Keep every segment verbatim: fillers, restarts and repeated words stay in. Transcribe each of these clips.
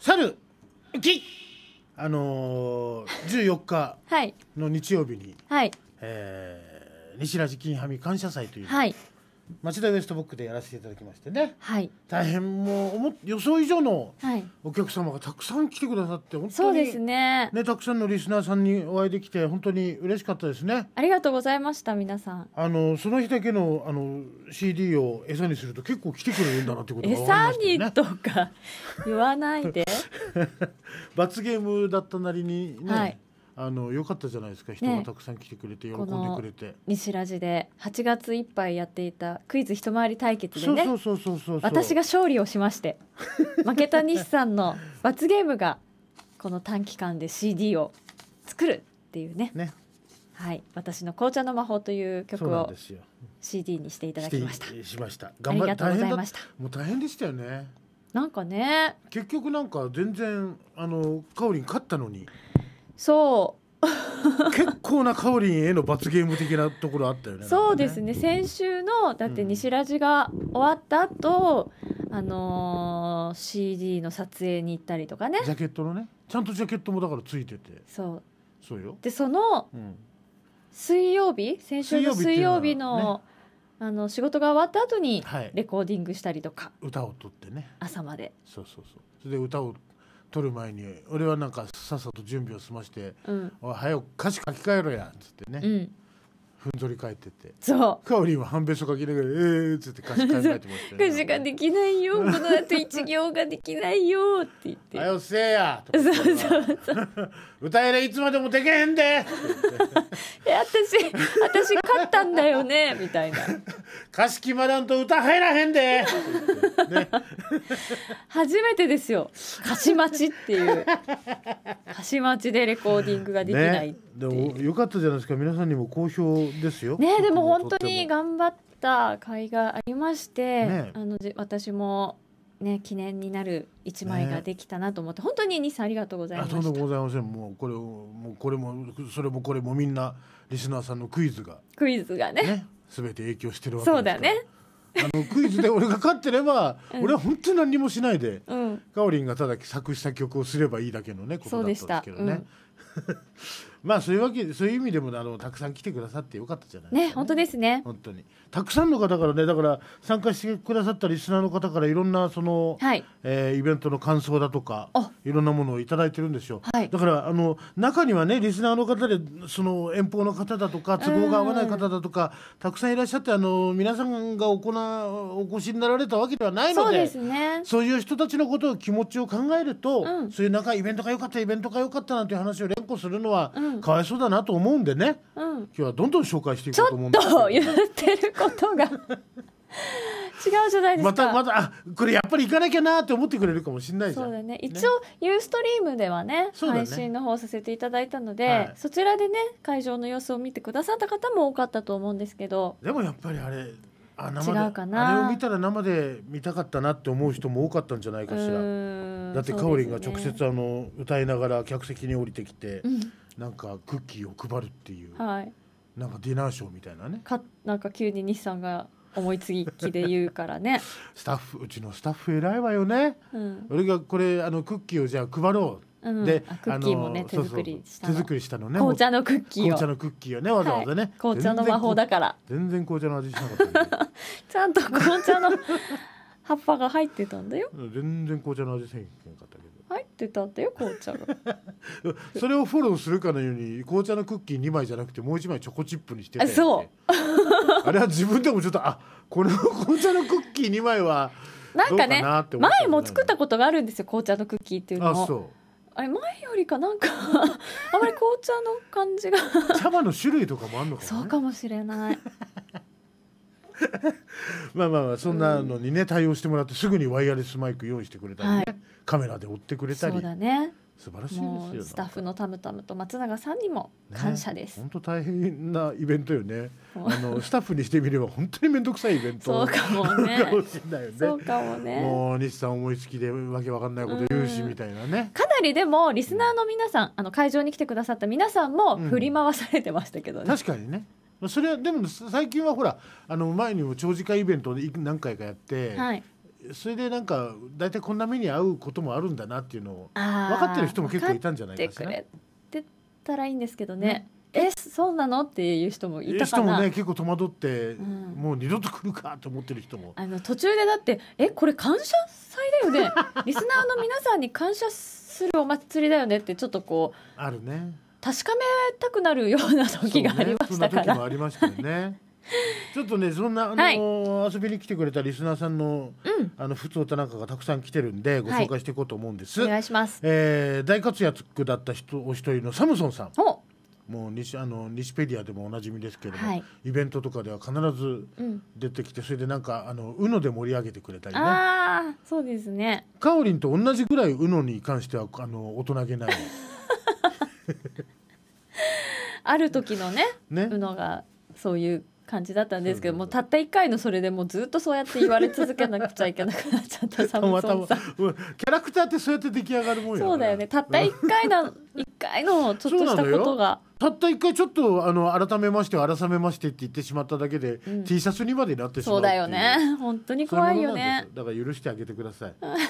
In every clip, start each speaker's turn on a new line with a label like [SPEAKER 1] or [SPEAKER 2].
[SPEAKER 1] 去るきあのー、じゅうよっかの日曜日に、
[SPEAKER 2] はい
[SPEAKER 1] えー、西ラジ金はみ感謝祭という、
[SPEAKER 2] はい
[SPEAKER 1] 町田ウエストブックでやらせていただきましてね、
[SPEAKER 2] はい、
[SPEAKER 1] 大変もう思っ予想以上の
[SPEAKER 2] はい、
[SPEAKER 1] お客様がたくさん来てくださって本当に
[SPEAKER 2] そうですね
[SPEAKER 1] ね、たくさんのリスナーさんにお会いできて本当に嬉しかったですね。
[SPEAKER 2] ありがとうございました。皆さん
[SPEAKER 1] あのその日だけのあの シーディー を餌にすると結構来てくれるんだなってことが分かりま
[SPEAKER 2] 餌
[SPEAKER 1] したよね。
[SPEAKER 2] にとか言わないで
[SPEAKER 1] 罰ゲームだったなりにね、
[SPEAKER 2] はい、
[SPEAKER 1] あの良かったじゃないですか。人がたくさん来てくれて、ね、喜んでくれて、
[SPEAKER 2] 西ラジではちがついっぱいやっていたクイズ一回り対決でね、
[SPEAKER 1] そうそうそうそうそう、
[SPEAKER 2] 私が勝利をしまして負けた西さんの罰ゲームがこの短期間で シーディー を作るっていうね、
[SPEAKER 1] ね、
[SPEAKER 2] はい、私の紅茶の魔法という曲を シーディー にしていただきました。
[SPEAKER 1] しました。
[SPEAKER 2] 頑張りありがとうございました。
[SPEAKER 1] もう大変でしたよね。
[SPEAKER 2] なんかね、
[SPEAKER 1] 結局なんか全然あのカオリン勝ったのに、
[SPEAKER 2] そう
[SPEAKER 1] 結構なカオリンへの罰ゲーム的なところあったよね。
[SPEAKER 2] そうですね。先週のだって西ラジが終わった後、うん、あのー、シーディー の撮影に行ったりとかね。
[SPEAKER 1] ジャケットのね、ちゃんとジャケットもだからついてて。
[SPEAKER 2] そう。
[SPEAKER 1] そうよ。
[SPEAKER 2] でその、うん、水曜日、先週の水曜日の、ね、あの仕事が終わった後にレコーディングしたりとか、
[SPEAKER 1] はい、歌を撮ってね。
[SPEAKER 2] 朝まで。
[SPEAKER 1] そうそうそう。それで歌を撮る前に俺はなんかさっさと準備を済まして、うん、おい早く歌詞書き換えろやっつってね、うん、ふんぞり返ってて、
[SPEAKER 2] そう
[SPEAKER 1] カオリンは半べそ書きながらえーっつって歌詞書き換えてましたよ、ね、
[SPEAKER 2] 歌詞ができないよこの後一行ができないよって言って
[SPEAKER 1] はよせえやと
[SPEAKER 2] そうそうそう
[SPEAKER 1] 歌えれいつまでもでけへんでえ
[SPEAKER 2] 私私勝ったんだよねみたいな
[SPEAKER 1] 歌詞決まらんと歌入らへんで、ね、
[SPEAKER 2] 初めてですよ歌詞待ちっていう歌詞待ちでレコーディングができないっていう、
[SPEAKER 1] ね、でもよかったじゃないですか。皆さんにも好評ですよ
[SPEAKER 2] ね。でも本当に頑張った甲斐がありまして、ね、あの私もね、記念になる一枚ができたなと思って、ね、本当に西さんありがとうございました。
[SPEAKER 1] あ、とんでもございません。もうこれもうこれもそれもこれもみんなリスナーさんのクイズが
[SPEAKER 2] クイズがね、
[SPEAKER 1] ね全て影響してるわけですから。
[SPEAKER 2] そうだね。
[SPEAKER 1] あのクイズで俺が勝ってれば、うん、俺は本当に何もしないで、うん、カオリンがただ作詞作曲をすればいいだけのねことだったんですけどね。まあそういうわけそういう意味でもあのたくさん来てくださってよかったじゃないですか、ね。
[SPEAKER 2] ね、本当ですね。
[SPEAKER 1] 本当にたくさんの方からね、だから参加してくださったリスナーの方からいろんなその、はい、えー、イベントの感想だとかいろんなものをいただいてるんですよ、はい、だからあの中にはねリスナーの方でその遠方の方だとか都合が合わない方だとかたくさんいらっしゃって、あの皆さんが行お越しになられたわけではないので、
[SPEAKER 2] そうですね、そう
[SPEAKER 1] いう人たちのことを気持ちを考えると、うん、そういう中イベントが良かったイベントが良かったなんていう話を連呼するのは、うん、かわいそうだなと思うんでね、うん、今日はどんどん紹介していこうと思うんですけど、
[SPEAKER 2] ちょっと言ってることが違うじゃないですか。
[SPEAKER 1] またまたあこれやっぱり行かなきゃなって思ってくれるかもしれないじゃん。
[SPEAKER 2] そうだね。一応ユーストリームでは ね, ね配信の方させていただいたので、はい、そちらでね会場の様子を見てくださった方も多かったと思うんですけど、
[SPEAKER 1] でもやっぱりあれあ生で違うかな、あれを見たら生で見たかったなって思う人も多かったんじゃないかしら。だってかおりんが直接あの歌いながら客席に降りてきて、うん、なんかクッキーを配るっていう、はい、なんかディナーショーみたいなね、
[SPEAKER 2] かなんか急に西さんが思いつきで言うからね
[SPEAKER 1] スタッフうちのスタッフ偉いわよね、うん、俺がこれあのクッキーをじゃあ配ろう、うん、で
[SPEAKER 2] クッキーもね手作りしたの
[SPEAKER 1] 手作りしたのね、
[SPEAKER 2] 紅茶のクッキーを
[SPEAKER 1] 紅茶のクッキーをねわざわざね、はい、
[SPEAKER 2] 紅茶の魔法だから
[SPEAKER 1] 全然紅茶の味しなかったね
[SPEAKER 2] ちゃんと紅茶の葉っぱが入ってたんだよ
[SPEAKER 1] 全然紅茶の味せんかったけど
[SPEAKER 2] 入ってたんだよ紅茶が
[SPEAKER 1] それをフォローするかのように紅茶のクッキーにまいじゃなくてもういちまいチョコチップにしてたよね。
[SPEAKER 2] そう
[SPEAKER 1] あれは自分でもちょっとあこの紅茶のクッキーにまいは
[SPEAKER 2] なんかね前も作ったことがあるんですよ紅茶のクッキーっていうのを。
[SPEAKER 1] あそう
[SPEAKER 2] あれ前よりかなんかあまり紅茶の感じが
[SPEAKER 1] 茶葉の種類とかもあるのかもね。
[SPEAKER 2] そうかもしれない
[SPEAKER 1] まあまあまあそんなのにね対応してもらってすぐにワイヤレスマイク用意してくれたりね、はい、カメラで追ってくれたり。
[SPEAKER 2] そうだね、
[SPEAKER 1] 素晴らしいですよ。もう
[SPEAKER 2] スタッフのタムタムと松永さんにも感謝です。
[SPEAKER 1] 本当、ね、大変なイベントよね。あのスタッフにしてみれば本当に面倒くさいイベント。
[SPEAKER 2] そうかもね。
[SPEAKER 1] かもしれないよね。
[SPEAKER 2] そうかもね。
[SPEAKER 1] もう西さん思いつきでわけわかんないこと言うしみたいなね。
[SPEAKER 2] かなりでもリスナーの皆さん、あの会場に来てくださった皆さんも振り回されてましたけどね。
[SPEAKER 1] うん、確かにね。それはでも最近はほらあの前にも長時間イベントで何回かやって、はい、 それでなんか大体こんな目に遭うこともあるんだなっていうのを分かってる人も結構いたんじゃないかしら。
[SPEAKER 2] 分かってくれてたらいいんですけどね。えそうなのっていう人もいたかな。
[SPEAKER 1] 人もね結構戸惑って、うん、もう二度と来るかと思ってる人も
[SPEAKER 2] あの途中でだってえこれ感謝祭だよねリスナーの皆さんに感謝するお祭りだよねってちょっとこう
[SPEAKER 1] あるね
[SPEAKER 2] 確かめたくなるような時がありましたから。
[SPEAKER 1] そんな時もありましたよねちょっとねそんなあの、はい、遊びに来てくれたリスナーさんの、うん、あの普通歌なんかがたくさん来てるんでご紹介していこうと思うんです、
[SPEAKER 2] はい、お願いします、
[SPEAKER 1] えー、大活躍だった人お一人のサムソンさんもう西あの西ペディアでもおなじみですけれども、はい、イベントとかでは必ず出てきて、うん、それでなんかあの ウノ で盛り上げてくれたりね。
[SPEAKER 2] ああそうですね。
[SPEAKER 1] かおりんと同じぐらい ウノ に関してはあの大人げない
[SPEAKER 2] ある時のねね ウノ がそういう感じだったんですけどもたったいっかいのそれでもうずっとそうやって言われ続けなくちゃいけなくなっちゃったサムソンさん
[SPEAKER 1] キャラクターってそうやって出来上がるもんやから。
[SPEAKER 2] そうだよねたったいっかいのいっかいのちょっとしたことが
[SPEAKER 1] たったいっかいちょっとあの改めまして改めましてって言ってしまっただけで、うん、T シャツにまでなってしまうっていう。
[SPEAKER 2] そうだよね本当に怖いよね。
[SPEAKER 1] だから許してあげてください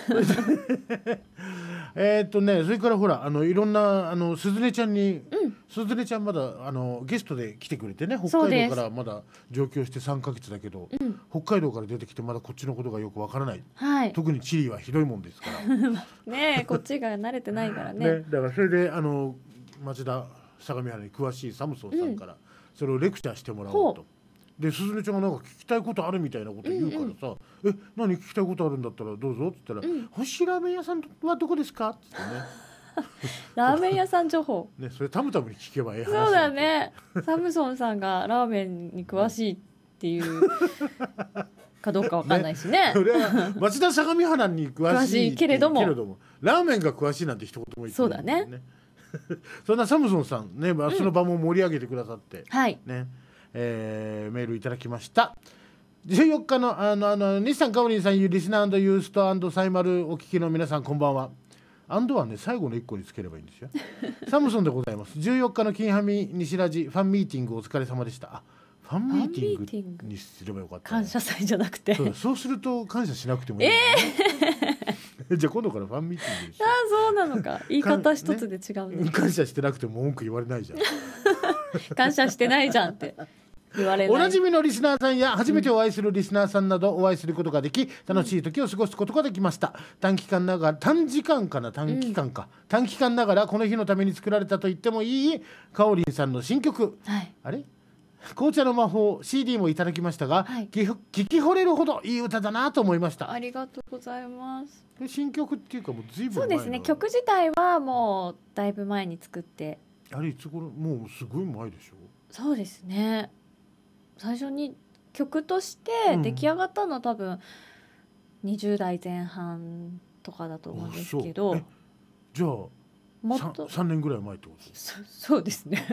[SPEAKER 1] えっとねそれからほらあのいろんなあのすずねちゃんに、うん、すずねちゃんまだあのゲストで来てくれてね北海道からまだ上京してさんかげつだけど、うん、北海道から出てきてまだこっちのことがよくわからない、はい、特にチリはひどいもんですから
[SPEAKER 2] ねえこっちが慣れてないからね
[SPEAKER 1] ねだからそれであの町田相模原に詳しいサムソンさんからそれをレクチャーしてもらおうと、うん、で、すずねちゃんがなんか聞きたいことあるみたいなこと言うからさ、うんうん、え、何聞きたいことあるんだったらどうぞって言ったら、うん、星ラーメン屋さんはどこですかって言ってね
[SPEAKER 2] ラーメン屋さん情報
[SPEAKER 1] ね、それたむたむに聞けばええ話
[SPEAKER 2] そうだねサムソンさんがラーメンに詳しいっていうかどうかわかんないしね
[SPEAKER 1] それは町田相模原に詳しい
[SPEAKER 2] けれども
[SPEAKER 1] ラーメンが詳しいなんて一言も言ってない、
[SPEAKER 2] そうだね
[SPEAKER 1] そんなサムソンさんね、まあ、その場も盛り上げてくださって、
[SPEAKER 2] うん、はい
[SPEAKER 1] ねえー、メールいただきました。じゅうよっかのあのあの日産かおりんさんリスナーユーストサイマルお聞きの皆さんこんばんは。アンドはね最後のいっこにつければいいんですよサムソンでございます。じゅうよっかの金ハミ西ラジファンミーティングお疲れ様でした。あファンミーティングにすればよかった、
[SPEAKER 2] ね、感謝祭じゃなくて
[SPEAKER 1] そう、そうすると感謝しなくてもいい、ね、えー、じゃあ今度からファンミーティングにして。
[SPEAKER 2] あそうなのか言い方一つで違うね、
[SPEAKER 1] ね、感謝してなくても文句言われないじゃん
[SPEAKER 2] 感謝してないじゃんって言われない。
[SPEAKER 1] おなじみのリスナーさんや初めてお会いするリスナーさんなどお会いすることができ、うん、楽しい時を過ごすことができました。短期間ながら短時間かな短期間か、うん、短期間ながらこの日のために作られたと言ってもいいかおりんさんの新曲、はい、あれ紅茶の魔法 シーディー もいただきましたが、はい、聞き惚れるほどいい歌だなと思いました。
[SPEAKER 2] ありがとうございます。
[SPEAKER 1] 新曲っていうかもう随分前の。
[SPEAKER 2] そうですね曲自体はもうだいぶ前に作って。
[SPEAKER 1] あれいつ頃もうすごい前でしょ。
[SPEAKER 2] そうですね最初に曲として出来上がったのは多分にじゅうだいぜん半とかだと思うんですけど、
[SPEAKER 1] じゃあもっと さんねんぐらい前ってこと。
[SPEAKER 2] そ, そうですね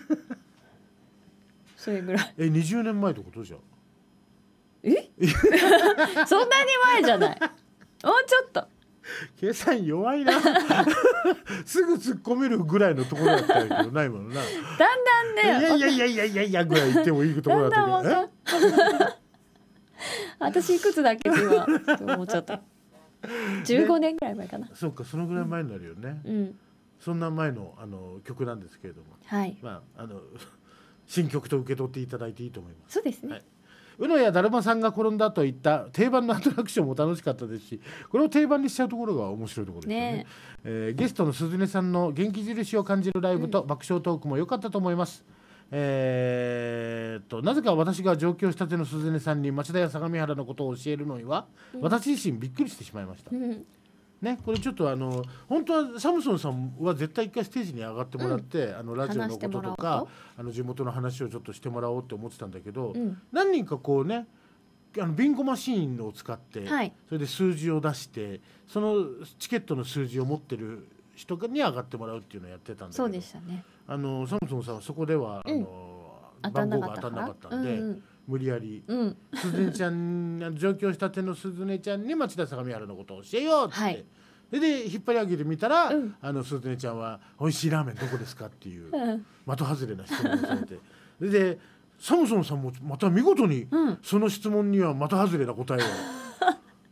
[SPEAKER 2] それぐらい
[SPEAKER 1] えにじゅうねんまえってことじゃん。
[SPEAKER 2] えそんなに前じゃないもうちょっと
[SPEAKER 1] 計算弱いなすぐ突っ込めるぐらいのところだったけどないものな。だ
[SPEAKER 2] んだんね
[SPEAKER 1] いやいやいやいやいやいやぐらい言ってもいいところだったけど
[SPEAKER 2] 私いくつだっけ今って思っちゃったじゅうごねんぐらい前かな、
[SPEAKER 1] ね、そうかそのぐらい前になるよね、うん、そんな前のあの曲なんですけれども、
[SPEAKER 2] はい、
[SPEAKER 1] まああの新曲と受け取っていただいていいと思います。
[SPEAKER 2] そうですね、はい、
[SPEAKER 1] うのやだるまさんが転んだといった定番のアトラクションも楽しかったですしこれを定番にしちゃうところが面白いところですよね。ねえー、ゲストのすずねさんの元気印を感じるライブと爆笑トークも良かったと思います。うんえー、となぜか私が上京したてのすずねさんに町田や相模原のことを教えるのには、うん、私自身びっくりしてしまいました、うんね、これちょっとあの本当はサムソンさんは絶対一回ステージに上がってもらって、うん、あのラジオのこととかあの地元の話をちょっとしてもらおうって思ってたんだけど、うん、何人かこうねあのビンゴマシーンを使って、はい、それで数字を出してそのチケットの数字を持ってる人に上がってもらうっていうのをやってたんだけど、
[SPEAKER 2] そうでしたね、
[SPEAKER 1] あのサムソンさんはそこでは、うん、あの番号が当たんなかったんで、うんうん、無理やり、うん、すずねちゃん上京したてのすずねちゃんに町田相模原のことを教えようって、はい、それで引っ張り上げてみたら、うん、あのすずねちゃんは美味しいラーメンどこですかっていう、うん、的外れな質問をされてそれでサムソンさんもまた見事に、うん、その質問には的外れな答えを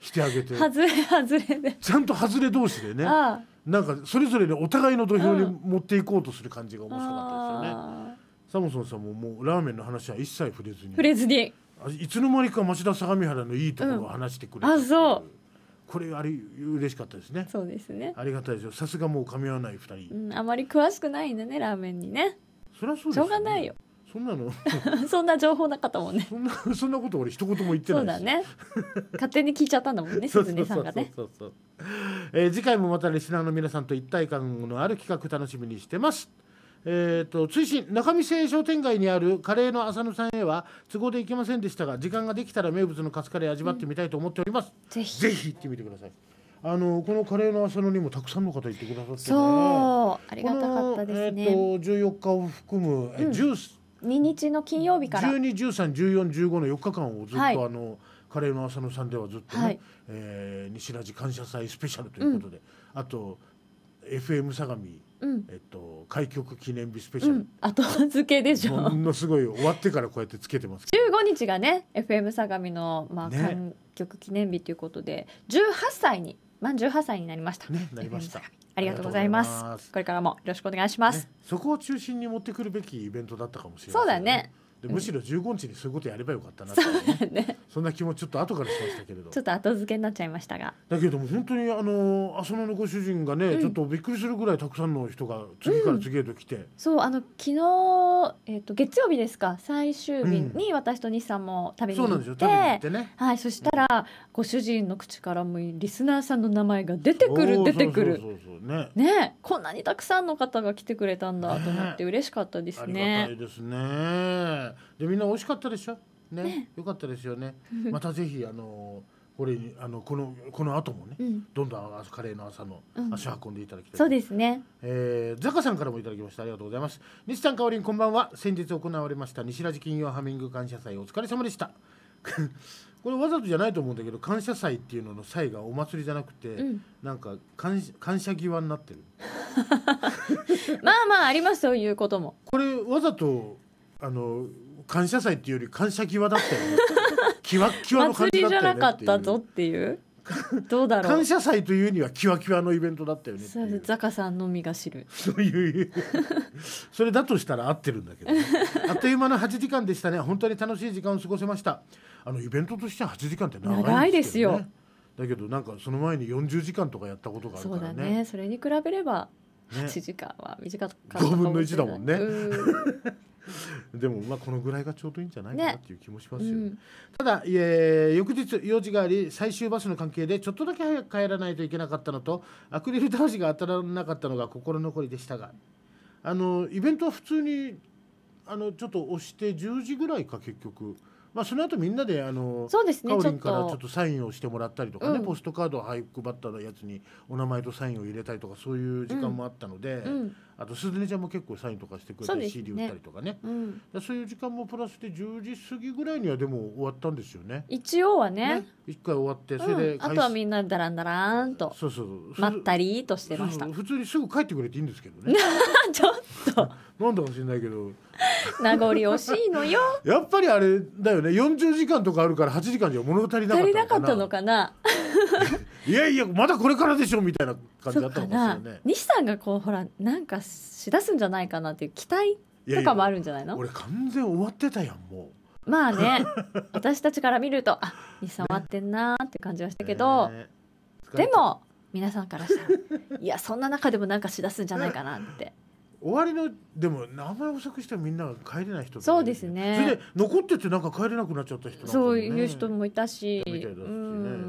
[SPEAKER 1] してあげて、
[SPEAKER 2] 外れ外れで
[SPEAKER 1] ちゃんと外れ同士でね、ああなんかそれぞれでお互いの土俵に持っていこうとする感じが面白かったですよね。サムソンさんももうラーメンの話は一切触れずに
[SPEAKER 2] 触れずに
[SPEAKER 1] いつの間にか町田相模原のいいところを話してくれた、うん、あそうこれあれ嬉しかったですね。
[SPEAKER 2] そうですね、
[SPEAKER 1] ありがたいですよ。さすがもう噛み合わないふたり、
[SPEAKER 2] うん、あまり詳しくないんだねラーメンにね。
[SPEAKER 1] そりゃそうですよね、
[SPEAKER 2] しょうがないよ
[SPEAKER 1] そんなの
[SPEAKER 2] そんな情報なかったもんね。
[SPEAKER 1] そんなそんなこと俺一言も言ってないし。
[SPEAKER 2] そうだね勝手に聞いちゃったんだもんねすずねさんがね。
[SPEAKER 1] 次回もまたリスナーの皆さんと一体感のある企画楽しみにしてます。えー、と追伸中見世商店街にあるカレーの浅野さんへは都合で行けませんでしたが、時間ができたら名物のカツカレー味わってみたいと思っております、うん、ぜひぜひ行ってみてください。あのこのカレーの浅野にもたくさんの方行ってくださってね、
[SPEAKER 2] そうありがたかったですね。
[SPEAKER 1] えー、とじゅうよっかを含む、うん、じゅう
[SPEAKER 2] ににちの金曜日から
[SPEAKER 1] じゅうに、じゅうさん、じゅうよん、じゅうごのよっかかんをずっと、はい、あのカレーの浅野さんではずっとね、はいえー、西ラジ感謝祭スペシャルということで、うん、あと エフエム 相模、うんえっと、開局記念日スペシャル、うん、
[SPEAKER 2] 後付けでしょ。
[SPEAKER 1] ものすごい終わってからこうやってつけてます
[SPEAKER 2] じゅうごにちがね エフエム 相模の、まあね、開局記念日ということでじゅうはっさいに満じゅうはっさいになりました、
[SPEAKER 1] ね、なりました。
[SPEAKER 2] ありがとうございます。これからもよろしくお願いします、
[SPEAKER 1] ね、そこを中心に持ってくるべきイベントだったかもしれない、ね、
[SPEAKER 2] そうだね。
[SPEAKER 1] でむしろじゅうごにちにそういうことやればよかったなって、ね、そうね、そんな気もちょっと後からしましたけれど、
[SPEAKER 2] ちょっと後付けになっちゃいましたが、
[SPEAKER 1] だけども本当にあの浅野のご主人がね、うん、ちょっとびっくりするぐらいたくさんの人が次から次へと来て、うん、
[SPEAKER 2] そうあの昨日、えー、と月曜日ですか最終日に私と西さんも食べに行って、うん、そうなんですよ、食べに行ってね、はい、そしたらご主人の口からもリスナーさんの名前が出てくる出てくるねね、こんなにたくさんの方が来てくれたんだと思って嬉しかったですね。
[SPEAKER 1] ありがたいですね。でみんな美味しかったでしょ、ねね、よかったですよね。またぜひあのこれにあのこのこの後もね、うん、どんどんカレーの朝の足を運んでいただきたい、うん、
[SPEAKER 2] そうですね、
[SPEAKER 1] えー、ザカさんからもいただきました。ありがとうございます。西さんかおりんこんばんは。先日行われました西ラジ金曜ハミング感謝祭お疲れ様でしたこれわざとじゃないと思うんだけど感謝祭っていうのの祭がお祭りじゃなくて、うん、なんか感謝、感謝際になってる
[SPEAKER 2] まあまああります、そういうことも。
[SPEAKER 1] これわざとあの感謝祭っていうより感謝際だったよねキワキワの感じだったよね。祭りじゃなかった
[SPEAKER 2] ぞっていうどうだろう。
[SPEAKER 1] 感謝祭というにはキワキワのイベントだったよねっていう。
[SPEAKER 2] ザカさんのみが知る
[SPEAKER 1] そういうそれだとしたら合ってるんだけど、ね、あっという間のはちじかんでしたね。本当に楽しい時間を過ごせました。あのイベントとしてははちじかんって長いんですけど、ね、長いですよ。だけどなんかその前によんじゅうじかんとかやったことがあるからね。
[SPEAKER 2] そうだね、それに比べればはちじかんは短かった
[SPEAKER 1] かもしれない、ごぶんのいちだもんねでもまあこのぐらいがちょうどいいんじゃないかなっていう気もしますよ、ねうん、ただ、えー、翌日用事があり最終バスの関係でちょっとだけ早く帰らないといけなかったのとアクリル玉子が当たらなかったのが心残りでしたが、あのイベントは普通にあのちょっと押してじゅうじぐらいか結局。まあ、その後みんなであのそうです、ね、カオリンからちょっとサインをしてもらったりとかね、うん、ポストカードを配ったやつにお名前とサインを入れたりとかそういう時間もあったので、うん、あと鈴音ちゃんも結構サインとかしてくれたり、ね、シーディー 売ったりとかね、うん、そういう時間もプラスでじゅうじ過ぎぐらいにはでも終わったんですよね。
[SPEAKER 2] 一応はね、ね
[SPEAKER 1] 一回終わってそれで、
[SPEAKER 2] あとはみんなダランダランとまったりとしてました。
[SPEAKER 1] そうそう、普通にすぐ帰ってくれていいんですけどね
[SPEAKER 2] ちょっと
[SPEAKER 1] なんだか知れないけど
[SPEAKER 2] 名残惜しいのよ
[SPEAKER 1] やっぱりあれだよね、よんじゅうじかんとかあるからはちじかんじゃ物足りなかったのかな。足りなかったのかないやいやまだこれからでしょみたいな感じだったのかしらね。
[SPEAKER 2] 西さんがこうほらなんかしだすんじゃないかなっていう期待とかもあるんじゃないの。
[SPEAKER 1] いやいや俺完全終わってたやんも
[SPEAKER 2] う。まあね私たちから見るとあ西さん終わってんなって感じはしたけど、ね、でも皆さんからしたらいやそんな中でもなんかしだすんじゃないかなって
[SPEAKER 1] 終わりのでも名前遅くしてみんなが帰れない人、ね、
[SPEAKER 2] そうですね。
[SPEAKER 1] それで残っててなんか帰れなくなっちゃった人なんか、ね、
[SPEAKER 2] そういう人もいたし、
[SPEAKER 1] みたいだしね、うん、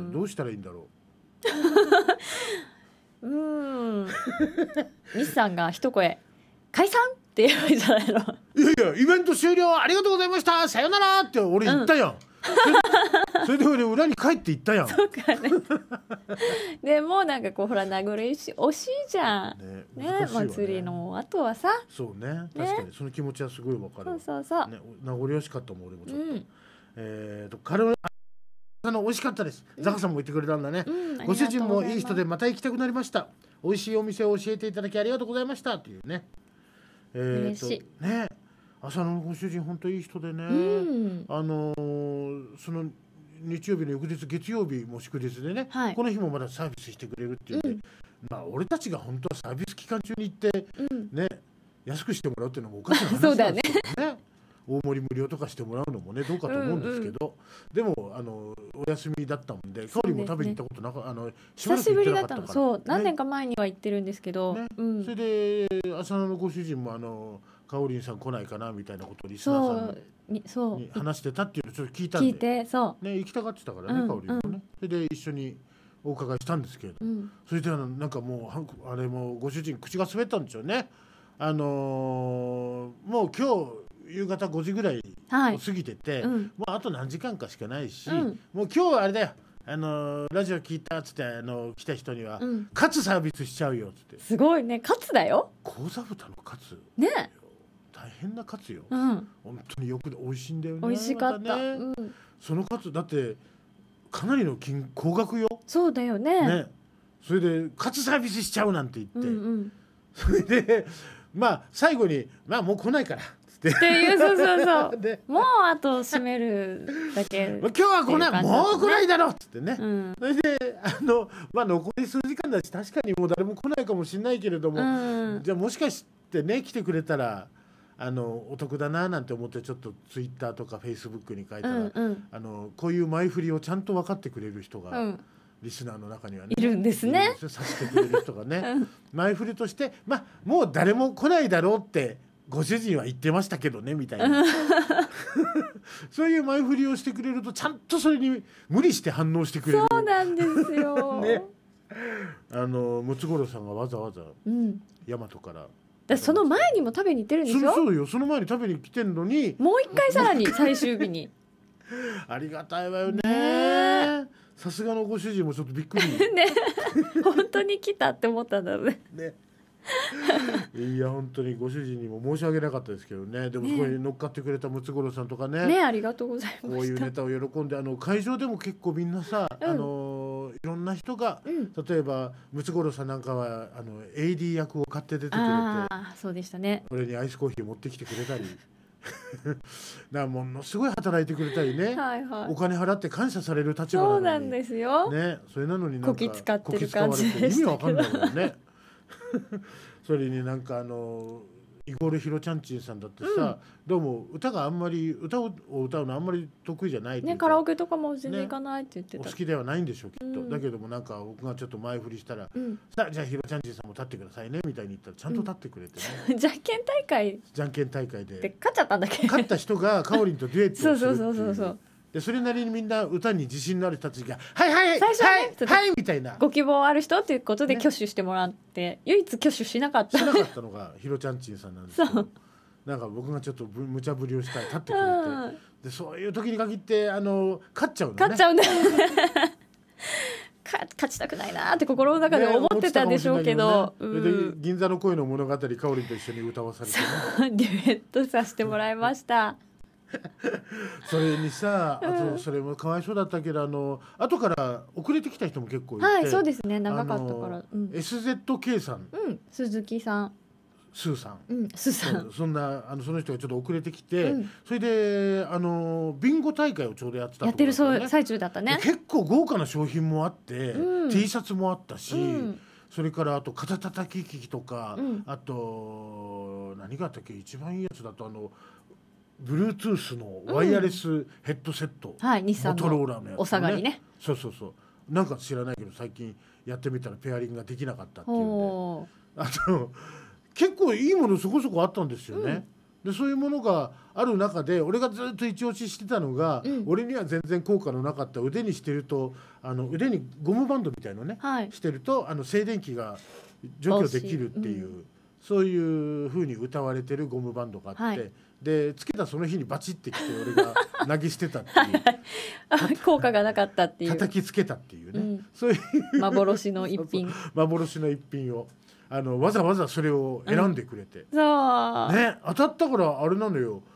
[SPEAKER 1] どうしたらいいんだろ
[SPEAKER 2] ううん西さんが一声解散って言えばいいんじゃないの。い
[SPEAKER 1] やいやイベント終了ありがとうございましたさよならって俺言ったやん、うんそれで俺裏に帰って行ったやん。
[SPEAKER 2] そうかねでもなんかこうほら名残惜しい惜しいじゃんね, ね, ね祭りのあとはさ
[SPEAKER 1] そうね確かにその気持ちはすごいわかる。
[SPEAKER 2] そうそうそう、
[SPEAKER 1] ね、名残惜しかったもん俺もちょっと、うん、えーとカレーあの美味しかったです、うん、ザカさんも言ってくれたんだね、うん、ご主人もいい人でまた行きたくなりました。美味しいお店を教えていただきありがとうございましたっていうね、えー、
[SPEAKER 2] 嬉しい
[SPEAKER 1] ね。浅野のご主人本当いい人でね、うん、あのー、その日曜日の翌日月曜日も祝日でね、はい、この日もまだサービスしてくれるっていうんで、うん、まあ俺たちが本当はサービス期間中に行って、うん、ね安くしてもらうっていうのもおかしな話なんですよね。大盛り無料とかしてもらうのもねどうかと思うんですけど、うんうん、でもあのお休みだったもんで香りも食べに行ったことなか、あの
[SPEAKER 2] 久しぶりだったの。そう、ね、何年か前には行ってるんですけど、ねうん、
[SPEAKER 1] それで浅野のご主人もあのかおりんさん来ないかなみたいなことをリスナーさんにそうに話してたっていうのをちょっと聞いたんで
[SPEAKER 2] 聞いてそう、
[SPEAKER 1] ね、行きたがってたからね、うん、かおりんもね、うん、それで一緒にお伺いしたんですけれど、うん、それであのなんかもうあれもご主人口が滑ったんですよね。あのー、もう今日夕方ごじぐらいを過ぎてて、はいうん、もうあと何時間かしかないし、うん、もう今日はあれだよ、あのー、ラジオ聞いたっつって、あのー、来た人には、うん、カツサービスしちゃうよっつって。
[SPEAKER 2] すごいね、カツだよ。
[SPEAKER 1] 高座豚のカツ
[SPEAKER 2] ね、
[SPEAKER 1] 大変なカツよ、うん、本当によく美味しいんだよね。
[SPEAKER 2] 美味しかった、またね
[SPEAKER 1] うん、そのカツだってかなりの金高額よ。
[SPEAKER 2] そうだよ ね, ね
[SPEAKER 1] それでカツサービスしちゃうなんて言って、うんうん、それでまあ最後にまあもう来ないからって
[SPEAKER 2] いうそうそうそうもうあと閉めるだけ
[SPEAKER 1] 今日は来ない、もう来ないだろっつってね、うん、それであの、まあ、残り数時間だし確かにもう誰も来ないかもしれないけれども、うん、じゃあもしかしてね来てくれたらあのお得だななんて思ってちょっとツイッターとかフェイスブックに書いたら、うんうん、あのこういう前振りをちゃんと分かってくれる人が、うんリスナーの中にはね
[SPEAKER 2] いるんですね。
[SPEAKER 1] させてくれる人がね、うん、前振りとしてまあもう誰も来ないだろうってご主人は言ってましたけどねみたいなそういう前振りをしてくれるとちゃんとそれに無理して反応してくれる。
[SPEAKER 2] そうなんですよ、
[SPEAKER 1] ね、あのムツゴロウさんがわざわざ大和から、うん、
[SPEAKER 2] だその前にも食べに行ってるんですよ。
[SPEAKER 1] そうよ、その前に食べに来てんのに
[SPEAKER 2] もう一回さらに最終日に
[SPEAKER 1] ありがたいわよ ね, ねさすがのご主人もちょっとびっくり
[SPEAKER 2] ね本当に来たって思ったんだろうね
[SPEAKER 1] ねいや本当にご主人にも申し訳なかったですけどね。でもそこに乗っかってくれたムツゴロウさんとかね、
[SPEAKER 2] ねありがとうございました。
[SPEAKER 1] こういうネタを喜んであの会場でも結構みんなさ、うん、あのいろんな人が、うん、例えばムツゴロウさんなんかはあの エーディー 役を買って出てくれて、
[SPEAKER 2] あそうでしたね。
[SPEAKER 1] 俺にアイスコーヒー持ってきてくれたりだものすごい働いてくれたりね、はいはい、お金払って感謝される立場なのに
[SPEAKER 2] そうなんですよ、
[SPEAKER 1] ね、それなのになんか
[SPEAKER 2] こき使ってる感じでしたけど
[SPEAKER 1] 意味わかんないもんねそれになんかあのイゴールヒロチャンチンさんだってさ、うん、どうも歌があんまり歌を歌うのあんまり得意じゃないっていうか、
[SPEAKER 2] ね、カラオケとかも全然行かないって言ってた、
[SPEAKER 1] ね、お好きではないんでしょうきっと、うん、だけどもなんか僕がちょっと前振りしたら、うん、さあじゃあヒロチャンチンさんも立ってくださいねみたいに言ったらちゃんと立ってくれてね、
[SPEAKER 2] うん、じゃんけん大会
[SPEAKER 1] じゃんけん大会で
[SPEAKER 2] で勝っちゃったんだっけ
[SPEAKER 1] 勝った人がカオリンとデュエットをするっていう
[SPEAKER 2] そうそうそうそう
[SPEAKER 1] でそれなりにみんな歌に自信のある人たちがはいはい
[SPEAKER 2] 最初は、ね、
[SPEAKER 1] はいはいみたいな
[SPEAKER 2] ご希望ある人ということで挙手してもらって、ね、唯一挙手しなかった
[SPEAKER 1] しなかったのがヒロチャンチンさんなんですけどなんか僕がちょっと無茶ぶりをしたら立ってくれて、うん、でそういう時に限ってあの勝っちゃうのね
[SPEAKER 2] 勝っちゃうんだ勝ちたくないなって心の中で思ってたんでしょうけど、
[SPEAKER 1] ねねうん、で銀座の恋の物語かおりんと一緒に歌わされて、
[SPEAKER 2] ね、デュエットさせてもらいました
[SPEAKER 1] それにさ、あとそれもかわいそうだったけどあの後から遅れてきた人も結構いて、
[SPEAKER 2] はいそうですね長かったから、
[SPEAKER 1] うん、エスゼットケー さん、
[SPEAKER 2] うん、鈴木さん
[SPEAKER 1] スーさん、
[SPEAKER 2] うん、スーさん
[SPEAKER 1] そ, そんなあのその人がちょっと遅れてきて、うん、それであのビンゴ大会をちょうどやってた、ね、
[SPEAKER 2] やってる最中だったね。
[SPEAKER 1] 結構豪華な商品もあって、うん、T シャツもあったし、うん、それからあと肩たたき機器とか、うん、あと何があったっけ一番いいやつだとあのBluetooth のワイヤレスヘッドセット、
[SPEAKER 2] うんはい、日産のモトローラのやつ、ね、お下がりね。
[SPEAKER 1] そうそうそうなんか知らないけど最近やってみたらペアリングができなかったっていうんであと結構いいものそこそこあったんですよね、うん、でそういうものがある中で俺がずっと一押ししてたのが、うん、俺には全然効果のなかった腕にしてるとあの腕にゴムバンドみたいのね、はい、してるとあの静電気が除去できるっていう、うん、そういう風に歌われてるゴムバンドがあって、はい、でつけたその日にバチってきて俺が投げ捨てたっていう
[SPEAKER 2] 効果がなかったっていう
[SPEAKER 1] 叩きつけたっていうね、うん、そういう
[SPEAKER 2] 幻の一品
[SPEAKER 1] そうそう幻の一品をあのわざわざそれを選んでくれて、
[SPEAKER 2] うん、そう
[SPEAKER 1] ね当たったからあれなのよ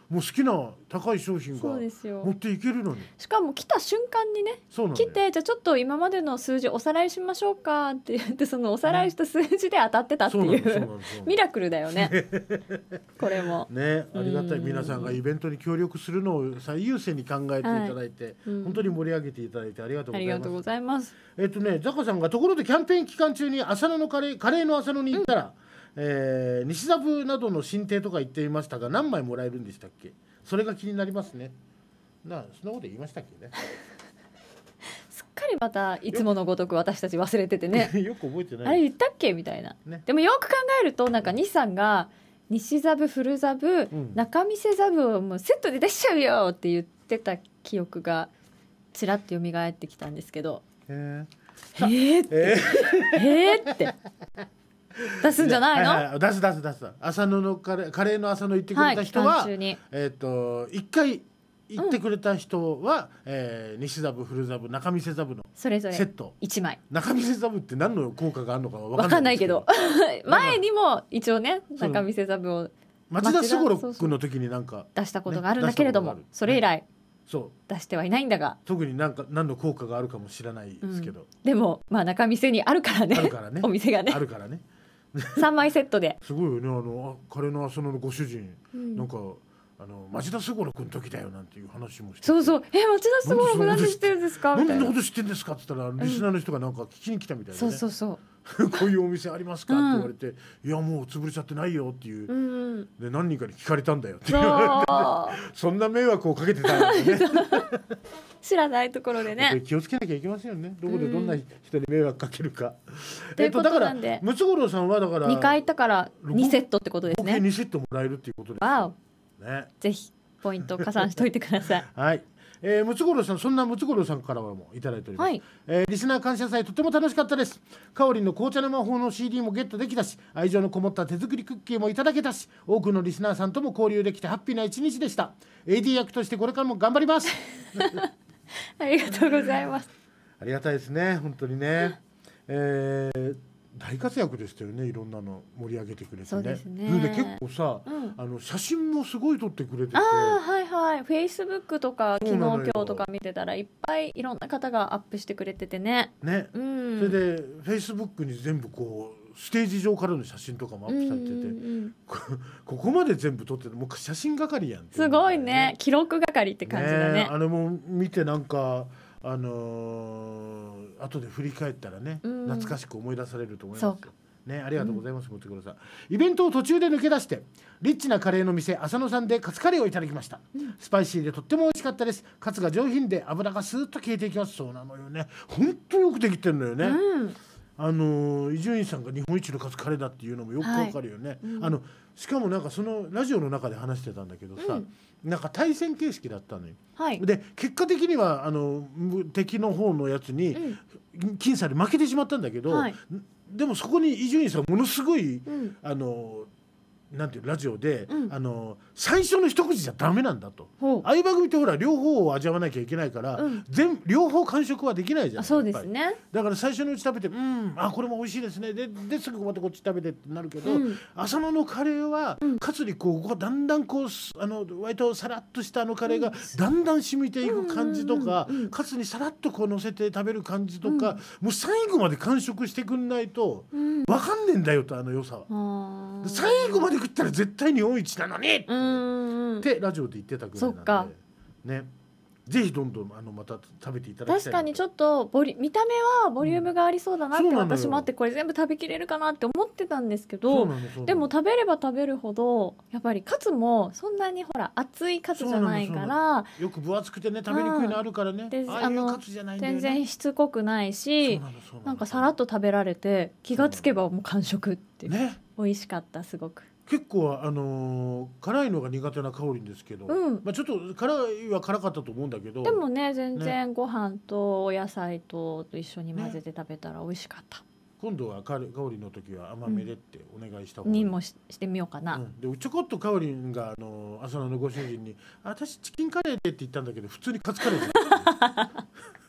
[SPEAKER 1] もう好きな高い商品が持っていけるのに、
[SPEAKER 2] しかも来た瞬間にね来て、じゃあちょっと今までの数字おさらいしましょうかって言って、そのおさらいした数字で当たってたっていうミラクルだよねこれも
[SPEAKER 1] ね、ありがたい。皆さんがイベントに協力するのを最優先に考えていただいて、はい、本当に盛り上げていただいてありがとうございます。ありがとうございます。えっとね、ザカさんがところでキャンペーン期間中に浅野のカレーカレーの浅野に行ったら、うん、えー、西座部などの進呈とか言っていましたが、何枚もらえるんでしたっけ？それが気になりますね。なあ、そんなこと言いましたっけね
[SPEAKER 2] すっかりまたいつものごとく私たち忘れててね
[SPEAKER 1] よく覚えてない。
[SPEAKER 2] あれ言ったっけみたいな、ね、でもよく考えるとなんか西さんが西座部古座部、うん、仲見世座部をもうセットで出しちゃうよって言ってた記憶がちらっと蘇ってきたんですけど、へーって、へーって出すんじゃないの？はいはい、
[SPEAKER 1] 出す出す出す。浅野のカレー、カレーの浅野行ってくれた人は、はい、えっと一回行ってくれた人は、うん、えー、西座部古座部仲見世座部の
[SPEAKER 2] それぞれ
[SPEAKER 1] セット
[SPEAKER 2] いちまい。
[SPEAKER 1] 仲見世座部って何の効果があるのか分
[SPEAKER 2] かんないけど前にも一応ね仲見世座部を
[SPEAKER 1] 町田すごろくの時になんか
[SPEAKER 2] 出したことがあるんだけれども、ね、それ以来、ね、
[SPEAKER 1] そう
[SPEAKER 2] 出してはいないんだが、
[SPEAKER 1] 特になんか何の効果があるかもしれないですけど、うん、
[SPEAKER 2] でもまあ仲見世にあるからね、あるからねお店がね
[SPEAKER 1] あるからね
[SPEAKER 2] さんまいセットです
[SPEAKER 1] ごいよね。あのカレーの浅野のご主人、うん、なんかあの町田すごろくの時だよなんていう話もして、
[SPEAKER 2] そうそう、え町田すごろく何で知ってるんですかみたいな、
[SPEAKER 1] 何のこと知ってるんですかって言ったらリスナーの人がなんか聞きに来たみたいな、ね、
[SPEAKER 2] そうそうそう
[SPEAKER 1] こういうお店ありますかって言われて、うん、いやもう潰れちゃってないよっていう、うん、で何人かに聞かれたんだよって言われてそんな迷惑をかけてたんですね
[SPEAKER 2] 知らないところでね
[SPEAKER 1] 気をつけなきゃいけませんよね。どこでどんな人に迷惑かけるか、
[SPEAKER 2] うん、ということなんで、
[SPEAKER 1] ムツゴロウさんはだから
[SPEAKER 2] にかい行ったからにセットってことですね。
[SPEAKER 1] 合計にセットもらえるっていうことです
[SPEAKER 2] わ
[SPEAKER 1] お、ね、
[SPEAKER 2] ぜひポイント加算しといてください
[SPEAKER 1] はい、えー、ムツゴロウさん、そんなムツゴロウさんからはもいただいております、はい、えー、リスナー感謝祭とても楽しかったです。かおりんの紅茶の魔法の シーディー もゲットできたし、愛情のこもった手作りクッキーもいただけたし、多くのリスナーさんとも交流できてハッピーな一日でした。 エーディー 役としてこれからも頑張ります
[SPEAKER 2] ありがとうございます。
[SPEAKER 1] ありがたいですね本当にね、えー大活躍でしたよね。いろんなの盛り上げてくれてね。
[SPEAKER 2] そうですね。
[SPEAKER 1] で結構さ、うん、あの写真もすごい撮ってくれてて、
[SPEAKER 2] ああはいはい、フェイスブックとか昨日今日とか見てたらいっぱいいろんな方がアップしてくれててね。
[SPEAKER 1] ね、うん、それでフェイスブックに全部こうステージ上からの写真とかもアップされてて、うんうんうん、こ, ここまで全部撮ってて、もう写真係やん、ね、
[SPEAKER 2] すごいね、記録係って感じだね。ね、
[SPEAKER 1] あれも見てなんかあのー、後で振り返ったらね、うん、懐かしく思い出されると思いますよね。ありがとうございます、うん、持ってください。イベントを途中で抜け出してリッチなカレーの店浅野さんでカツカレーをいただきました、うん、スパイシーでとっても美味しかったです。カツが上品で油がスーッと消えていきます。そうなのよね、本当によくできてるのよね、うん、あの伊集院さんが日本一のカツカレーだっていうのもよくわかるよね、はい、うん、あのしかもなんかそのラジオの中で話してたんだけどさ、うん、なんか対戦形式だったのよ、はい、で結果的にはあの敵の方のやつに僅差で負けてしまったんだけど、はい、でもそこに伊集院さんものすごい、うん、あのなんていうラジオで、うん、あの最初の一口じゃダメなんだと。相葉組ってほら両方を味わわなきゃいけないから、うん、全両方完食はできないじゃん。
[SPEAKER 2] そうですね。
[SPEAKER 1] だから最初のうち食べて、うんあこれも美味しいですね、でですぐまたこっち食べてってなるけど、うん、浅野のカレーは、うん、カツにこうここだんだんこうあの割とさらっとしたあのカレーがだんだん染みていく感じとか、うんうんうん、カツにさらっとこう乗せて食べる感じとか、うん、もう最後まで完食してくんないと、うん、分かんねえんだよと、あの良さは。最後まで食ったら絶対日本一なのにってラジオで言ってたぐらいなんでね、ぜひどんどんあのまた食べていただきたい。
[SPEAKER 2] 確かにちょっとボリ見た目はボリュームがありそうだなって、私もあって、これ全部食べきれるかなって思ってたんですけど、でも食べれば食べるほどやっぱりカツもそんなにほら厚いカツじゃないから、
[SPEAKER 1] よく分厚くてね食べにくいのあるからね、
[SPEAKER 2] うん、ああいうカツじゃないんだよね。全然しつこくないし、なんかさらっと食べられて気がつけばもう完食っていう、ね、美味しかったすごく。
[SPEAKER 1] 結構、あのー、辛いのが苦手な香りんですけど、うんまあ、ちょっと辛いは辛かったと思うんだけど、
[SPEAKER 2] でもね全然ご飯とお野菜と一緒に混ぜて食べたら美味しかった、ね、
[SPEAKER 1] 今度は香りの時は甘めでってお願いした方がいい、
[SPEAKER 2] うん、にも し, してみようかな、うん、
[SPEAKER 1] でちょこっと香りんが、あのー、浅野のご主人に私チキンカレーでって言ったんだけど普通にカツカレーで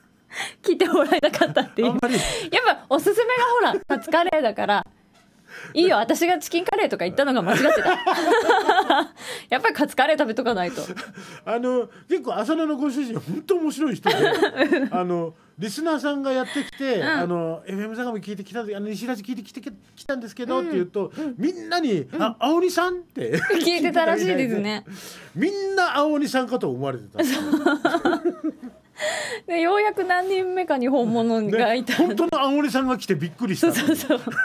[SPEAKER 2] 聞いてもらえなかったっていう。あんまりやっぱおすすめがほらカツカレーだからいいよ、私がチキンカレーとか言ったのが間違ってたやっぱりカツカレー食べとかないと
[SPEAKER 1] あの結構浅野のご主人本当面白い人であのリスナーさんがやってきて、うん、あの エフエム 相模聞いてきた、あの西ラジ聞いてきてきたんですけど、うん、って言うと、うん、みんなに、うん、あ、青鬼さんって
[SPEAKER 2] 聞いてたらしいですね
[SPEAKER 1] みんな青鬼さんかと思われてた
[SPEAKER 2] でようやく何人目かに本物がいた、
[SPEAKER 1] ね、本当の青鬼さんが来てびっくりした。そうそうそう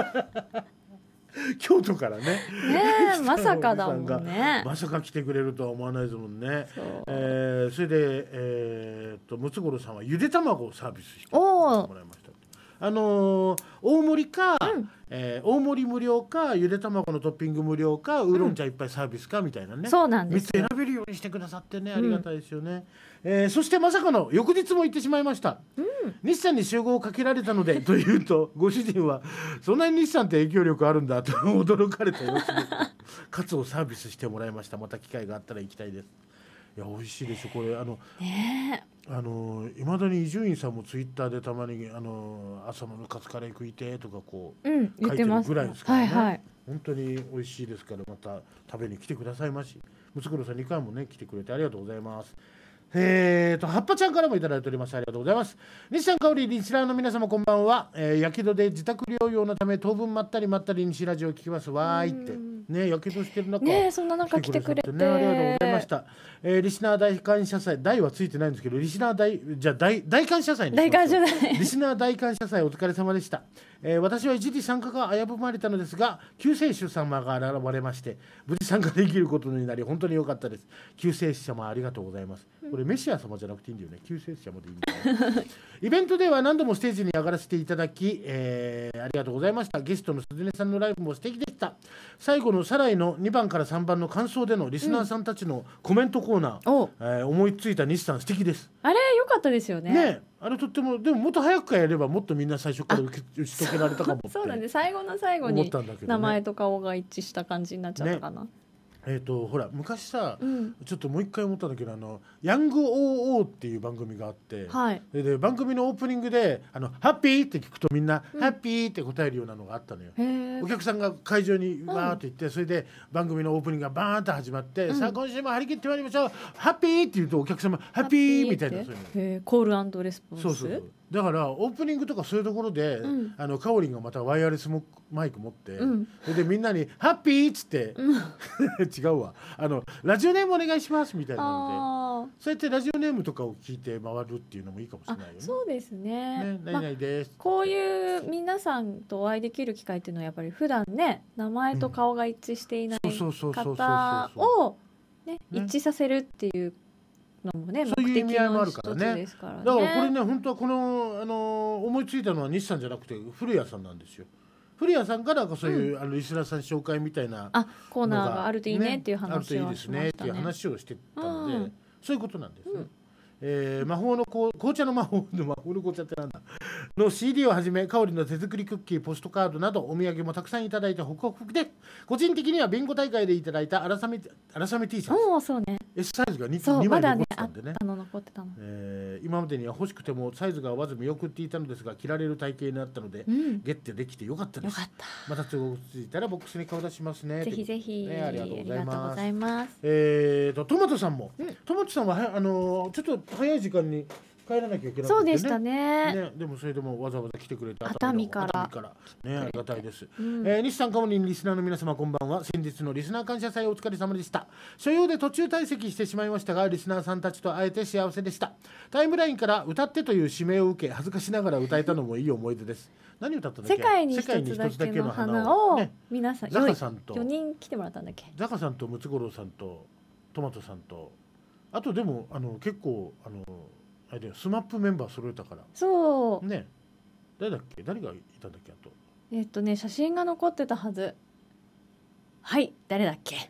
[SPEAKER 1] 京都からね。
[SPEAKER 2] ねえまさかだもんね。
[SPEAKER 1] まさか来てくれるとは思わないですもんね。そ, えー、それで、えー、とムツゴロウさんはゆで卵をサービスしてもらいました。あのー、大盛りか、うんえー、大盛り無料かゆで卵のトッピング無料かウーロン茶いっぱいサービスかみたいなね、うん、
[SPEAKER 2] そうなんですよ。
[SPEAKER 1] みっつ選べるようにしてくださってね、ありがたいですよね、うんえー、そしてまさかの翌日も行ってしまいました、うん、日産に集合をかけられたのでというとご主人はそんなに日産って影響力あるんだと驚かれた様子でカツをサービスしてもらいました。また機会があったら行きたいです。いや美味しいでしょこれ。あの、ね、あのいまだに伊集院さんもツイッターでたまにあの朝のカツカレー食いてとかこう、うん、書いてるぐらいですからね、はいはい、本当に美味しいですからまた食べに来てくださいまし。ムツゴロウさんにかいもね来てくれてありがとうございます。えーと、はっぱちゃんからもいただいております。ありがとうございます。日産香織リスナーの皆様こんばんは、えー、やけどで自宅療養のため当分まったりまったり西ラジオを聞きますわーいってね、やけどしてる中
[SPEAKER 2] ね、そんな中来てくれてね、
[SPEAKER 1] ありがとうございました、えー、リスナー大感謝祭、大はついてないんですけどリスナー大じゃあ 大, 大感謝祭にしましょう。リスナー大感謝祭お疲れ様でした、えー、私は一時参加が危ぶまれたのですが救世主様が現れまして無事参加できることになり本当に良かったです。救世主様ありがとうございます。これメシア様じゃなくていいんだよね、救世主様でいいんだよイベントでは何度もステージに上がらせていただき、えー、ありがとうございました。ゲストの鈴音さんのライブも素敵でした。最後のサライのにばんからさんばんの感想でのリスナーさんたちのコメントコーナー、うんえー、思いついた西さん素敵です。
[SPEAKER 2] あれ良かったですよね。
[SPEAKER 1] ねあれとってもでももっと早くからやればもっとみんな最初から打ち解けられたかもって
[SPEAKER 2] そうなんで最後の最後に名前と顔が一致した感じになっちゃったかな、ね
[SPEAKER 1] えー、とほら昔さ、うん、ちょっともう一回思ったんだけどあのヤング オーオー っていう番組があって、はい、で, で番組のオープニングであのハッピーって聞くとみんな、うん、ハッピーって答えるようなのがあったのよ。お客さんが会場にわーって行って、うん、それで番組のオープニングがバーンって始まって、うん、さあ今週も張り切ってまいりましょうハッピーって言うとお客様ハッピーみたいなそういうの
[SPEAKER 2] コール&レスポンス。
[SPEAKER 1] そうそうそうだからオープニングとかそういうところで、うん、あのカオリンがまたワイヤレスマイク持って、うん、それでみんなにハッピーっつって、うん、違うわあのラジオネームお願いしますみたいなのでそうやってラジオネームとかを聞いて回るっていうのもいいかもしれないよね。
[SPEAKER 2] そうですね。
[SPEAKER 1] ね何々です、
[SPEAKER 2] ま、こういう皆さんとお会いできる機会っていうのはやっぱり普段ね名前と顔が一致していない方をね一致させるっていうのもね、
[SPEAKER 1] そういう意味合いもあるからね。だからこれね本当はこの、あの思いついたのは西さんじゃなくて古谷さんなんですよ。古谷さんからそういう、うん、あのリスナーさん紹介みたいな
[SPEAKER 2] あコーナーがあるといいねっていう話をしましたね。あるといいですね
[SPEAKER 1] っていう話をしてたので、うん、そういうことなんですね。うんえー、魔法の紅茶の魔法の魔法の紅茶ってなんだの シーディー をはじめ香りの手作りクッキーポストカードなどお土産もたくさんいただいてホクホクで個人的にはビンゴ大会でいただいたあらさめ T シャツ
[SPEAKER 2] おそう、ね、
[SPEAKER 1] S サイズが 2, にまい残ってたんでね、
[SPEAKER 2] まだねあの残ってたの、
[SPEAKER 1] えー、今までには欲しくてもサイズが合わず見送っていたのですが着られる体型になったので、うん、ゲットできてよかったです。
[SPEAKER 2] よかった。
[SPEAKER 1] また都合ついたらボックスに顔出しますね。
[SPEAKER 2] ぜひぜひ、
[SPEAKER 1] ね、ありがとうございます。
[SPEAKER 2] ございます。
[SPEAKER 1] えーとトマトさんも、うん、トマトさんはあのー、ちょっと早い時間に帰らなきゃいけない、ね、
[SPEAKER 2] そうでした ね,
[SPEAKER 1] ねでもそれでもわざわざ来てくれて
[SPEAKER 2] 熱海から
[SPEAKER 1] 熱海からねありがたいです、うんえー、西さんかもにリスナーの皆様こんばんは。先日のリスナー感謝祭お疲れ様でした。所用で途中退席してしまいましたがリスナーさんたちと会えて幸せでした。タイムラインから歌ってという指名を受け恥ずかしながら歌えたのもいい思い出です。何歌ったんだっけ。
[SPEAKER 2] 世界に一つだけの花を、ね、皆さん
[SPEAKER 1] ザカさんと
[SPEAKER 2] よにん来てもらったんだっけ。
[SPEAKER 1] ザカさんとムツゴロウさんとトマトさんとあとでもあの結構あのあれだよスマップメンバー揃えたから
[SPEAKER 2] そう
[SPEAKER 1] ね。誰だっけ誰がいたんだっけ。あと
[SPEAKER 2] えっとね写真が残ってたはず。はい誰だっけ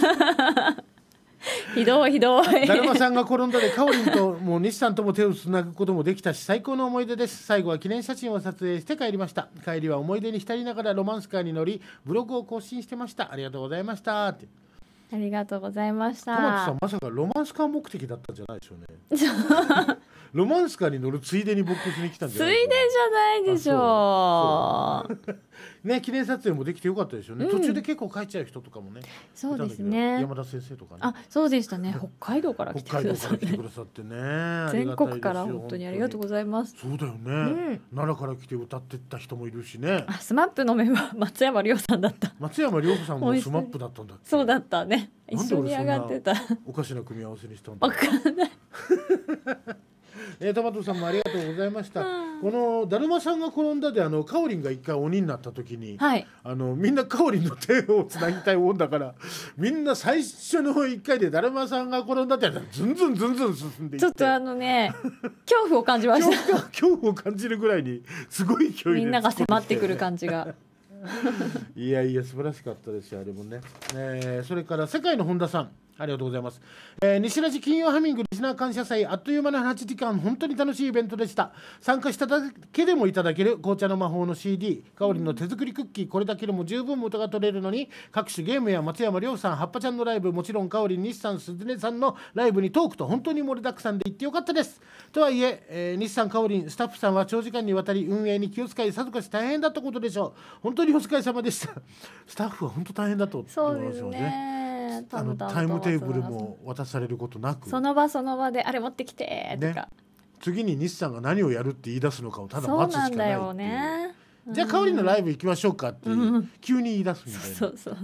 [SPEAKER 2] ひどいひどい
[SPEAKER 1] だるまさんが転んだでカオリンともう西さんとも手をつなぐこともできたし最高の思い出です。最後は記念写真を撮影して帰りました。帰りは思い出に浸りながらロマンスカーに乗りブログを更新してました。ありがとうございましたって。
[SPEAKER 2] ありがとうございました。
[SPEAKER 1] トマトさんまさかロマンスカー目的だったんじゃないでしょうねロマンスカーに乗るついでにボックスに来たんじゃない
[SPEAKER 2] ついでじゃないでしょう
[SPEAKER 1] ね、記念撮影もできてよかったですよね、うん、途中で結構帰っちゃう人とかもね。
[SPEAKER 2] そうですね、
[SPEAKER 1] 山田先生とかね。
[SPEAKER 2] あ、そうでしたね。北海道から来てくださって、
[SPEAKER 1] 北海道から来てくださって
[SPEAKER 2] ね全国から本当にありがとうございます。
[SPEAKER 1] そうだよね、うん、奈良から来て歌ってった人もいるしね。
[SPEAKER 2] あ、スマップのメンバー松山亮さんだった。
[SPEAKER 1] 松山亮さんもスマップだったんだっけ。
[SPEAKER 2] そうだったね、一緒に上がってた。
[SPEAKER 1] おかしな組み合わせにしたんだ。
[SPEAKER 2] わかんない
[SPEAKER 1] えー、トマトさんもありがとうございました。このだるまさんが転んだで、あのカオリンが一回鬼になった時に、はい、あのみんなカオリンの手をつなぎたいもんだからみんな最初の一回でだるまさんが転んだってやったらズンズンズンズン進んでいって、
[SPEAKER 2] ちょっとあのね恐怖を感じました
[SPEAKER 1] 恐, 恐怖を感じるぐらいにすごい勢いで
[SPEAKER 2] みんなが迫ってくる感じが
[SPEAKER 1] いやいや素晴らしかったですよ、あれもね、えー、それから世界の本田さん、ありがとうございます。えー、西ラジ金曜ハミングリスナー感謝祭、あっという間のはちじかん、本当に楽しいイベントでした。参加しただけでもいただける紅茶の魔法の シーディー、かおりんの手作りクッキー、これだけでも十分元が取れるのに、各種ゲームや松山亮さん、はっぱちゃんのライブ、もちろんかおりん、西さん、すずねさんのライブにトークと本当に盛りだくさんで行ってよかったです。とはいええー、西さん、かおりん、スタッフさんは長時間にわたり運営に気を使い、さぞかし大変だったことでしょう。本当にお疲れ様でした。スタッフは本当大変だと思いますよね。あのタイムテーブルも渡されることなく、
[SPEAKER 2] その場その場であれ持ってきてとか、ね、
[SPEAKER 1] 次に西さんが何をやるって言い出すのかをただ待つしかないっていう。そうなんだよ
[SPEAKER 2] ね、
[SPEAKER 1] うん、じゃあかおりんのライブ行きましょうかって、うん、急に言い出すみたいな。
[SPEAKER 2] そうそう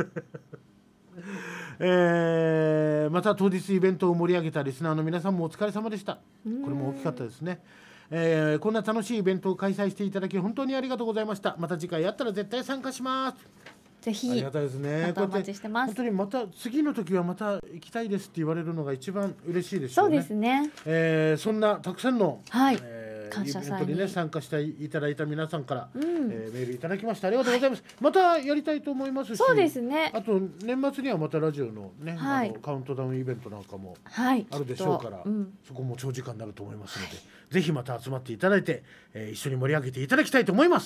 [SPEAKER 1] えー、また当日イベントを盛り上げたリスナーの皆さんもお疲れ様でした。これも大きかったですね。えー、こんな楽しいイベントを開催していただき本当にありがとうございました。また次回やったら絶対参加します。
[SPEAKER 2] ぜひ、
[SPEAKER 1] ありがたいですね。
[SPEAKER 2] またお待ちしてます。
[SPEAKER 1] 本当にまた次の時はまた行きたいですって言われるのが一番嬉しいですよね。
[SPEAKER 2] そうですね。
[SPEAKER 1] えー、そんなたくさんの、
[SPEAKER 2] はい、
[SPEAKER 1] えー、
[SPEAKER 2] 感謝祭に
[SPEAKER 1] イベントにね参加していただいた皆さんから、うん、えー、メールいただきました。ありがとうございます。はい、またやりたいと思いますし、
[SPEAKER 2] そうですね。
[SPEAKER 1] あと年末にはまたラジオのね、はい、あのカウントダウンイベントなんかもあるでしょうから、はい、うん、そこも長時間になると思いますので、はい、ぜひまた集まっていただいて、えー、一緒に盛り上げていただきたいと思います。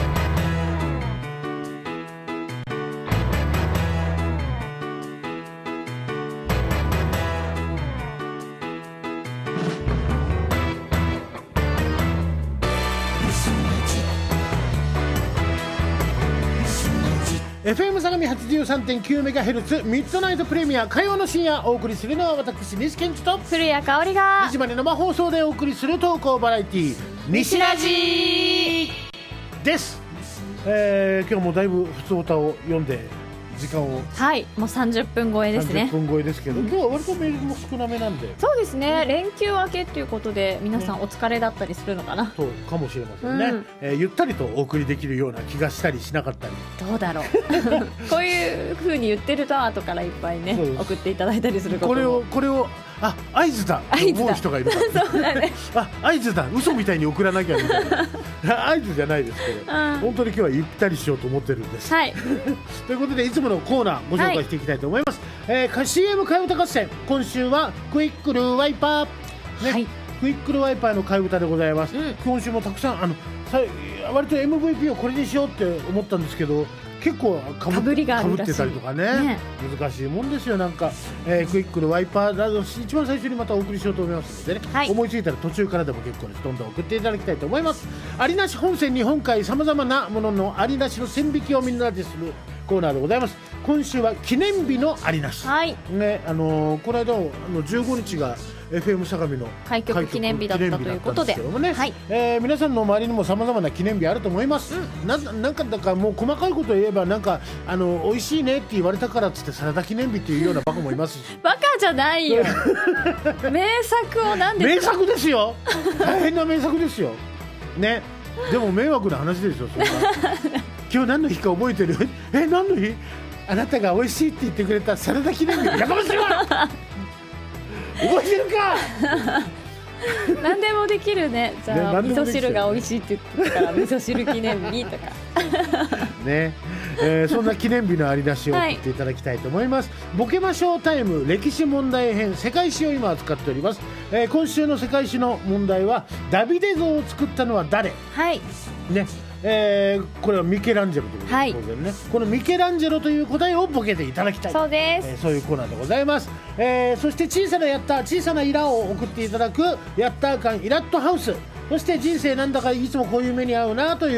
[SPEAKER 1] エフエム 相模 はちじゅうさんてんきゅうメガヘルツ ミッドナイトプレミア火曜の深夜、お送りするのは私西健一と
[SPEAKER 2] 古谷香織が
[SPEAKER 1] にじまで生放送でお送りする投稿バラエティー西ラジです。えー、今日もだいぶ普通歌を読んで時間を、
[SPEAKER 2] はい、もうさんじゅっぷん超えですね。
[SPEAKER 1] さんじゅっぷん超えですけど、今日は割とメールも少なめなんで。
[SPEAKER 2] そうですね、連休明けということで皆さんお疲れだったりするのかな、
[SPEAKER 1] そうかもしれませんね、うん、えー、ゆったりとお送りできるような気がしたりしなかったり、
[SPEAKER 2] どうだろうこういう風に言ってると後からいっぱいね送っていただいたりすることも、
[SPEAKER 1] これをこれをあ合図だと思う人がいるからそうだねあ合図だ、嘘みたいに送らなきゃみたいな合図じゃないですけど、うん、本当に今日はゆったりしようと思ってるんです、はい、ということでいつものコーナーご紹介していきたいと思います、はい、えー、シーエム 替え歌合戦、今週はクイックルワイパー、ね、はい、クイックルワイパーの替え歌でございます、うん、今週もたくさんあのさ割と エムブイピー をこれにしようって思ったんですけど、結構かぶってたりとか ね, ね難しいもんですよ。なんか、えー、クイックルワイパーなど一番最初にまたお送りしようと思いますのでね、はい、思いついたら途中からでも結構です。どんどん送っていただきたいと思います。ありなし本線日本海、さまざまなもののありなしの線引きをみんなでするコーナーでございます。今週は記念日のありなし、はい、ね、あのー、この間のあのじゅうごにちがエフエム 相模の
[SPEAKER 2] 開局記念日だったということで、
[SPEAKER 1] ね、はい、えー、皆さんの周りにもさまざまな記念日あると思います、うん、な, なんかだからもう細かいことを言えばなんかあの美味しいねって言われたからっつってサラダ記念日っていうようなバカもいますし
[SPEAKER 2] バカじゃないよ名作を何です
[SPEAKER 1] か。名作ですよ、大変な名作ですよね。でも迷惑な話ですよそんな今日何の日か覚えてるえ何の日、あなたが美味しいって言ってくれたサラダ記念日、やかましいわ覚えてるか
[SPEAKER 2] 何でもできるね。じゃあ、ね、味噌汁が美味しいって言ってたから味噌汁記念日とか
[SPEAKER 1] ね、えー、そんな記念日のありなしを送っていただきたいと思います、はい、ボケましょうタイム歴史問題編、世界史を今扱っております、えー、今週の世界史の問題はダビデ像を作ったのは誰、はいね、えー、これはミケランジェロということで、はい、ね、このミケランジェロという答えをボケていただきたい、
[SPEAKER 2] そうです、
[SPEAKER 1] えー、そういうコーナーでございます、えー、そして小さなやった小さなイラを送っていただくヤッター感イラッとハウス、そして人生なんだかいつもこういう目に遭うなという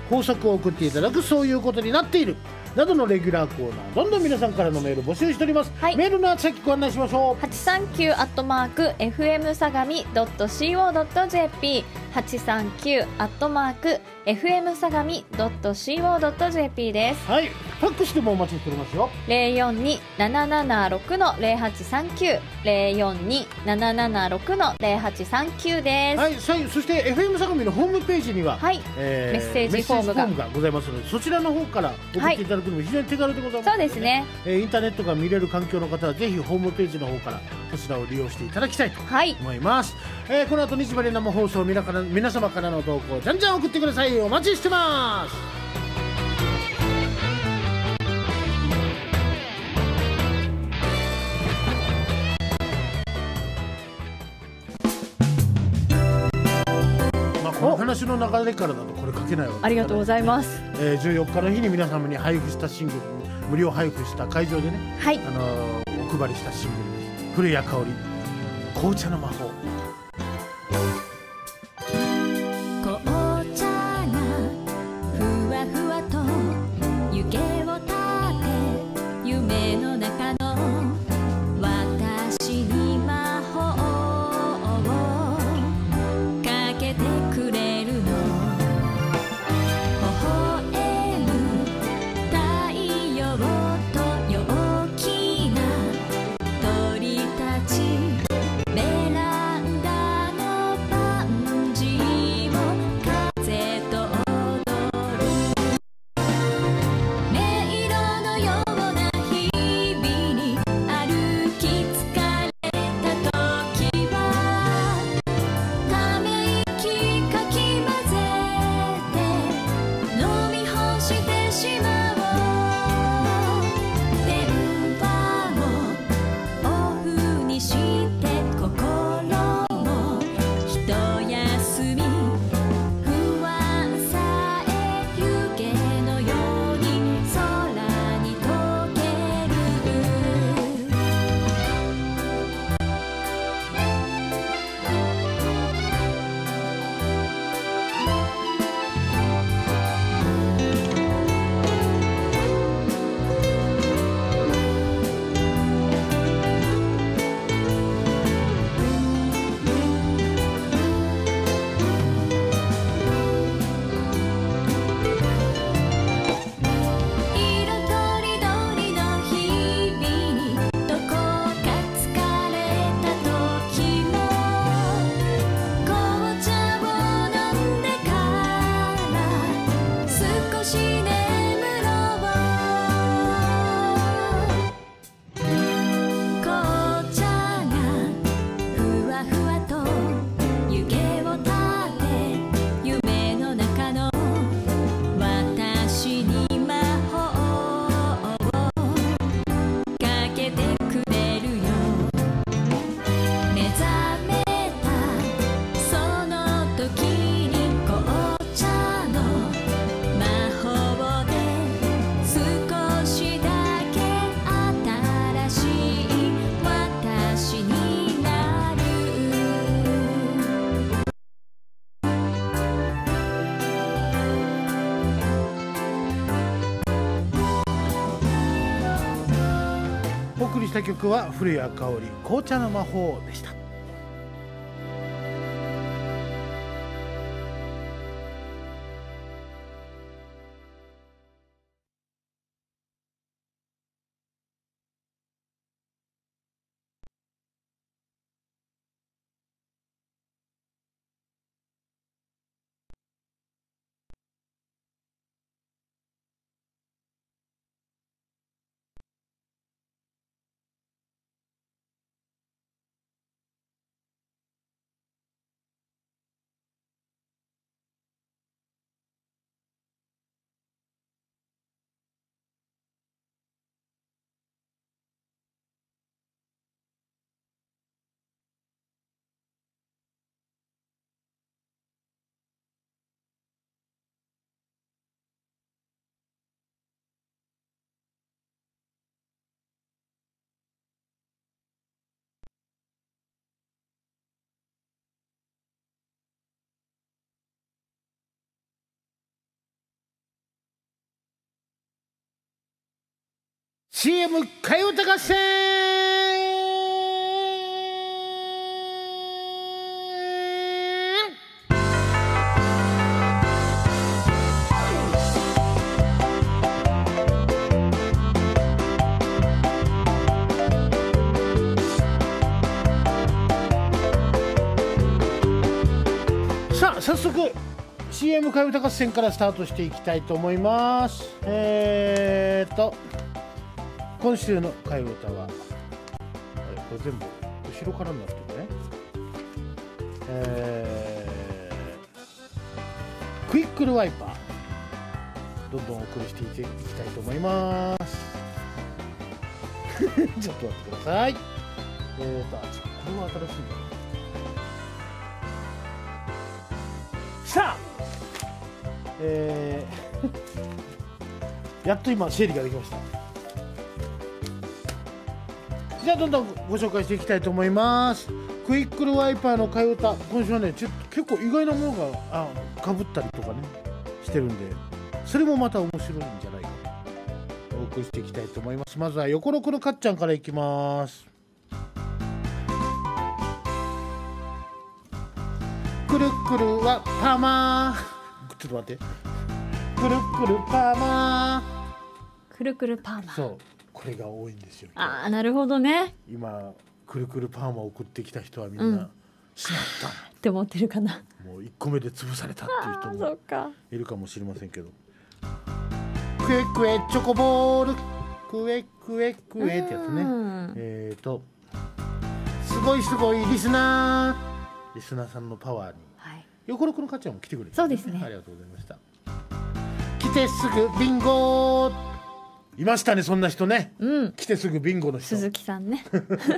[SPEAKER 1] 豊作を送っていただく、そういうことになっているなどのレギュラーコーナー、どんどん皆さんからのメール募集しております、はい、メールの先ご案内しましょう。
[SPEAKER 2] はちさんきゅうアットマーク エフエム 相模 ドット シーオー ドット ジェーピー はちさんきゅうアットマーク エフエム 相模 ドット シーオー ドット ジェーピー です。
[SPEAKER 1] はい、ファックスでもお待ちしておりますよ。
[SPEAKER 2] ゼロよんに ななななろく ゼロはちさんきゅう ゼロよんに ななななろく ゼロはちさんきゅう です。
[SPEAKER 1] はい、そして エフエム 相模のホームページには、
[SPEAKER 2] はい、えー、メッセージフォーム が,
[SPEAKER 1] がございますので、そちらの方から送っていただくのも非常に手軽でございます、ね。
[SPEAKER 2] そうですね、
[SPEAKER 1] えー、インターネットが見れる環境の方はぜひホームページの方からそちらを利用していただきたいと思います、はい。えー、この後にじまで生放送、皆から皆様からの投稿じゃんじゃん送ってください。お待ちしてます。まあ、この話の流れからだとこれ書けないわけ、ね、
[SPEAKER 2] ありがとうございます、
[SPEAKER 1] えー、じゅうよっかの日に皆様に配布したシングル、無料配布した会場でね、
[SPEAKER 2] はい、
[SPEAKER 1] あのー、お配りしたシングルです。古谷香織、紅茶の魔法。お送りした曲は古谷香織、紅茶の魔法でした。 シーエム 替え歌合戦。さあ早速 シーエム 替え歌合戦からスタートしていきたいと思います。えーと今週の替え歌は、これ全部後ろからになってるね。えー、クイックルワイパーどんどんお送りしていきたいと思います。ちょっと待ってください。えーとこれは新しいんだね。さあ、えー、やっと今整理ができました。じゃあどんどんご紹介していきたいと思います。クイックルワイパーの替え歌、今週はねちょっと結構意外なものがあかぶったりとかねしてるんで、それもまた面白いんじゃないかとお送りしていきたいと思います。まずは横ロクのかっちゃんからいきます。くるくるはパーマー、ちょっと待って、くるくるパーマ
[SPEAKER 2] ー、くるくるパーマー、
[SPEAKER 1] そうこれが多いんですよ。
[SPEAKER 2] ああなるほどね。
[SPEAKER 1] 今くるくるパーマを送ってきた人はみんな、うん、しまった
[SPEAKER 2] って思ってるかな。
[SPEAKER 1] もういっこめで潰されたっていう人もいるかもしれませんけど、クエクエチョコボールクエクエクエってやつね。えーとすごいすごいリスナーリスナーさんのパワーに、はい、横ロクのかっちゃんも来てくれて、ね、
[SPEAKER 2] そうですね、
[SPEAKER 1] ありがとうございました。来てすぐビンゴ、いましたねそんな人ね、うん、来てすぐビンゴの人、
[SPEAKER 2] 鈴木さんね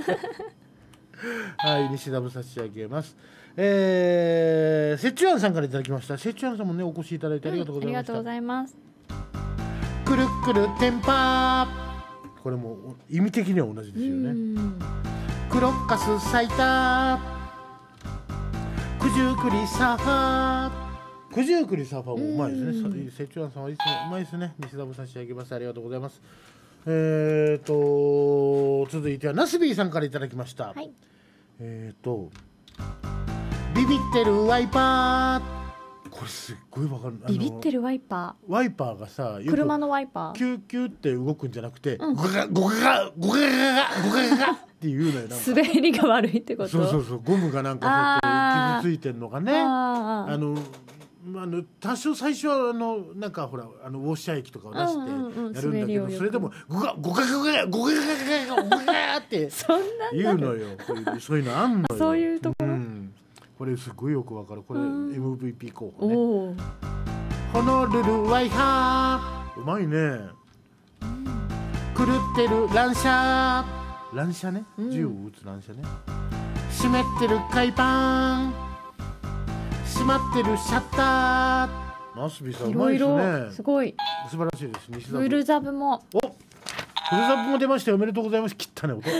[SPEAKER 1] はい西田部差し上げます。えー、セチュアンさんからいただきました。セチュアンさんもねお越しいただいてありがとうございました、
[SPEAKER 2] うん、ありがとうございます。
[SPEAKER 1] くるくるテンパー、これも意味的には同じですよね。クロッカス咲いた、九十九里サーファー、九十九里サーファーもうまいですね。セチュアンさんはいつもうまいですね。西田も差し上げます。ありがとうございます。えーと続いてはナスビーさんからいただきました、はい、えーとビビってるワイパー、これすっごいわかる。
[SPEAKER 2] ビビってるワイパ
[SPEAKER 1] ー、ワイパーがさ
[SPEAKER 2] 車のワイパー
[SPEAKER 1] キューキューって動くんじゃなくて、うん、ゴガゴガガゴガガガゴガガガっていうのよ。
[SPEAKER 2] 滑りが悪いってこと。
[SPEAKER 1] そうそうそう、ゴムがなんか傷ついてんのがね、ああのあの多少最初はあのなんかほらあのウォッシャー液とかを出してやるんだけど、それでもゴガゴガゴガゴガガゴガゴガって言うのよ。そういうのあんのよ。
[SPEAKER 2] そういうところ、うん、
[SPEAKER 1] これすごいよくわかる。これ エムブイピー 候補ね。ホノルルワイハー、うまいね。狂ってる乱射、乱射ね、銃を撃つ乱射ね。湿ってる海パン、閉まってるシャッター。ナスビさんうまいですね。
[SPEAKER 2] すごい
[SPEAKER 1] 素晴らしいです。西田
[SPEAKER 2] フルザブも、
[SPEAKER 1] おフルザブも出ましたよ。おめでとうございます。切ったね音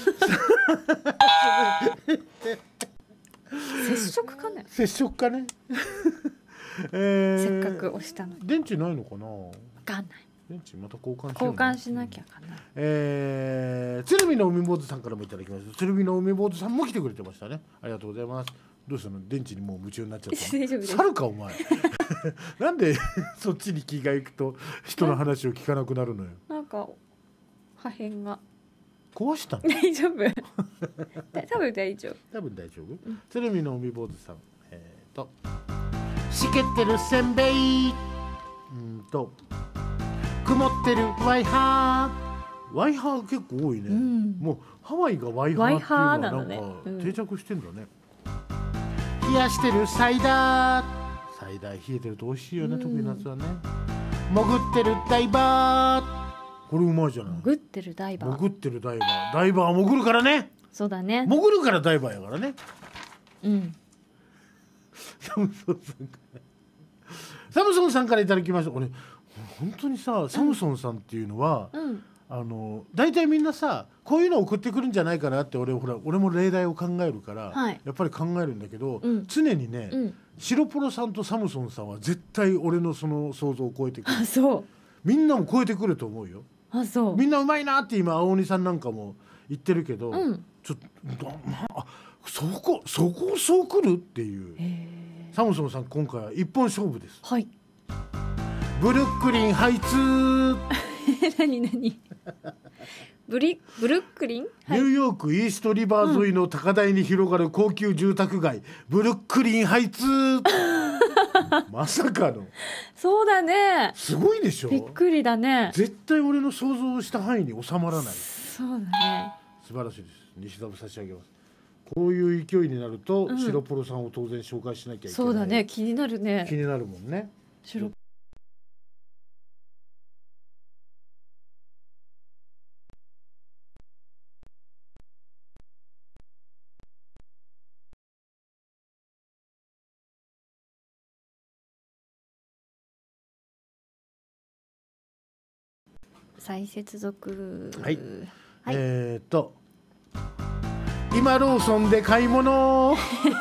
[SPEAKER 2] 接触かね。
[SPEAKER 1] 接触かね
[SPEAKER 2] えー、せっかく押したのに。
[SPEAKER 1] 電池ないのかな。
[SPEAKER 2] わかんない。
[SPEAKER 1] 電池また交換し
[SPEAKER 2] 交換しなきゃかな。
[SPEAKER 1] えー、鶴見の海坊主さんからもいただきました。鶴見の海坊主さんも来てくれてましたね。ありがとうございます。どうしたの、電池にもう夢中になっちゃったの。猿かお前なんでそっちに気がいくと人の話を聞かなくなるのよ。
[SPEAKER 2] なんか破片が
[SPEAKER 1] 壊したの。
[SPEAKER 2] 大丈夫多分大丈夫
[SPEAKER 1] 多分大丈夫、うん、鶴見の海坊主さん、えーとしけってるせんべい、うんと曇ってるワイハー、ワイハー結構多いね、うん、もうハワイがワイハーっていうのはなんか定着してんだね、うん、冷やしてるサイダー、サイダー冷えてると美味しいよね、うん、特に夏はね。潜ってるダイバー、これうまいじゃない。
[SPEAKER 2] 潜ってるダイバー、
[SPEAKER 1] 潜ってるダイバー、ダイバーは潜るからね。
[SPEAKER 2] そうだね、
[SPEAKER 1] 潜るからダイバーやからね。うんサムソンさんからサムソンさんからいただきました。俺本当にさ、サムソンさんっていうのは、うん、あの大体みんなさこういうの送ってくるんじゃないかなって俺ほら俺も例題を考えるから、はい、やっぱり考えるんだけど、うん、常にね、うん、白ポロさんとサムソンさんは絶対俺のその想像を超えてくる。
[SPEAKER 2] あ、そう。
[SPEAKER 1] みんなも超えてくると思うよ。
[SPEAKER 2] あ、そう。
[SPEAKER 1] みんなうまいなって今青鬼さんなんかも言ってるけど、うん、ちょっとなあそこそこそうくるっていう。サムソンさん今回は一本勝負です。
[SPEAKER 2] はい。
[SPEAKER 1] ブルックリンハイツ
[SPEAKER 2] 何何ブリブルックリン、
[SPEAKER 1] はい、ニューヨークイーストリバー沿いの高台に広がる高級住宅街、うん、ブルックリンハイツまさかの。
[SPEAKER 2] そうだね。
[SPEAKER 1] すごいでしょ。
[SPEAKER 2] びっくりだね。
[SPEAKER 1] 絶対俺の想像した範囲に収まらない。
[SPEAKER 2] そうだね。
[SPEAKER 1] 素晴らしいです。西田も差し上げます。こういう勢いになると、うん、白ポロさんを当然紹介しなきゃいけない。
[SPEAKER 2] そうだね。気になるね。
[SPEAKER 1] 気になるもんね。白
[SPEAKER 2] 再接続。
[SPEAKER 1] はい。はい、えっ、ー、と今ローソンで買い物。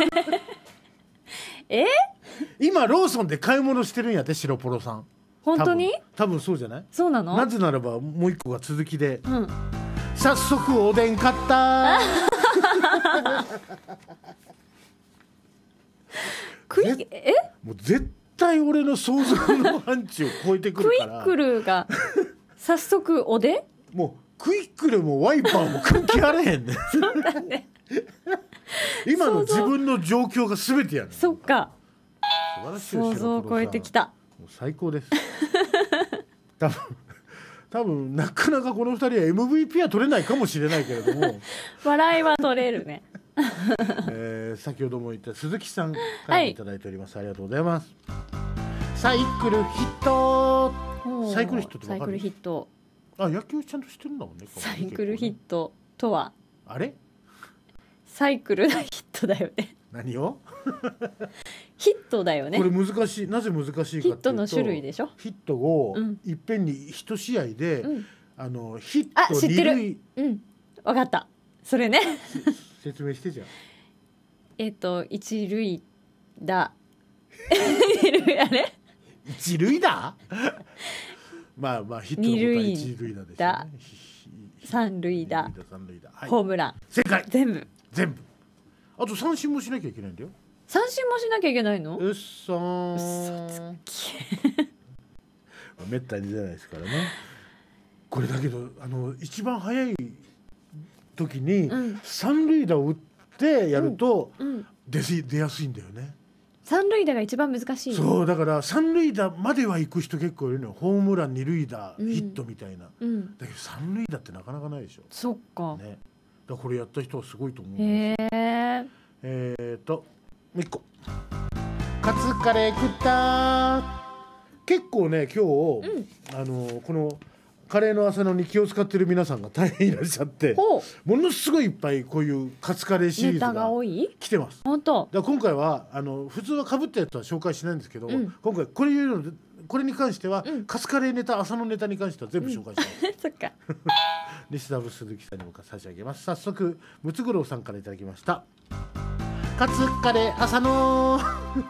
[SPEAKER 2] え？
[SPEAKER 1] 今ローソンで買い物してるんやって白ポロさん。
[SPEAKER 2] 本当に？
[SPEAKER 1] 多分そうじゃない？
[SPEAKER 2] そうなの？
[SPEAKER 1] なぜならばもう一個が続きで、うん、早速おでん買った。
[SPEAKER 2] クイえ？
[SPEAKER 1] もう絶対俺の想像の範疇を超えてくるから。
[SPEAKER 2] クイックルが早速おで？
[SPEAKER 1] もうクイックルもワイパーも関係あれへんね。
[SPEAKER 2] そうだね。
[SPEAKER 1] 今の自分の状況が全てやね。
[SPEAKER 2] そっか。
[SPEAKER 1] 素晴らしい。
[SPEAKER 2] 想像を超えてきた。
[SPEAKER 1] もう最高です。多分多分なかなかこのふたりは エムブイピー は取れないかもしれないけれども。
[SPEAKER 2] 笑いは取れるね。
[SPEAKER 1] えー、先ほども言った鈴木さんからいただいております。はい、ありがとうございます。サイクルヒット。サイクルヒットって
[SPEAKER 2] サイクルヒット。
[SPEAKER 1] あ、野球ちゃんと知ってるんだもんね。
[SPEAKER 2] サイクルヒットとは。
[SPEAKER 1] あれ？
[SPEAKER 2] サイクルヒットだよね。
[SPEAKER 1] 何を？
[SPEAKER 2] ヒットだよね。
[SPEAKER 1] これ難しい。なぜ難しいかっていうと、
[SPEAKER 2] ヒットの種類でしょ。
[SPEAKER 1] ヒットをいっぺんに一試合で、うん、あのヒット
[SPEAKER 2] あ、知ってる。うん、分かった。それね。
[SPEAKER 1] 説明してじゃん。
[SPEAKER 2] えっと一塁打。二塁あれ？
[SPEAKER 1] 一塁打？まあまあヒットのことは一塁打でしょうね。
[SPEAKER 2] 三塁打、
[SPEAKER 1] 三塁打、はい、
[SPEAKER 2] ホームラン、
[SPEAKER 1] 正解。
[SPEAKER 2] 全部
[SPEAKER 1] 全部。あと三振もしなきゃいけないんだよ。
[SPEAKER 2] 三振もしなきゃいけないの？
[SPEAKER 1] うっそー。
[SPEAKER 2] 嘘つき。
[SPEAKER 1] めったに出ないですからね。これだけどあの一番早い時に、うん、三塁打を打ってやると、うんうん、出し出やすいんだよね。
[SPEAKER 2] 三塁打が一番難しい。
[SPEAKER 1] そうだから三塁打までは行く人結構いるのよ。ホームラン、二塁打、うん、ヒットみたいな、うん、だけど三塁打ってなかなかないでしょ。
[SPEAKER 2] そっか、
[SPEAKER 1] ね、だからこれやった人はすごいと思う。
[SPEAKER 2] へー。
[SPEAKER 1] えーともう一個、カツカレー食った。結構ね今日、うん、あのこのカレーの朝のに気を使ってる皆さんが大変いらっしゃって、ものすごいいっぱいこういうカツカレーシリーズが来てます。
[SPEAKER 2] 本当。
[SPEAKER 1] だから今回はあの普通は被ったやつは紹介しないんですけど、うん、今回これ言うのでこれに関しては、うん、カツカレーネタ、朝のネタに関しては全部紹介します、
[SPEAKER 2] うん、そっか。
[SPEAKER 1] 西田鈴木さんにも差し上げます。早速ムツゴロウさんからいただきました。カツカレー朝の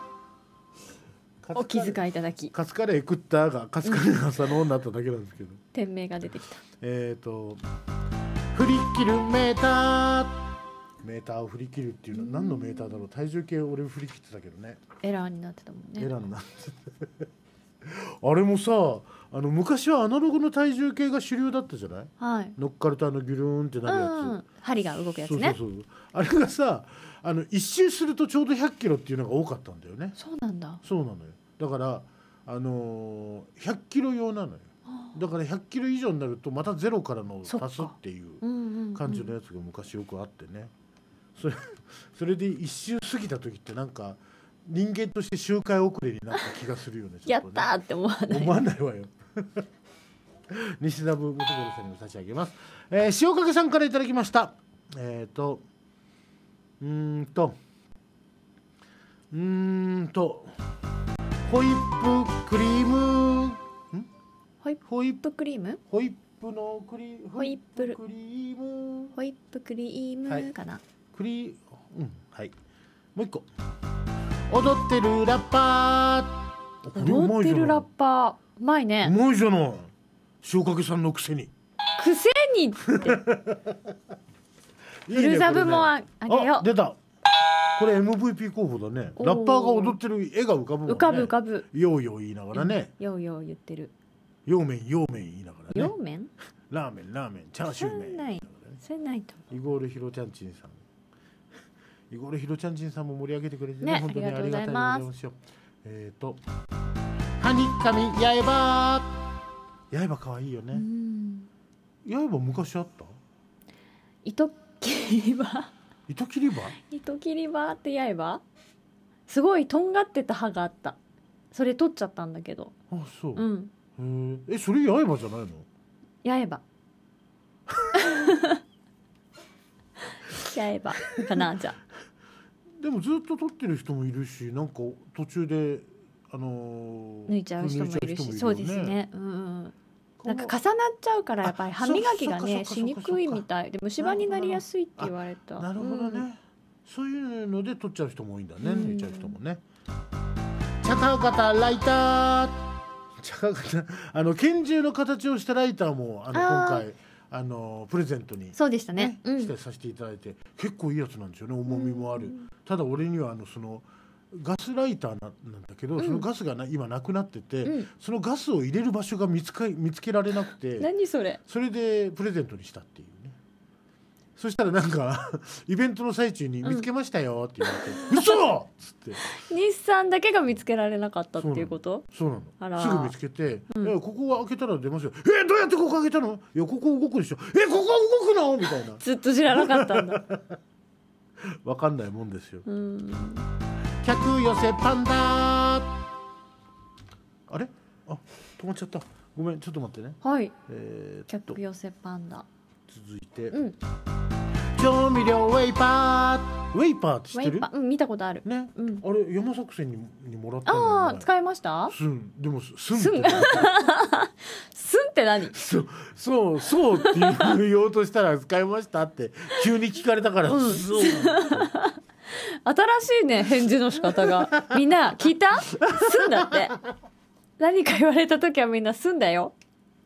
[SPEAKER 2] お気遣いいただき、
[SPEAKER 1] カツカレー食ったがカツカレー朝のになっただけなんですけど、
[SPEAKER 2] 店名が出てきた。
[SPEAKER 1] えっと振り切るメーター、メーターを振り切るっていうのは何のメーターだろう。体重計を俺振り切ってたけどね。
[SPEAKER 2] エラーになってたもんね。
[SPEAKER 1] エラーになってあれもさ、あの昔はアナログの体重計が主流だったじゃない、はい、乗っかるとあのギュルーンってなるやつ、うん、
[SPEAKER 2] 針が動くやつね。
[SPEAKER 1] そうそうそう、あれがさ、あの一周するとちょうどひゃっキロっていうのが多かったんだよね。
[SPEAKER 2] そうなんだ。
[SPEAKER 1] そうなのよ。だからあのー、ひゃっキロ用なのよ。だからひゃっキロ以上になるとまたゼロからの足すっていう感じのやつが昔よくあってね。それ、それで一周過ぎた時ってなんか人間として周回遅れになった気がするよね。
[SPEAKER 2] やったーって思わない。
[SPEAKER 1] 思わないわよ。西田ムツゴロウさんにも差し上げます。えー、塩影さんからいただきました。えっ、ー、とうーんとうーんとホイップクリーム、ん
[SPEAKER 2] ホイホイップクリーム、
[SPEAKER 1] ホイップのクリ
[SPEAKER 2] ホイップ
[SPEAKER 1] クリーム
[SPEAKER 2] ホイップクリームかな、はい、
[SPEAKER 1] クリうんはい。もう一個、踊ってるラッパー。
[SPEAKER 2] 踊ってるラッパー、うまいね。
[SPEAKER 1] うまいじゃない。 塩かけさんのくせに
[SPEAKER 2] くせにってフルザブもあげよう。
[SPEAKER 1] 出た。これ エムブイピー 候補だね。ラッパーが踊ってる絵が浮かぶもんね。
[SPEAKER 2] 浮かぶ浮かぶ。
[SPEAKER 1] ようよう言いながらね。
[SPEAKER 2] ようよう言ってる。
[SPEAKER 1] ようめんようめん言いながらね。
[SPEAKER 2] ようめん？
[SPEAKER 1] ラーメンラーメンチャーシュー麺。
[SPEAKER 2] ない。それないと。
[SPEAKER 1] イゴールヒロちゃんちんさん。イゴールヒロちゃんちんさんも盛り上げてくれて
[SPEAKER 2] ね、
[SPEAKER 1] 本当にありがとうございます。
[SPEAKER 2] す
[SPEAKER 1] えっとはにかみやえばやえば可愛いよね。やえば昔あった？
[SPEAKER 2] 糸切り刃。
[SPEAKER 1] 糸切り刃？
[SPEAKER 2] 糸切り刃ってやえば？すごいとんがってた刃があった。それ取っちゃったんだけど。
[SPEAKER 1] あ、そう。
[SPEAKER 2] うん。
[SPEAKER 1] へえ、それやえばじゃないの？
[SPEAKER 2] やえば。やえばかなじゃ。
[SPEAKER 1] でもずっと取ってる人もいるし、なんか途中であの
[SPEAKER 2] ー、抜いちゃう人もいるし、ね、そうですね。うん。なんか重なっちゃうからやっぱり歯磨きがねしにくいみたいで虫歯になりやすいって言われた。
[SPEAKER 1] なるほどね、うん、そういうので取っちゃう人も多いんだね、うん、抜いちゃう人もね。茶川型ライター、茶川型あの拳銃の形をしたライターもあの今回あのプレゼントに、ね、
[SPEAKER 2] そうでしたね、
[SPEAKER 1] うん、してさせていただいて結構いいやつなんですよね。重みもある、うん、ただ俺にはあのそのガスライター な, なんだけど、うん、そのガスがな今なくなってて、うん、そのガスを入れる場所が見つか見つけられなくて
[SPEAKER 2] 何それ
[SPEAKER 1] それでプレゼントにしたっていうね。そしたらなんかイベントの最中に見つけましたよって言われて、うん、嘘っつって
[SPEAKER 2] 日産だけが見つけられなかったっていうこと？
[SPEAKER 1] そうなの。あらすぐ見つけて、うん、いやここは開けたら出ますよ。えどうやってここ開けたの？いやここ動くでしょ。えここ動くのみたいな。
[SPEAKER 2] ずっと知らなかったんだ。
[SPEAKER 1] わかんないもんですよ。
[SPEAKER 2] うん
[SPEAKER 1] 客寄せパンダ。あれ？あ、止まっちゃった。ごめん、ちょっと待ってね。
[SPEAKER 2] はい。
[SPEAKER 1] えー、
[SPEAKER 2] 客寄せパンダ。
[SPEAKER 1] 続いて、
[SPEAKER 2] うん、
[SPEAKER 1] 調味料ウェイパー。ウェイパーって知ってる？
[SPEAKER 2] うん、見たことある。
[SPEAKER 1] ね。
[SPEAKER 2] うん、
[SPEAKER 1] あれ山作戦ににもらったの。
[SPEAKER 2] ああ、使いました？
[SPEAKER 1] すん、でもすん。すん。
[SPEAKER 2] すんって何？
[SPEAKER 1] そうそうそうって言おうとしたら使いましたって急に聞かれたから。うん、そう。
[SPEAKER 2] 新しいね返事の仕方が。みんな聞いた？すんだって。何か言われた時はみんなすんだよ。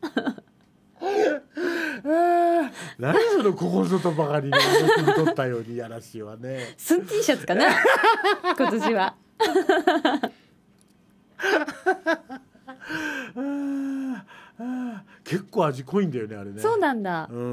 [SPEAKER 1] 何そのここぞとばかりに取ったようにやらしいわね。
[SPEAKER 2] すん T シャツかな今年は。
[SPEAKER 1] 結構味濃いんだよねあれね。
[SPEAKER 2] そうなんだ、
[SPEAKER 1] うん、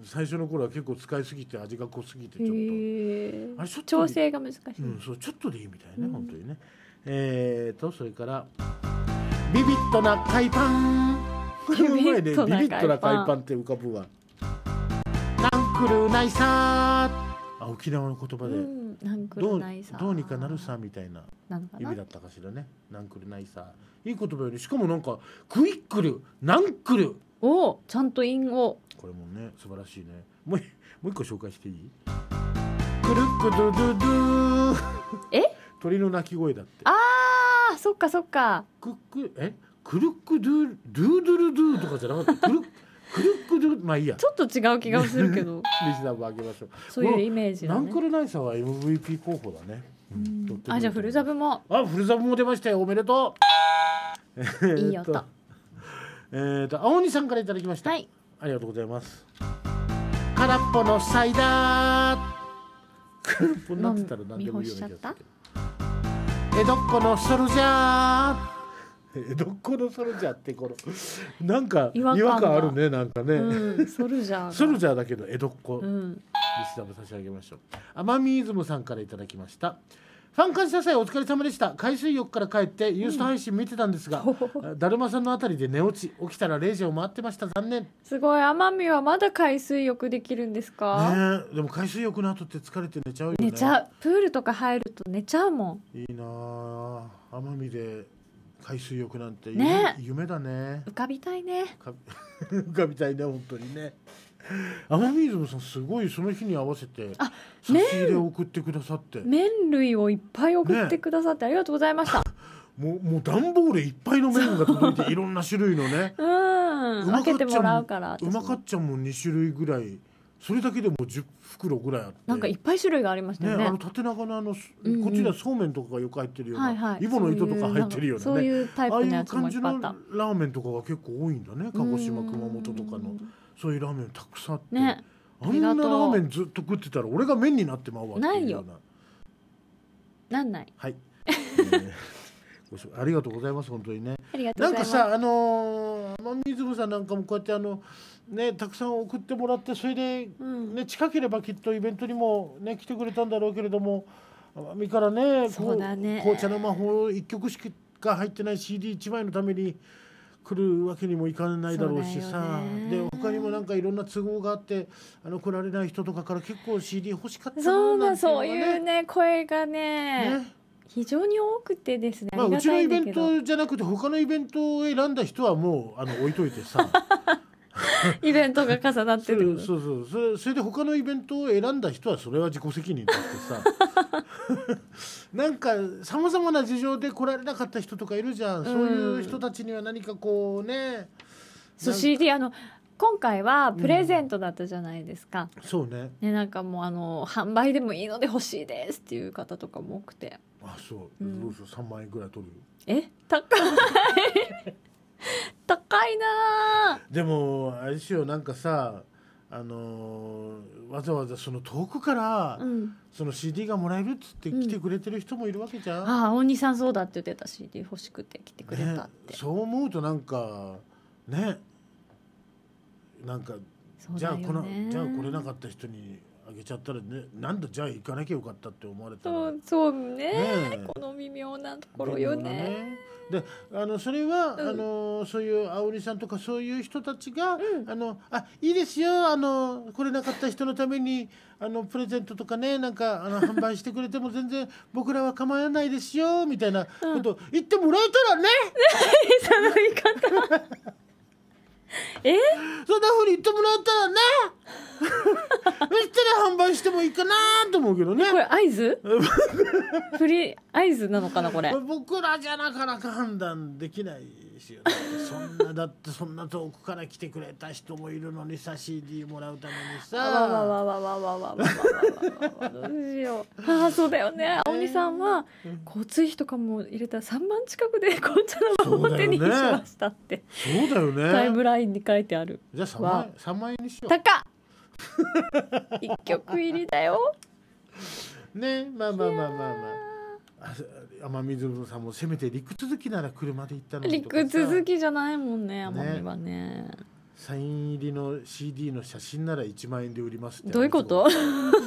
[SPEAKER 1] 最初の頃は結構使いすぎて味が濃すぎてちょっとあれちょっと
[SPEAKER 2] 調整が難しい、
[SPEAKER 1] うん、そうちょっとでいいみたいね、うん、本当にね。えーとそれからビビッドな海パン。これもうまいね。ビビッドな海パンって浮かぶわ。ナンクルナイサー。あ、沖縄の言葉で、うん、
[SPEAKER 2] ナンクルナイサー
[SPEAKER 1] ど, どうにかなるさみたいな意味だったかしらね。ナンクルナイサーいい言葉よりしかもなんかクイックルナンクル。
[SPEAKER 2] おおちゃんと韻を。
[SPEAKER 1] これもね素晴らしいね。もうもう一個紹介していい？クルックドゥドゥドゥ。
[SPEAKER 2] え？
[SPEAKER 1] 鳥の鳴き声だって。
[SPEAKER 2] ああそっかそっか。
[SPEAKER 1] クックえクルックドゥドゥドゥルドゥとかじゃなかった。クルックルックドゥまあいいや。
[SPEAKER 2] ちょっと違う気がするけど。
[SPEAKER 1] リスナーもあげましょう。
[SPEAKER 2] そういうイメージだね。
[SPEAKER 1] ナンクルナイサーは エムブイピー 候補だね。
[SPEAKER 2] うん、あじゃあフルザブも。
[SPEAKER 1] あフルザブも出ましたよ。おめでと
[SPEAKER 2] う。いい音。
[SPEAKER 1] えっと青鬼さんからいただきました。
[SPEAKER 2] はい。
[SPEAKER 1] ありがとうございます。空っぽのサイダー。空っぽになってたら何でもいいような気がするけど。江戸っ子のソルジャー。江戸っ子のソルジャーってこのなんか違和感あるねなんかね、
[SPEAKER 2] うん、ソルジャー
[SPEAKER 1] ソルジャーだけど江戸っ子、うん、リスナーも差し上げましょう。天海イズムさんからいただきました。ファン感謝祭お疲れ様でした。海水浴から帰ってユースト配信見てたんですが、うん、だるまさんのあたりで寝落ち起きたられいじを回ってました。残念。
[SPEAKER 2] すごい。奄美はまだ海水浴できるんですか？
[SPEAKER 1] ねえでも海水浴の後って疲れて寝ちゃうよね。
[SPEAKER 2] 寝ちゃう。プールとか入ると寝ちゃうも
[SPEAKER 1] ん。いいな奄美で海水浴なんて、
[SPEAKER 2] ね、
[SPEAKER 1] 夢だね。
[SPEAKER 2] 浮かびたいね。
[SPEAKER 1] 浮かびたいね本当にね。天海イズムさんすごいその日に合わせて差し入れを送ってくださって、
[SPEAKER 2] 麺類をいっぱい送ってくださって、ね、ありがとうございました。
[SPEAKER 1] もうもう段ボールいっぱいの麺が届いていろんな種類のね。
[SPEAKER 2] うん分けてもらうから。
[SPEAKER 1] うまかっちゃんもに種類ぐらいそれだけでもじゅっふくろぐらいあって、
[SPEAKER 2] なんかいっぱい種類がありましたよね。
[SPEAKER 1] ね、あの縦長のあの、うんうん、こっちではそうめんとかがよく入ってるような、
[SPEAKER 2] はいはい、
[SPEAKER 1] イボの糸とか入ってるようなね、
[SPEAKER 2] そういうタイプのやつもいっぱいあった。
[SPEAKER 1] ああいう感じのラーメンとかが結構多いんだね、鹿児島熊本とかのそういうラーメンたくさんあって、ね、あんなラーメンずっと食ってたら俺が麺になってまうわっていうような。
[SPEAKER 2] なんない。
[SPEAKER 1] はい、えーありがとうございます本当にね。なんかさ、あのー、雨水部さんなんかもこうやってあのねたくさん送ってもらって、それで、ね、うん、近ければきっとイベントにもね来てくれたんだろうけれども、雨からね、
[SPEAKER 2] そうだね、
[SPEAKER 1] 紅茶の魔法一曲しか入ってない シーディーいち 枚のために来るわけにもいかないだろうしさ、で他にもなんかいろんな都合があってあの来られない人とかから結構 シーディー 欲しかった
[SPEAKER 2] のなんていうのがね、そういうね声がね、ね非常に多くてですね、
[SPEAKER 1] まあ、うちのイベントじゃなくて他のイベントを選んだ人はもうあの置いといてさ
[SPEAKER 2] イベントが重なってる
[SPEAKER 1] そうそうそう、それ、それで他のイベントを選んだ人はそれは自己責任だってさなんかさまざまな事情で来られなかった人とかいるじゃん、うん、そういう人たちには何かこうね、
[SPEAKER 2] そう シーディー あの今回はプレゼントだったじゃないですか、
[SPEAKER 1] うん、そうね。
[SPEAKER 2] ね、なんかもうあの販売でもいいので欲しいですっていう方とかも多くて、
[SPEAKER 1] あ、そう、うん、どうしようさんまんえんぐらい取る。
[SPEAKER 2] え、高い高いな。
[SPEAKER 1] でもあれですよ、なんかさ、あのー、わざわざその遠くから、うん、その シーディー がもらえるっつって来てくれてる人もいるわけじゃん、うん、
[SPEAKER 2] ああ、大西さんそうだって言ってた、 シーディー 欲しくて来てくれたって、
[SPEAKER 1] ね、そう思うとなんかね、なんか、じゃあこのじゃあ来れなかった人にあげちゃったらね、なんだじゃあ行かなきゃよかったって思われたら、
[SPEAKER 2] そうそう ね, ねこの微妙なところよ ね, ね
[SPEAKER 1] で、あのそれは、うん、あのそういうあおりさんとかそういう人たちが、うん、あのあいいですよ、あの来れなかった人のためにあのプレゼントとかね、なんかあの販売してくれても全然僕らは構わないですよみたいなことを言ってもらえたらね、
[SPEAKER 2] うん、その言い方え
[SPEAKER 1] そんな風に言ってもらったらねそしたら販売してもいいかなと思うけどね。
[SPEAKER 2] これ合図フリー合図なのかなこれ。
[SPEAKER 1] 僕らじゃなかなか判断できないですよね。そんなだってそんな遠くから来てくれた人もいるのにさ シーディー もらうためにさ。
[SPEAKER 2] わわわわわわわわわわどうしよう。ああそうだよね。青鬼さんは交通費とかも入れたらさんまん近くで紅茶の魔法を手にしましたって。
[SPEAKER 1] そうだよね。
[SPEAKER 2] タイムラインに書いてある。
[SPEAKER 1] じゃあさんまんえん、さんまんえんにしよう。
[SPEAKER 2] 高っ。一曲入りだよ。
[SPEAKER 1] ね、まあまあまあまあまあ。雨水さんもせめて陸続きなら車で行ったのにとかさ。
[SPEAKER 2] 陸続きじゃないもんね、雨水はね。
[SPEAKER 1] サイン入りの シーディー の写真ならいちまんえんで売りますって。
[SPEAKER 2] どういうこと？ど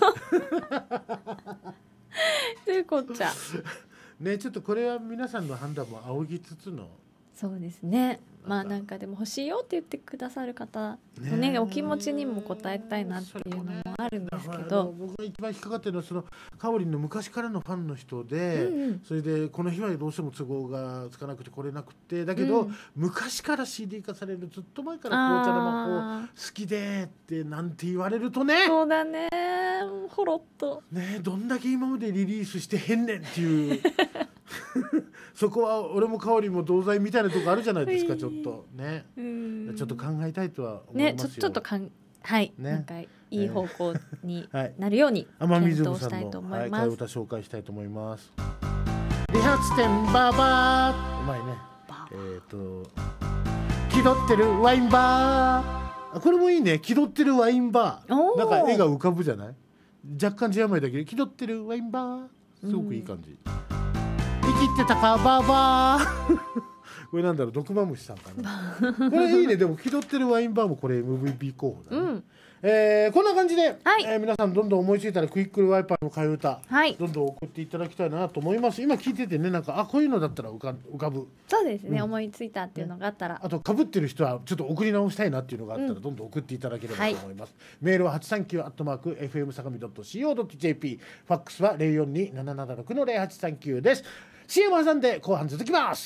[SPEAKER 2] ういうこっちゃ。
[SPEAKER 1] ね、ちょっとこれは皆さんの判断も仰ぎつつの。
[SPEAKER 2] そうですね。まあなんかでも欲しいよって言ってくださる方のね、お気持ちにも応えたいなっていうのもあるんですけど、
[SPEAKER 1] 僕が一番引っかかってるのはそのかおりんの昔からのファンの人で、うんうん、それでこの日はどうしても都合がつかなくて来れなくて、だけど、うん、昔から シーディー 化される、ずっと前から紅茶の魔法好きでってなんて言われるとね、
[SPEAKER 2] そうだね、ほろっと
[SPEAKER 1] ね、どんだけ今までリリースしてへんねんっていうそこは俺もかおりも同罪みたいなとこあるじゃないですか。ちょっとね、ちょっと考えたいとは思いますよね。
[SPEAKER 2] ちょっとかんはい、ね、なんかいい方向になるように検討したいと思います。
[SPEAKER 1] 替え歌紹介したいと思います。理髪店バーバー、うまいね。えっと気取ってるワインバー、これもいいね。気取ってるワインバー、なんか絵が浮かぶじゃない。若干字余りだけど気取ってるワインバー、すごくいい感じ。生きてたかバーバーこれなんだろう、毒マムシさんかなこれいいね。でも気取ってるワインバーもこれ エムブイピー 候補だね、うん、えー、こんな感じで、はい、えー、皆さんどんどん思いついたらクイックルワイパーの替え歌、はい、どんどん送っていただきたいなと思います。今聞いててね、なんかあこういうのだったら浮か浮かぶ。
[SPEAKER 2] そうですね、うん、思いついたっていうのがあったら、
[SPEAKER 1] ね、あと被ってる人はちょっと送り直したいなっていうのがあったら、うん、どんどん送っていただければと思います、はい、メールは はちさんきゅう アットマーク エフエム 相模 ドットシーオー ドット ジェーピー、 ファックスは ゼロよんに ななななろく の ゼロはちさんきゅう です。 シーエム 挟んで後半続きます。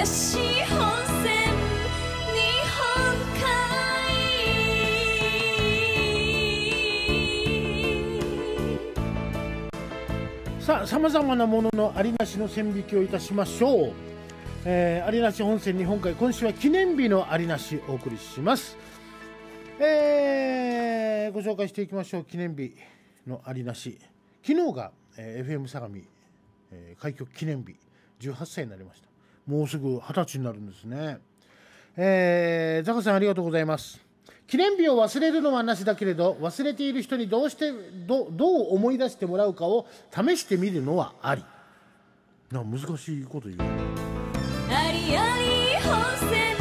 [SPEAKER 2] なし本線日本
[SPEAKER 1] 海。さあ、さまざまなもののありなしの線引きをいたしましょう。えー、ありなし本線日本海、今週は記念日のありなしお送りします。えー、ご紹介していきましょう。記念日のありなし。昨日が、えー、エフエム 相模、えー、開局記念日、じゅうはっさいになりました。もうすぐはたちになるんですね。えー、ザカさんありがとうございます。記念日を忘れるのはなしだけれど、忘れている人にどうしてどどう思い出してもらうかを試してみるのはあり。なんか難しいこと言う。ありあり本線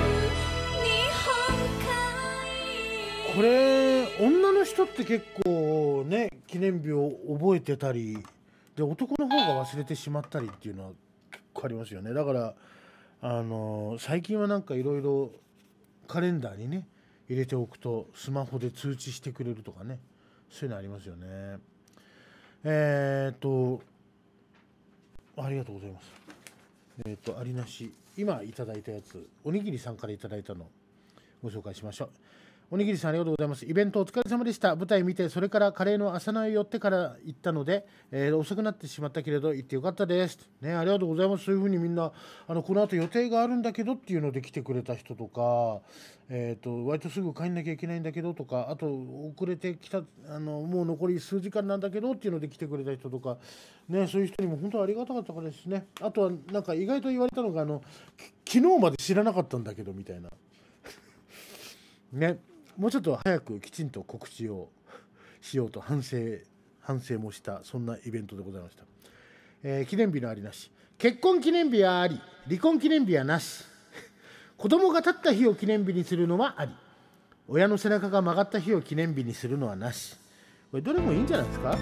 [SPEAKER 1] これ女の人って結構ね記念日を覚えてたりで、男の方が忘れてしまったりっていうのは結構ありますよね。だからあの最近はなんかいろいろカレンダーにね入れておくとスマホで通知してくれるとかね、そういうのありますよね。えー、っとありがとうございます。えー、っとありなし、今いただいたやつ、おにぎりさんからいただいたのをご紹介しましょう。おにぎりさんありがとうございます。イベントお疲れ様でした。舞台見て、それからカレーの朝菜を寄ってから行ったので、えー、遅くなってしまったけれど行ってよかったです、ね、ありがとうございます。そういうふうにみんなあのこの後予定があるんだけどっていうので来てくれた人とか、えー、と割とすぐ帰んなきゃいけないんだけどとか、あと遅れてきたあのもう残り数時間なんだけどっていうので来てくれた人とか、ね、そういう人にも本当にありがたかったですね。あとはなんか意外と言われたのがあの昨日まで知らなかったんだけどみたいなね、もうちょっと早くきちんと告知をしようと反省反省もしたそんなイベントでございました。えー、記念日のありなし。結婚記念日はあり、離婚記念日はなし。子供が立った日を記念日にするのはあり、親の背中が曲がった日を記念日にするのはなし。これどれもいいんじゃないですか。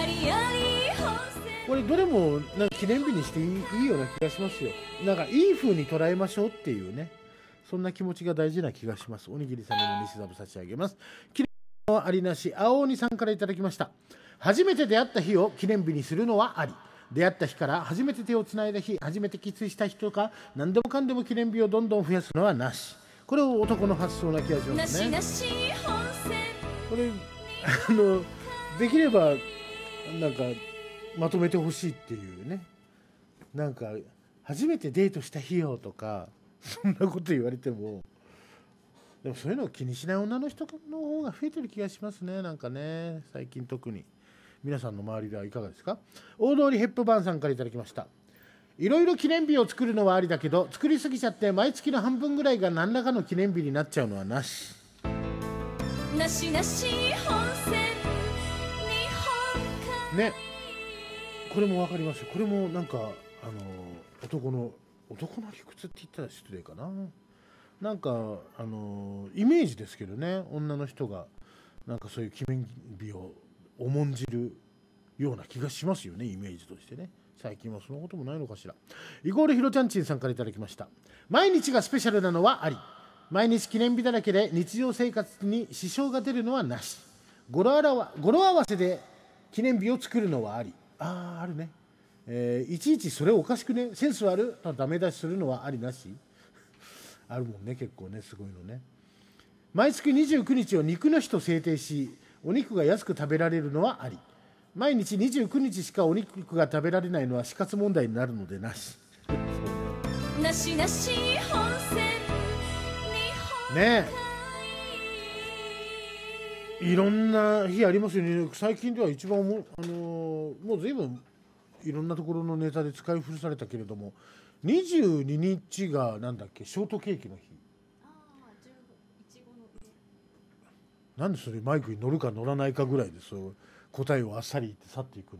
[SPEAKER 1] これどれもなんか記念日にしていい、いいような気がしますよ。なんかいい風に捉えましょうっていうね、そんな気持ちが大事な気がします。おにぎりさんにも西座部差し上げます。記念日のありなし、青鬼さんからいただきました。初めて出会った日を記念日にするのはあり、出会った日から初めて手をつないだ日、初めてキスした日とか何でもかんでも記念日をどんどん増やすのはなし。これを男の発想な気がしますね。なしなし本線。これあのできればなんかまとめてほしいっていうね。なんか初めてデートした日よとかそんなこと言われても、でもそういうのを気にしない女の人の方が増えてる気がしますね。なんかね、最近特に。皆さんの周りではいかがですか。大通りヘップバーンさんからいただきました。いろいろ記念日を作るのはありだけど、作りすぎちゃって毎月の半分ぐらいが何らかの記念日になっちゃうのはなし。なしなし本線日本海ね、これもわかりますよ。これもなんかあの男の男の理屈って言ったら失礼かな。なんかあのイメージですけどね、女の人がなんかそういう記念日を重んじるような気がしますよね、イメージとしてね。最近はそのこともないのかしら。イコールひろちゃんちんさんからいただきました。毎日がスペシャルなのはあり、毎日記念日だらけで日常生活に支障が出るのはなし。語呂あらわ語呂合わせで記念日を作るのはあり。ああ、あるね。えー、いちいちそれおかしくね、センスあるとダメ出しするのはありなし。あるもんね、結構ね、すごいのね。毎月にじゅうくにちを肉の日と制定し、お肉が安く食べられるのはあり、毎日にじゅうくにちしかお肉が食べられないのは死活問題になるのでなし。なしなし本線ねえ、いろんな日ありますよね。最近では一番も、あのー、もう随分いろんなところのネタで使い古されたけれども、にじゅうににちがなんだっけ、ショートケーキの日。なんでそれマイクに乗るか乗らないかぐらいでそう答えをあっさり言って去っていく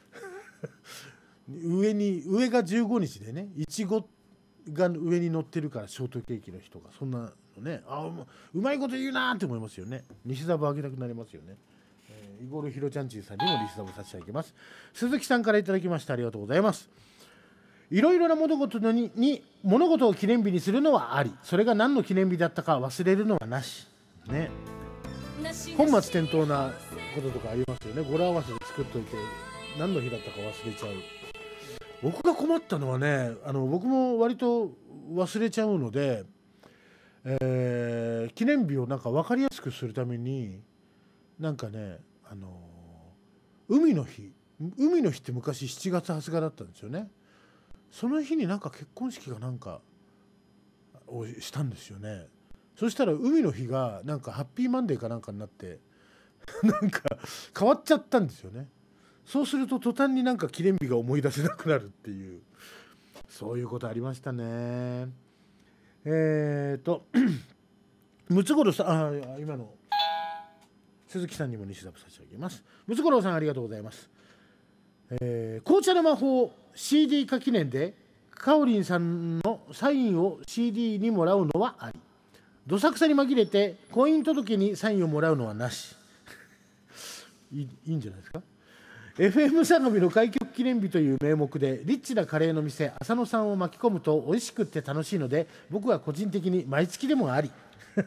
[SPEAKER 1] の上に上がじゅうごにちでね、いちごが上に乗ってるからショートケーキの日とか、そんなのね、あう ま, うまいこと言うなって思いますよね。西座部あげたくなりますよね。えー、イゴールひろちゃんちんさんにも西座部差し上げます。鈴木さんからいただきました。ありがとうございます。いろいろな物事の に, に物事を記念日にするのはあり、それが何の記念日だったか忘れるのはなしね。本末転倒なこととかありますよね。語呂合わせで作っといて何の日だったか忘れちゃう。僕が困ったのはね、あの僕も割と忘れちゃうので、えー、記念日をなんか分かりやすくするためになんかね、あの海の日海の日って昔しちがつはつかだったんですよね。その日になんか結婚式がなんかをしたんですよね。そしたら海の日がなんかハッピーマンデーかなんかになってなんか変わっちゃったんですよね。そうすると途端になんか記念日が思い出せなくなるっていう、そういうことありましたね。えーとムツゴロウさん、あ、今の鈴木さんにも西田差し上げます。ムツゴロウさんありがとうございます。えー、紅茶の魔法 シーディー 化記念でかおりんさんのサインを シーディー にもらうのはあり、どさくさに紛れて婚姻届にサインをもらうのはなしい, いいんじゃないですか。 エフエム 相模の開局記念日という名目でリッチなカレーの店浅野さんを巻き込むと美味しくって楽しいので、僕は個人的に毎月でもありあ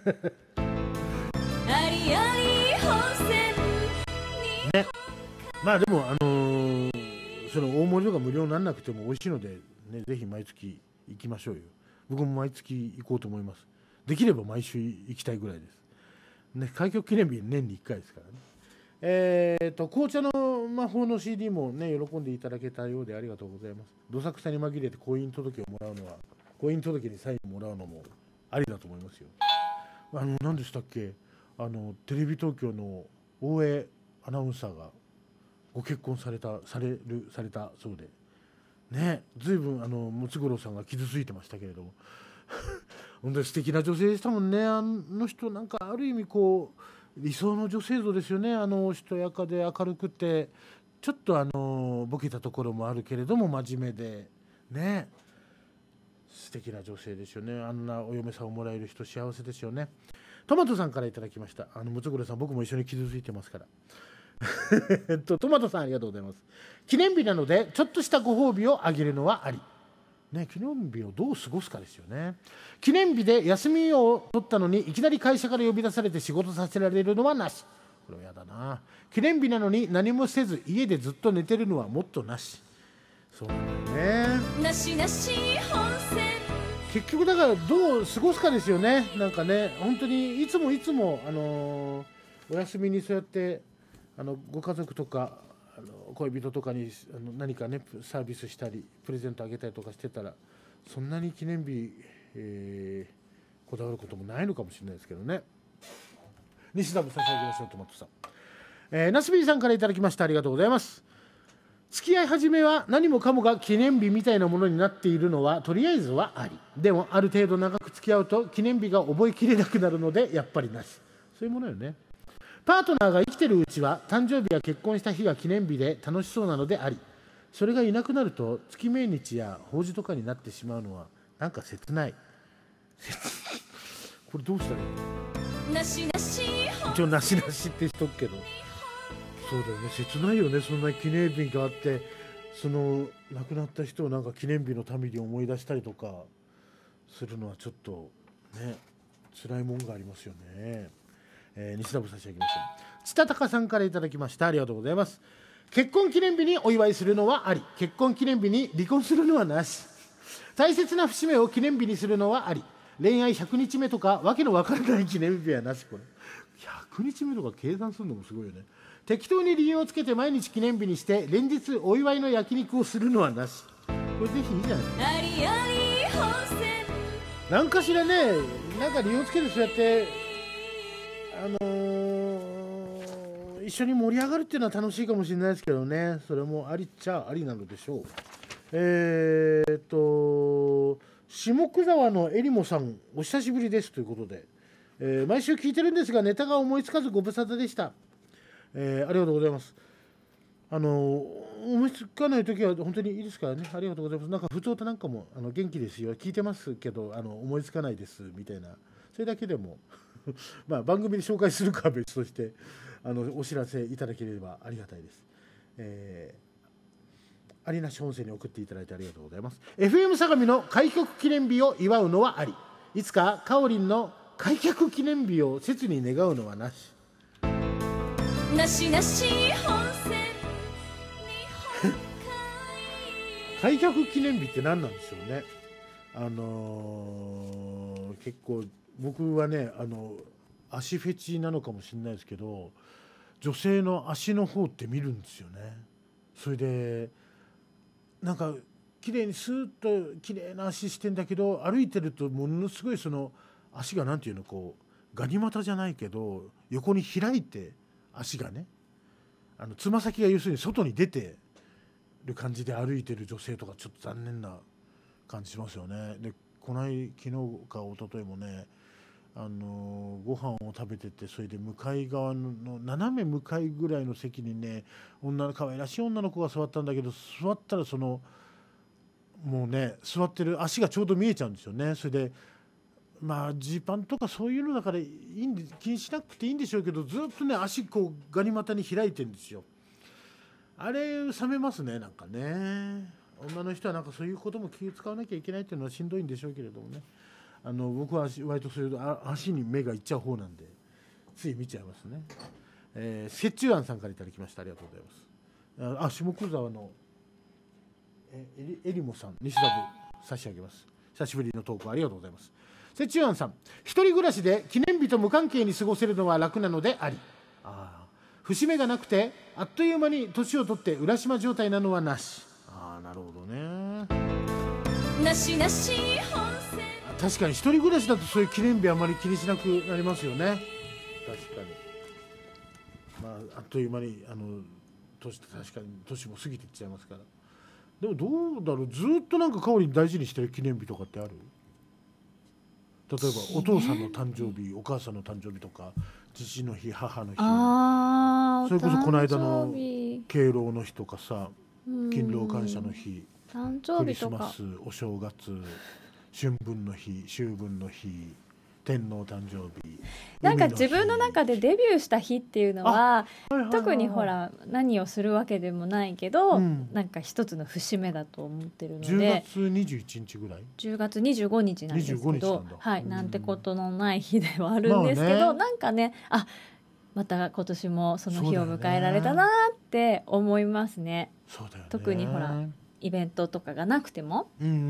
[SPEAKER 1] りあり本線ね。まあでもあのー、その大盛りとか無料にならなくても美味しいので、ね、ぜひ毎月行きましょうよ。僕も毎月行こうと思います。できれば毎週行きたいぐらいです、ね、開局記念日年にいっかいですからね。えーと紅茶の魔法の シーディー もね喜んでいただけたようでありがとうございます。どさくさに紛れて婚姻届をもらうのは、婚姻届にサインをもらうのもありだと思いますよ。あの何でしたっけ、あのテレビ東京の大江アナウンサーがご結婚されたされるされたそうでね、ずいぶんあのムツゴロウさんが傷ついてましたけれども本当に素敵な女性でしたもんね。あの人なんかある意味こう理想の女性像ですよね。あのしとやかで明るくてちょっとあのボケたところもあるけれども真面目でね、素敵な女性ですよね。あんなお嫁さんをもらえる人幸せですよね。トマトさんからいただきました。あのムツゴロウさん僕も一緒に傷ついてますからえっとトマトさんありがとうございます。記念日なのでちょっとしたご褒美をあげるのはありね。記念日をどう過ごすかですよね。記念日で休みを取ったのにいきなり会社から呼び出されて仕事させられるのはなし。これはやだな。記念日なのに何もせず家でずっと寝てるのはもっとなし。そうなんだよね。なしなし本線。結局だからどう過ごすかですよね。なんかね本当にいつもいつもあのー、お休みにそうやってあのご家族とかあの恋人とかにあの何かねサービスしたりプレゼントあげたりとかしてたらそんなに記念日、えー、こだわることもないのかもしれないですけどね。西田も差し上げましょう。トマトさん、えー、ナスビーさんからいただきました。ありがとうございます。付き合い始めは何もかもが記念日みたいなものになっているのはとりあえずはあり。でもある程度長く付き合うと記念日が覚えきれなくなるのでやっぱりなし。そういうものよね。パートナーが生きてるうちは誕生日や結婚した日が記念日で楽しそうなのであり、それがいなくなると月命日や法事とかになってしまうのはなんか切ないこれどうしたらいいの。なしなし一応なしなしってしとくけど、そうだよね、切ないよね。そんな記念日があってその亡くなった人をなんか記念日のために思い出したりとかするのはちょっとね辛いもんがありますよね。えー、西田部差し上げました。津田隆さんからいただきました。ありがとうございます。結婚記念日にお祝いするのはあり、結婚記念日に離婚するのはなし。大切な節目を記念日にするのはあり、恋愛ひゃくにちめとかわけのわからない記念日はなし。これひゃくにちめとか計算するのもすごいよね。適当に理由をつけて毎日記念日にして連日お祝いの焼肉をするのはなし。これぜひいいじゃないですか。ありあり本線。なんかしらね、なんか理由をつけてそうやってあのー、一緒に盛り上がるっていうのは楽しいかもしれないですけどね。それもありっちゃありなのでしょう。えーっと下久沢のえりもさんお久しぶりですということで、えー、毎週聞いてるんですがネタが思いつかずご無沙汰でした。えー、ありがとうございます。あのー、思いつかないときは本当にいいですからね。ありがとうございます。なんか普通となんかもあの元気ですよ聞いてますけどあの思いつかないですみたいな、それだけでもまあ番組で紹介するかは別としてあのお知らせいただければありがたいです。えー、アリナシ本線に送っていただいてありがとうございます。 エフエム 相模の開局記念日を祝うのはあり、いつかかおりんの開局記念日を切に願うのはなし。なしなし本線開局記念日って何なんでしょうね。 あのー、結構僕はねあの足フェチなのかもしれないですけど、女性の足の方って見るんですよね。それでなんか綺麗にスーッと綺麗な足してんだけど、歩いてるとものすごいその足がなんていうのこうガニ股じゃないけど横に開いて足がね、あのつま先が要するに外に出てる感じで歩いてる女性とかちょっと残念な感じしますよね。でこの間昨日か一昨日もね、あのー、ご飯を食べてて、それで向かい側の斜め向かいぐらいの席にね女の可愛らしい女の子が座ったんだけど、座ったらそのもうね座ってる足がちょうど見えちゃうんですよね。それでまあジーパンとかそういうのだからいいんで気にしなくていいんでしょうけど、ずっとね足こうガニ股に開いてるんですよ。あれ冷めますね、なんかね。女の人はなんかそういうことも気を使わなきゃいけないっていうのはしんどいんでしょうけれどもね。あの僕は割とそういう足に目がいっちゃう方なんでつい見ちゃいますね。えー、雪中庵さんからいただきました。ありがとうございます。あ、下久沢のええりえりもさん西田部差し上げます。久しぶりの投稿ありがとうございます。雪中庵さん、一人暮らしで記念日と無関係に過ごせるのは楽なのであり、あ節目がなくてあっという間に年を取って浦島状態なのはなし。ああ、なるほどね。なしなし本線。確かに一人暮らしだとそういう記念日あまり気にしなくなりますよね。確かに。まああっという間にあの年確かに年も過ぎていっちゃいますから。でもどうだろう、ずっとなんか香り大事にしてる記念日とかってある？例えばお父さんの誕生日、お母さんの誕生日とか、父の日、母の日、
[SPEAKER 2] あ
[SPEAKER 1] それこそこの間の敬老の日とかさ、勤労感謝の日、
[SPEAKER 2] 誕生日とか
[SPEAKER 1] クリスマス、お正月、春分の日、秋分の日、天皇誕生日。
[SPEAKER 2] なんか自分の中でデビューした日っていうのは、特にほら何をするわけでもないけど、うん、なんか一つの節目だと思ってるので、
[SPEAKER 1] じゅうがつにじゅういちにちぐらい、
[SPEAKER 2] じゅうがつにじゅうごにちなんですけど、はい、なんてことのない日ではあるんですけど、まあね、なんかね、あ、また今年もその日を迎えられたなって思いますね。
[SPEAKER 1] そうだよね。
[SPEAKER 2] 特にほらイベントとかがなくても、
[SPEAKER 1] うんうんうんうん、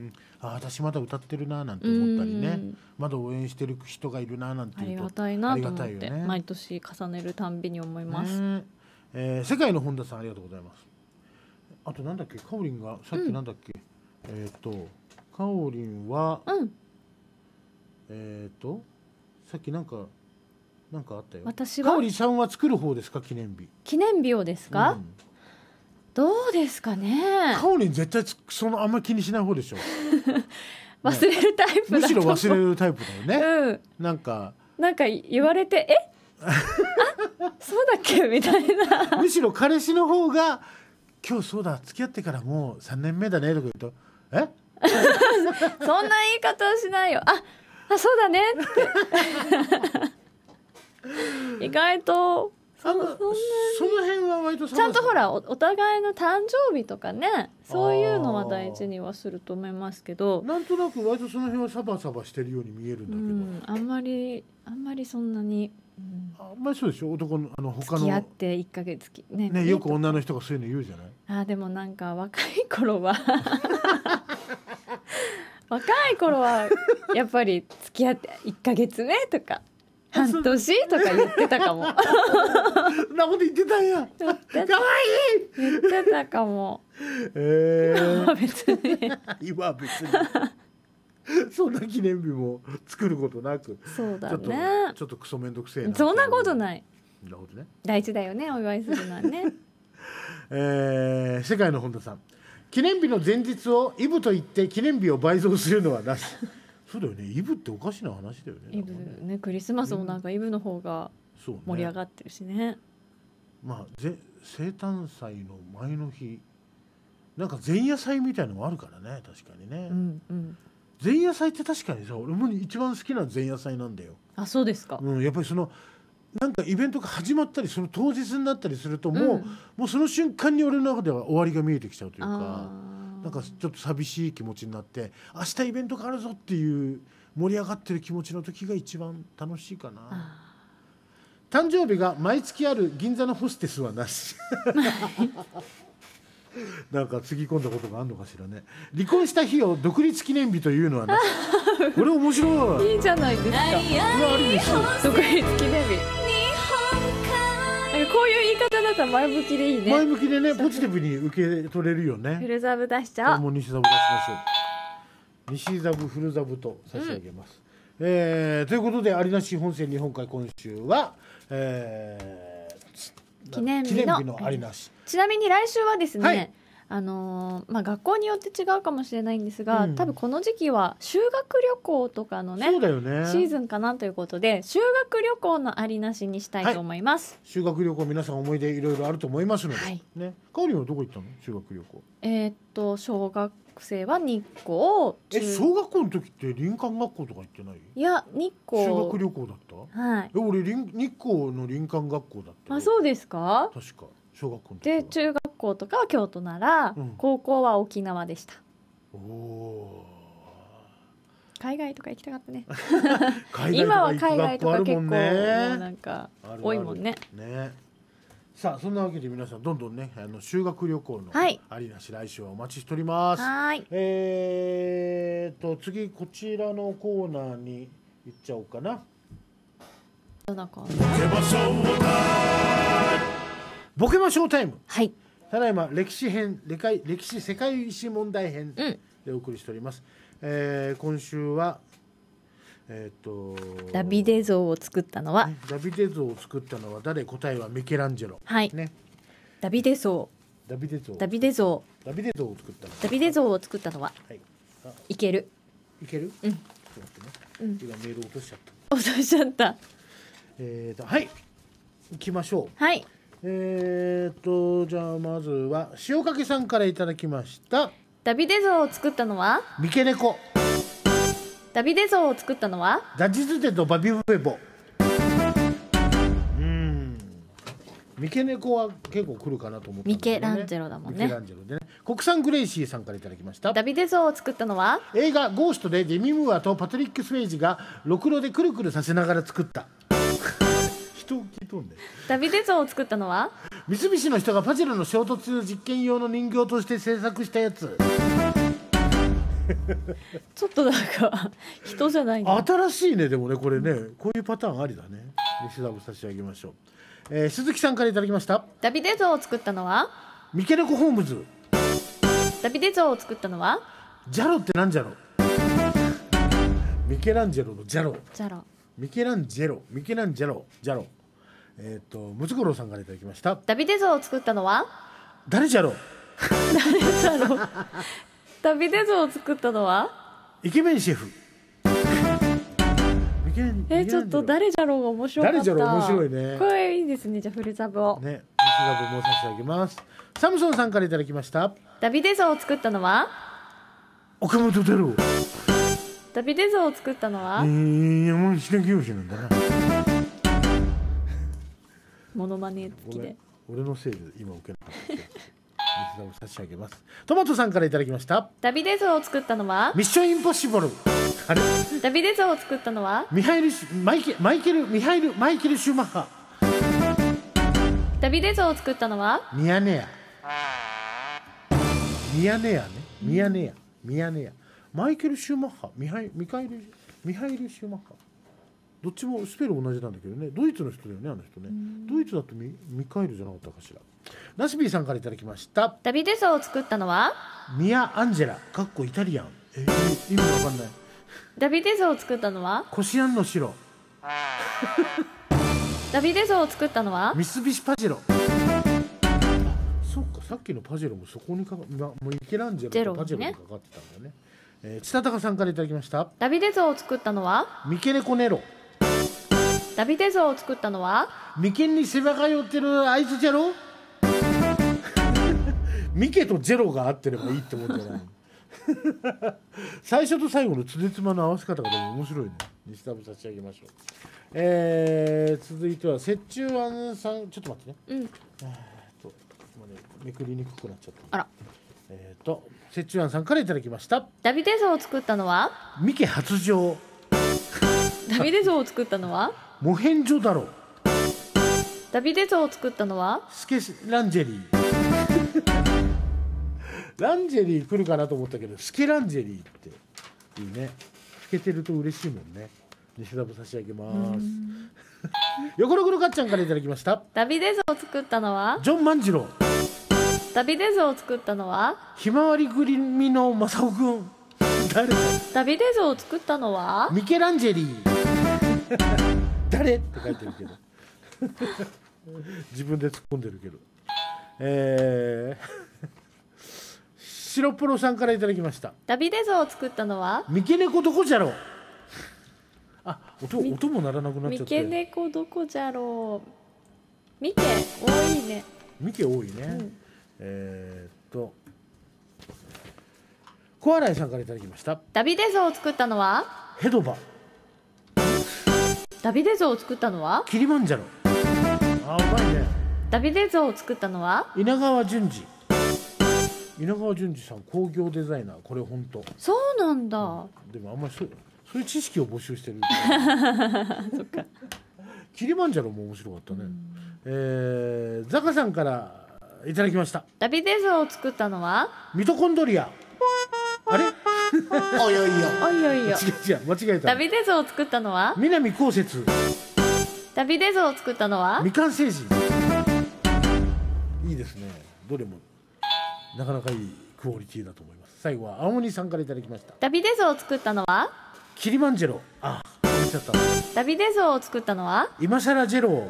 [SPEAKER 1] あ、私まだ歌ってるななんて思ったりね、まだ応援してる人がいるななんていうと
[SPEAKER 2] ありがたいなと思って、ね、毎年重ねるたんびに思います、
[SPEAKER 1] ね。えー、世界の本田さんありがとうございます。あとなんだっけ、かおりんがさっきなんだっけ、うん、えっ、ー、とかおりんは、うん、えっ、ー、とさっきなんかなんかあったよ。
[SPEAKER 2] 私は
[SPEAKER 1] かおりさんは作る方ですか、記念日。
[SPEAKER 2] 記念日をですか、うん、どうですかね。
[SPEAKER 1] かおりん絶対そのあんまり気にしない方でしょ
[SPEAKER 2] 忘れるタイプだと、ね、
[SPEAKER 1] むしろ忘れるタイプだよね、うん、なんか
[SPEAKER 2] なんか言われてえあそうだっけみたいな
[SPEAKER 1] むしろ彼氏の方が今日そうだ付き合ってからもうさんねんめだねとか言うとえ
[SPEAKER 2] そんな言い方はしないよ。ああそうだねって意外と
[SPEAKER 1] そ, そ, その辺は割と
[SPEAKER 2] ちゃんとほら お, お互いの誕生日とかね、そういうのは大事にはすると思いますけど、
[SPEAKER 1] なんとなく割とその辺はサバサバしてるように見えるんだけど、
[SPEAKER 2] うん、あんまりあんまりそんなに、
[SPEAKER 1] うん、あんまりそうでしょ。男のあの他の
[SPEAKER 2] 付き合っていっかげつき、ね
[SPEAKER 1] ね、よく女の人がそういうの言うじゃない。
[SPEAKER 2] あでもなんか若い頃は若い頃はやっぱり付き合っていっかげつめとか半年とか言ってたかも。
[SPEAKER 1] なこと言ってたんや。かわいい。
[SPEAKER 2] 言ってたかも。
[SPEAKER 1] えー、
[SPEAKER 2] 今は別に。
[SPEAKER 1] 今は別に。そんな記念日も作ることなく。
[SPEAKER 2] そうだね。
[SPEAKER 1] ちょっと、ちょっとクソめんどくせえな。
[SPEAKER 2] そんなことない。
[SPEAKER 1] なるほどね。
[SPEAKER 2] 大事だよね、お祝いするのはね。
[SPEAKER 1] えー、世界の本田さん。記念日の前日をイブと言って記念日を倍増するのはなし。そうだよね。イブっておかしな話だよね。
[SPEAKER 2] イブね、クリスマスもなんかイブの方が盛り上がってるしね。ね、
[SPEAKER 1] まあぜ生誕祭の前の日、なんか前夜祭みたいのもあるからね、確かにね。
[SPEAKER 2] うんうん、
[SPEAKER 1] 前夜祭って確かにさ、俺も一番好きな前夜祭なんだよ。
[SPEAKER 2] あ、そうですか。
[SPEAKER 1] うん、やっぱりそのなんかイベントが始まったり、その当日になったりするともう、うん、もうその瞬間に俺の中では終わりが見えてきちゃうというか。なんかちょっと寂しい気持ちになって、明日イベントがあるぞっていう盛り上がってる気持ちの時が一番楽しいかな。誕生日が毎月ある銀座のホステスはなし。 なんかつぎ込んだことがあるのかしらね。離婚した日を独立記念日というのはなこれ面白い。
[SPEAKER 2] いいじゃないですか。これ
[SPEAKER 1] ありですよ。
[SPEAKER 2] 独立記念日。なんかこういう言い方だったら前向きでいいね。
[SPEAKER 1] 前向きでね、ポジティブに受け取れるよね。
[SPEAKER 2] フルザブ出しちゃおう。
[SPEAKER 1] もう西ザブ出しましょう。西ザブフルザブと差し上げます。うん、えー、ということで、ありなし本線日本海、今週は、えー、
[SPEAKER 2] 記念日の
[SPEAKER 1] ありなし。
[SPEAKER 2] ちなみに来週はですね、はい、あのーまあ、学校によって違うかもしれないんですが、うん、多分この時期は修学旅行とかのね、
[SPEAKER 1] そうだよね、
[SPEAKER 2] シーズンかなということで、修学旅行のありなしにしたいと思います。
[SPEAKER 1] はい、修学旅行、皆さん思い出いろいろあると思いますので、はいね、かおりんはどこ行ったの？修学旅行。
[SPEAKER 2] えー、っと小学生は日光。
[SPEAKER 1] え、小学校の時って林間学校とか行ってない？
[SPEAKER 2] いや、日光
[SPEAKER 1] 修学旅行だった。
[SPEAKER 2] はい。
[SPEAKER 1] え、俺日光の林間学校だった。
[SPEAKER 2] あ、そうですか？
[SPEAKER 1] 確か小学校の時
[SPEAKER 2] で、中学校とかは京都なら、うん、高校は沖縄でした。
[SPEAKER 1] おお。
[SPEAKER 2] 海外とか行きたかったね。今は海外とか結構もうなんか多いもんね。
[SPEAKER 1] ね。さあ、そんなわけで皆さんどんどんね、あの修学旅行のありなし、来週はお待ちしております。
[SPEAKER 2] はい。
[SPEAKER 1] えーと次こちらのコーナーに行っちゃおうかな。
[SPEAKER 2] どのコーナ
[SPEAKER 1] ー？ボケまショータイム。
[SPEAKER 2] はい。
[SPEAKER 1] ただいま歴史編、歴史世界史問題編でお送りしております。うん、えー、今週は、えー、と
[SPEAKER 2] ダビデ像を作ったのは、
[SPEAKER 1] ね、ダビデ像を作ったのは誰？答えはミケランジェロ。
[SPEAKER 2] はい。ね。ダビデ像。
[SPEAKER 1] ダビデ像。
[SPEAKER 2] ダビデ像。
[SPEAKER 1] ダビデ像を作ったの。
[SPEAKER 2] ダビデ像を作ったのは。はい。いける。
[SPEAKER 1] いける？
[SPEAKER 2] うん。ちょ
[SPEAKER 1] っと待ってね。うん、今メール落としちゃった。
[SPEAKER 2] 落としちゃった。
[SPEAKER 1] えーとはい。行きましょう。
[SPEAKER 2] はい。
[SPEAKER 1] えーとじゃあまずは塩かけさんからいただきました。
[SPEAKER 2] ダビデ像を作ったのは
[SPEAKER 1] ミケネコ。
[SPEAKER 2] ダビデ像を作ったのは
[SPEAKER 1] ダジズテとバビブベボ。うん、ミケネコは結構来るかなと思ったんですけどね。
[SPEAKER 2] ミケランジェロだもんね。
[SPEAKER 1] ミケランジェロでね。国産グレイシーさんからいただきました。
[SPEAKER 2] ダビデ像を作ったのは
[SPEAKER 1] 映画ゴーストでデミムーアとパトリック・スウェイジがろくろでくるくるさせながら作った
[SPEAKER 2] ダビデ像を作ったのは
[SPEAKER 1] 三菱の人がパジェロの衝突実験用の人形として制作したやつ。
[SPEAKER 2] ちょっとなんか人じゃないの。
[SPEAKER 1] 新しいね。でもね、これね、こういうパターンありだね。西田も差し上げましょう。えー、鈴木さんからいただきました。
[SPEAKER 2] ダビデ像を作ったのは
[SPEAKER 1] ミケネコ・ホームズ。
[SPEAKER 2] ダビデ像を作ったのは
[SPEAKER 1] ジャロってなんじゃろ。ミケランジェロのジャロ。
[SPEAKER 2] ジャロ。
[SPEAKER 1] ミケランジェロ。ミケランジェロ。ジャロ。えっ、ー、とムツゴロウさんからいただきました。
[SPEAKER 2] ダビデ像を作ったのは
[SPEAKER 1] 誰じゃろう。
[SPEAKER 2] 誰じゃろう。ダビデ像を作ったのは
[SPEAKER 1] イケメンシェフ。
[SPEAKER 2] えー、ちょっと誰じゃろうが面白かった。
[SPEAKER 1] 誰じゃろう面白いね。
[SPEAKER 2] これいいですね。じゃあフルザブを
[SPEAKER 1] ね、フルザブも差し上げます。サムソンさんからいただきました。
[SPEAKER 2] ダビデ像を作ったのは
[SPEAKER 1] 岡本太郎。
[SPEAKER 2] ダビデ像を作ったのは
[SPEAKER 1] えー、山口清なんだな。
[SPEAKER 2] モノマネ付きで。
[SPEAKER 1] 俺のせいで今受けなかった。水田を差し上げます。トマトさんからいただきました。
[SPEAKER 2] ダビデ像を作ったのは
[SPEAKER 1] ミッションインポッシブル。あれ
[SPEAKER 2] ダビデ像を作ったのは
[SPEAKER 1] ミハイルマイケマイケルミハイルマイケルシューマッハ。
[SPEAKER 2] ダビデ像を作ったのは
[SPEAKER 1] ミヤネ屋。ミヤネ屋ね。ミヤネ屋。ミヤネ屋。マイケルシューマッハ。ミハイミカイルミハイルシューマッハ。どっちもスペル同じなんだけどね。ドイツの人だよね、あの人ね。ドイツだと ミ, ミカエルじゃなかったかしら。ナスビーさんからいただきました。
[SPEAKER 2] ダビデ像を作ったのは
[SPEAKER 1] ミア・アンジェラかっこイタリアン。えー、意味わかんない。
[SPEAKER 2] ダビデ像を作ったのは
[SPEAKER 1] コシアンの城。
[SPEAKER 2] ダビデ像を作ったのは
[SPEAKER 1] 三菱パジェロ。そっか、さっきのパジェロもそこにかか、ま、もうミケランジェロとパジェロにかかってたんだね。えー、千田高さんからいただきました。
[SPEAKER 2] ダビデ像を作ったのは
[SPEAKER 1] ミケネコネロ。
[SPEAKER 2] ダビデ像を作ったのは
[SPEAKER 1] 眉間に背が通ってるあいつじゃろ。ミケとジェロが合ってればいいって思ってない。最初と最後のつでつまの合わせ方がでも面白いね。西田部差し上げましょう。えー、続いては折衷庵さん。ちょっと待ってね。うん。えー、っとめくりにくくなっちゃった。
[SPEAKER 2] あら。
[SPEAKER 1] えー、っと折衷庵さんからいただきました。
[SPEAKER 2] ダビデ像を作ったのは
[SPEAKER 1] ミケ発情。
[SPEAKER 2] ダビデ像を作ったのは
[SPEAKER 1] モヘンジョダロ。
[SPEAKER 2] ダビデ像を作ったのは
[SPEAKER 1] スケランジェリー。 ランジェリー来るかなと思ったけど、スケランジェリーっていいね。老けてると嬉しいもんね。西田も差し上げます。横の黒かっちゃんからいただきました。
[SPEAKER 2] ダビデ像を作ったのは
[SPEAKER 1] ジョン万次郎。
[SPEAKER 2] ダビデ像を作ったのは
[SPEAKER 1] ひまわり組の正雄くん。誰だ。
[SPEAKER 2] ダビデ像を作ったのは
[SPEAKER 1] ミケランジェリー。誰って書いてるけど自分で突っ込んでるけど、えー、白プロさんからいただきました。
[SPEAKER 2] ダビデ像を作ったのは
[SPEAKER 1] 三毛猫どこじゃろう。あ、音、音も鳴らなくなっちゃって。
[SPEAKER 2] 三毛猫どこじゃろう。三毛多いね。
[SPEAKER 1] 三毛多いね、うん、えー、っと小洗さんからいただきました。
[SPEAKER 2] ダビデ像を作ったのは
[SPEAKER 1] ヘドバ。
[SPEAKER 2] ダビデ像を作ったのは
[SPEAKER 1] キリマンジャロ。あ、うまいね。
[SPEAKER 2] ダビデ像を作ったのは
[SPEAKER 1] 稲川淳二。稲川淳二さん工業デザイナー。これ本当
[SPEAKER 2] そうなんだ、
[SPEAKER 1] うん、でもあんまりそそういう知識を募集してる
[SPEAKER 2] そっか。
[SPEAKER 1] キリマンジャロも面白かったね、えー、ザカさんからいただきました。
[SPEAKER 2] ダビデ像を作ったのは
[SPEAKER 1] ミトコンドリア。あれおいおいよ
[SPEAKER 2] おいおいよ。
[SPEAKER 1] 違う違う間違えた。
[SPEAKER 2] ダビデ像を作ったのは
[SPEAKER 1] 南こうせつ。
[SPEAKER 2] ダビデ像を作ったのは
[SPEAKER 1] 未完成人。いいですね。どれもなかなかいいクオリティだと思います。最後は青森さんからいただきました。
[SPEAKER 2] ダビデ像を作ったのは
[SPEAKER 1] キリマンジェロ。あ、言っちゃった。
[SPEAKER 2] ダビデ像を作ったのは
[SPEAKER 1] 今さらジェロ。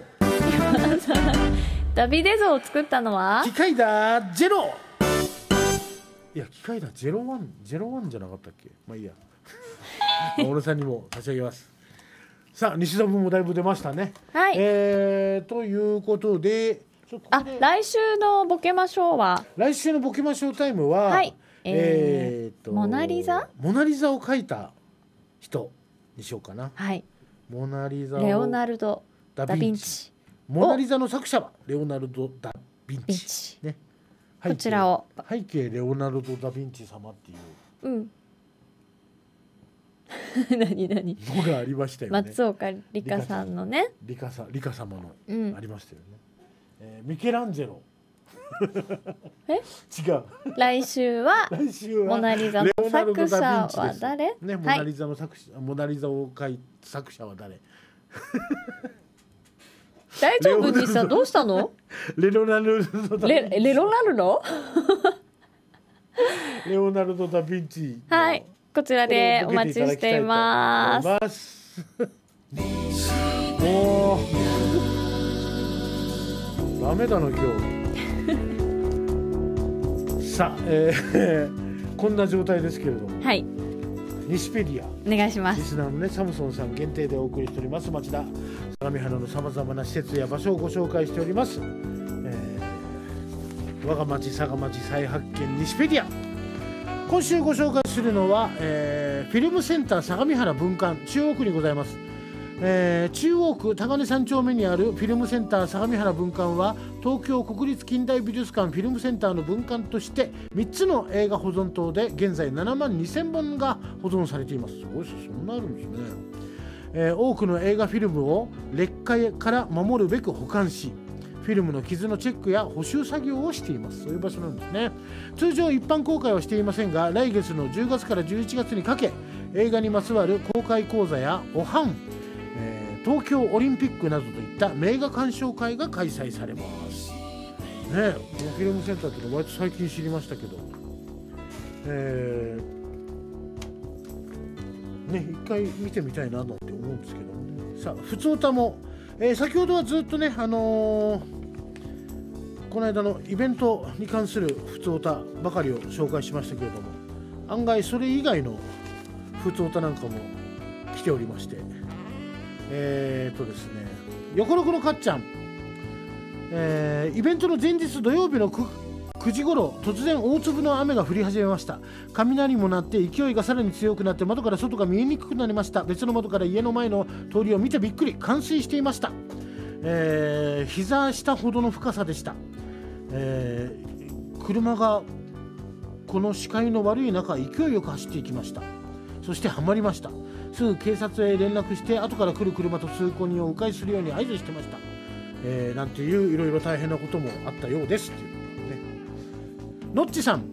[SPEAKER 2] ダビデ像を作ったのは
[SPEAKER 1] 機械だジェロ。いや機械だゼロワンゼロワンじゃなかったっけ。まあいいや小野さんにも差し上げます。さあ西田分もだいぶ出ましたね。
[SPEAKER 2] はい、
[SPEAKER 1] えー、ということで、
[SPEAKER 2] あ、来週のボケましょうは
[SPEAKER 1] 来週のボケましょうタイムは、はい、えー、と
[SPEAKER 2] モナリザ
[SPEAKER 1] モナリザを描いた人にしようかな。
[SPEAKER 2] はい、
[SPEAKER 1] モナリザを
[SPEAKER 2] レオナルド・ダ・ヴィンチ。
[SPEAKER 1] モナリザの作者はレオナルド・ダ・ヴィンチ、ね、
[SPEAKER 2] こちらを
[SPEAKER 1] 背景レオナルド・ダ・ヴィンチ様っていう
[SPEAKER 2] うん何何
[SPEAKER 1] のがありましたよね。
[SPEAKER 2] 松岡里香さんのね、
[SPEAKER 1] 里香さん、里香様の、
[SPEAKER 2] うん、
[SPEAKER 1] ありましたよね、えー、ミケランジェロ
[SPEAKER 2] え
[SPEAKER 1] 違う。
[SPEAKER 2] 来週は
[SPEAKER 1] 来週は
[SPEAKER 2] モナリザの作者は誰？
[SPEAKER 1] ね、モナリザの作者、はい、モナリザを書いた作者は誰？
[SPEAKER 2] 大丈夫にさ、どうしたの？
[SPEAKER 1] レオナルドダ
[SPEAKER 2] レレロナルド？
[SPEAKER 1] レオナルドダヴィンチ。
[SPEAKER 2] はい、こちらでお待ちしています。
[SPEAKER 1] もうダメだな今日。さあ、えー、こんな状態ですけれども。
[SPEAKER 2] はい。
[SPEAKER 1] 西ペディア
[SPEAKER 2] お願いします。
[SPEAKER 1] リスナーのねサムソンさん限定でお送りしております町田相模原のさまざまな施設や場所をご紹介しております、えー、我が町佐賀町再発見西ペディア。今週ご紹介するのは、えー、フィルムセンター相模原分館中央区にございます。えー、中央区高根さん丁目にあるフィルムセンター相模原分館は東京国立近代美術館フィルムセンターの分館としてみっつの映画保存棟で現在ななまんにせんぼんが保存されています。すごいです。そんなあるんですね。えー、多くの映画フィルムを劣化から守るべく保管しフィルムの傷のチェックや補修作業をしています。そういう場所なんですね。通常一般公開はしていませんが来月のじゅうがつからじゅういちがつにかけ映画にまつわる公開講座やおはん東京オリンピックなどといった名画鑑賞会が開催されます。ねえ、このフィルムセンターっていうのは割と最近知りましたけど、えー、ね一回見てみたいななんて思うんですけど、ね、さあふつおたも、えー、先ほどはずっとねあのー、この間のイベントに関するふつおたばかりを紹介しましたけれども案外それ以外のふつおたなんかも来ておりまして。えーとですね、横のこのかっちゃん、えー、イベントの前日土曜日の 9, くじごろ突然大粒の雨が降り始めました。雷も鳴って勢いがさらに強くなって窓から外が見えにくくなりました。別の窓から家の前の通りを見てびっくり、冠水していました。えー、膝下ほどの深さでした。えー、車がこの視界の悪い中勢いよく走っていきました。そしてはまりました。すぐ警察へ連絡して後から来る車と通行人を迂回するように合図してました、えー、なんていういろいろ大変なこともあったようですっていう、ね、のっちさん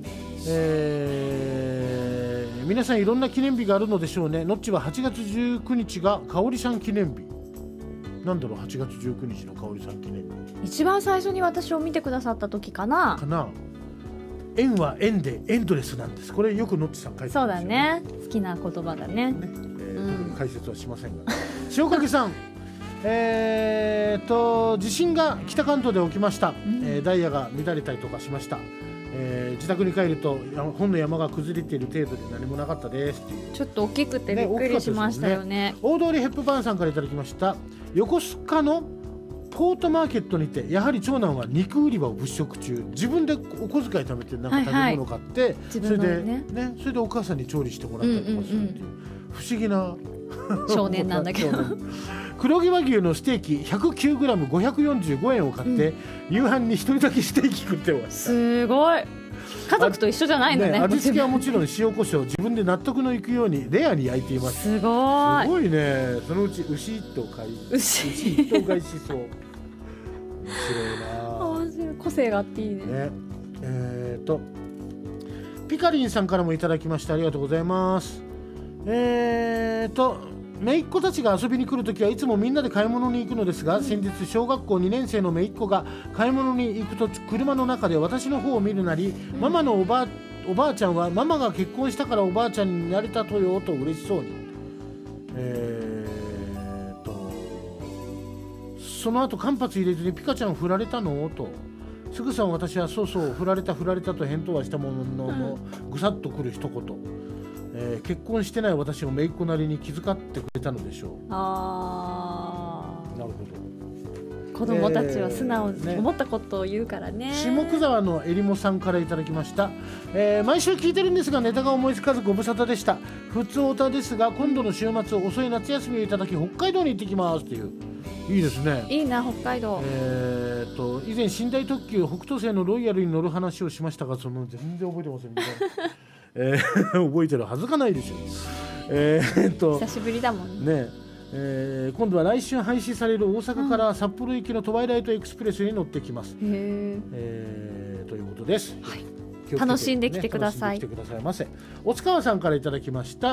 [SPEAKER 1] えー、皆さんいろんな記念日があるのでしょうね。のっちははちがつじゅうくにちがかおりさん記念日。なんだろう、はちがつじゅうくにちのかおりさん記念日。
[SPEAKER 2] 一番最初に私を見てくださった時かな
[SPEAKER 1] かな。円は円でエンドレスなんです。これよくのっちさん書いてますよね。
[SPEAKER 2] そうだね、好きな言葉だね。ね、
[SPEAKER 1] えーうん、解説はしませんが、塩掛さんえーと地震が北関東で起きました、うんえー、ダイヤが乱れたりとかしました、えー、自宅に帰ると本の山が崩れている程度で何もなかったですっていう。
[SPEAKER 2] ちょっと大きくてびっくりしましたよ ね, ね, ね
[SPEAKER 1] 大通りヘップバーンさんからいただきました。横須賀のポートマーケットにてやはり長男は肉売り場を物色中。自分でお小遣い貯めてなんか食べ物を買って、はいはい、それで、ねね、それでお母さんに調理してもらったりとかするっていう、うんうんうん、不思議な
[SPEAKER 2] 少年なんだけど
[SPEAKER 1] 黒毛和牛のステーキ ひゃくきゅうグラムごひゃくよんじゅうごえんを買って、うん、夕飯に一人だけステーキ食ってました。
[SPEAKER 2] すごい、家族と一緒じゃないの ね, ね
[SPEAKER 1] 味付けはもちろん塩コショウ自分で納得のいくようにレアに焼いています。
[SPEAKER 2] すごい
[SPEAKER 1] すごいね。そのうち牛一頭買い牛一頭買いしそう。面白いな。
[SPEAKER 2] 面白い、個性があっていい ね, ね
[SPEAKER 1] えーとピカリンさんからもいただきましてありがとうございます。えーと姪っ子たちが遊びに来るときはいつもみんなで買い物に行くのですが、先日小学校にねんせいの姪っ子が買い物に行くと車の中で私の方を見るなり、うん、ママのおばあ、おばあちゃんはママが結婚したからおばあちゃんになれたとよと嬉しそうに、えーとその後間髪入れずにピカちゃん振られたのとすぐさん私はそうそう振られた振られたと返答はしたものの、うん、ぐさっとくる一言、えー、結婚してない私を姪っ子なりに気遣ってくれたのでしょう。
[SPEAKER 2] あ
[SPEAKER 1] ー、なるほど。
[SPEAKER 2] 子供たちは素直に思ったことを言うからね。
[SPEAKER 1] 下久沢のえりもさんからいただきました、えー、毎週聞いてるんですがネタが思いつかずご無沙汰でした。普通オタですが今度の週末遅い夏休みをいただき北海道に行ってきますっていう。いいですね。
[SPEAKER 2] いいな北海道。
[SPEAKER 1] えー、と以前寝台特急北斗星のロイヤルに乗る話をしましたがその全然覚えてませんねえー、覚えてるはずがないでしょう、えー、っと
[SPEAKER 2] 久しぶりだもんね。
[SPEAKER 1] ねえー、今度は来週廃止される大阪から札幌行きのトワイライトエクスプレスに乗ってきます、うんえー、ということです、
[SPEAKER 2] はい、楽しんできてください。
[SPEAKER 1] 楽しんできてくださいませ。おつかわさんからいただきました。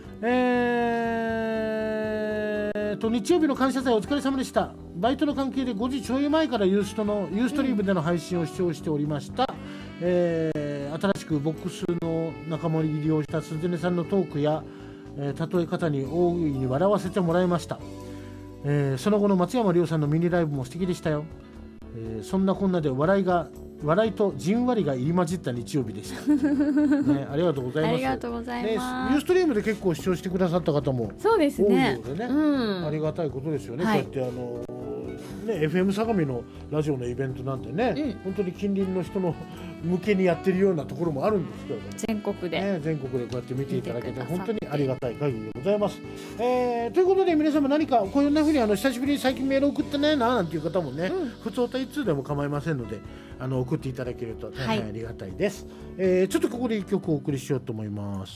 [SPEAKER 1] えー、と日曜日の感謝祭お疲れ様でした。バイトの関係でごじちょい前からユーストのユーストリームでの配信を視聴しておりました、うんえー、新しくボックスの仲間入りをした鈴音さんのトークやえー、例え方に大いに笑わせてもらいました、えー、その後の松山亮さんのミニライブも素敵でしたよ、えー、そんなこんなで笑いが笑いとじんわりが入り混じった日曜日でした、ね、ありがとうございます。
[SPEAKER 2] ありがとうございます。
[SPEAKER 1] ユーストリームで結構視聴してくださった方も
[SPEAKER 2] そうですね。
[SPEAKER 1] 多いのでね、
[SPEAKER 2] うん、
[SPEAKER 1] ありがたいことですよね、
[SPEAKER 2] はい、
[SPEAKER 1] こうやってあのね、エフエム 相模のラジオのイベントなんてね、うん、本当に近隣の人の向けにやってるようなところもあるんですけど、ね、
[SPEAKER 2] 全国で、
[SPEAKER 1] ね、全国でこうやって見ていただけて本当にありがたい限りでございます、えー、ということで皆様何かこういうふうにあの久しぶりに最近メール送ってねななんていう方もね、うん、普通歌いつでも構いませんのであの送っていただけると大変ありがたいです、はいえー、ちょっとここで一曲お送りしようと思います。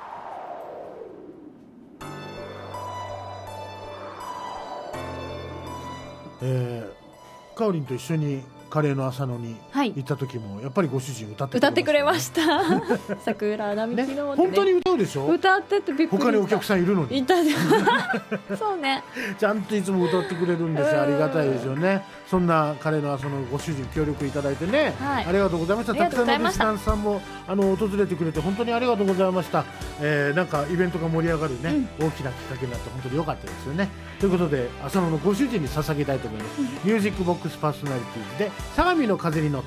[SPEAKER 1] えー、かおりんと一緒にカレーの朝野に行った時も、はい、やっぱりご主人歌ってくれました、ね、
[SPEAKER 2] 歌ってくれました桜並木の、ねね、
[SPEAKER 1] 本当に歌うでしょ。
[SPEAKER 2] 歌っててびっくりした。
[SPEAKER 1] 他にお客さんいるのに
[SPEAKER 2] いたそうね
[SPEAKER 1] ちゃんといつも歌ってくれるんですよ。ありがたいですよね。そんなカレーの朝のご主人協力いただいてね、はい、ありがとうございました。たくさんのリスナーさんもあの訪れてくれて本当にありがとうございました、えー、なんかイベントが盛り上がるね、うん、大きなきっかけになって本当に良かったですよね。ということで朝野のご主人に捧げたいと思います、うん、ミュージックボックスパーソナリティーで相模の風に乗って。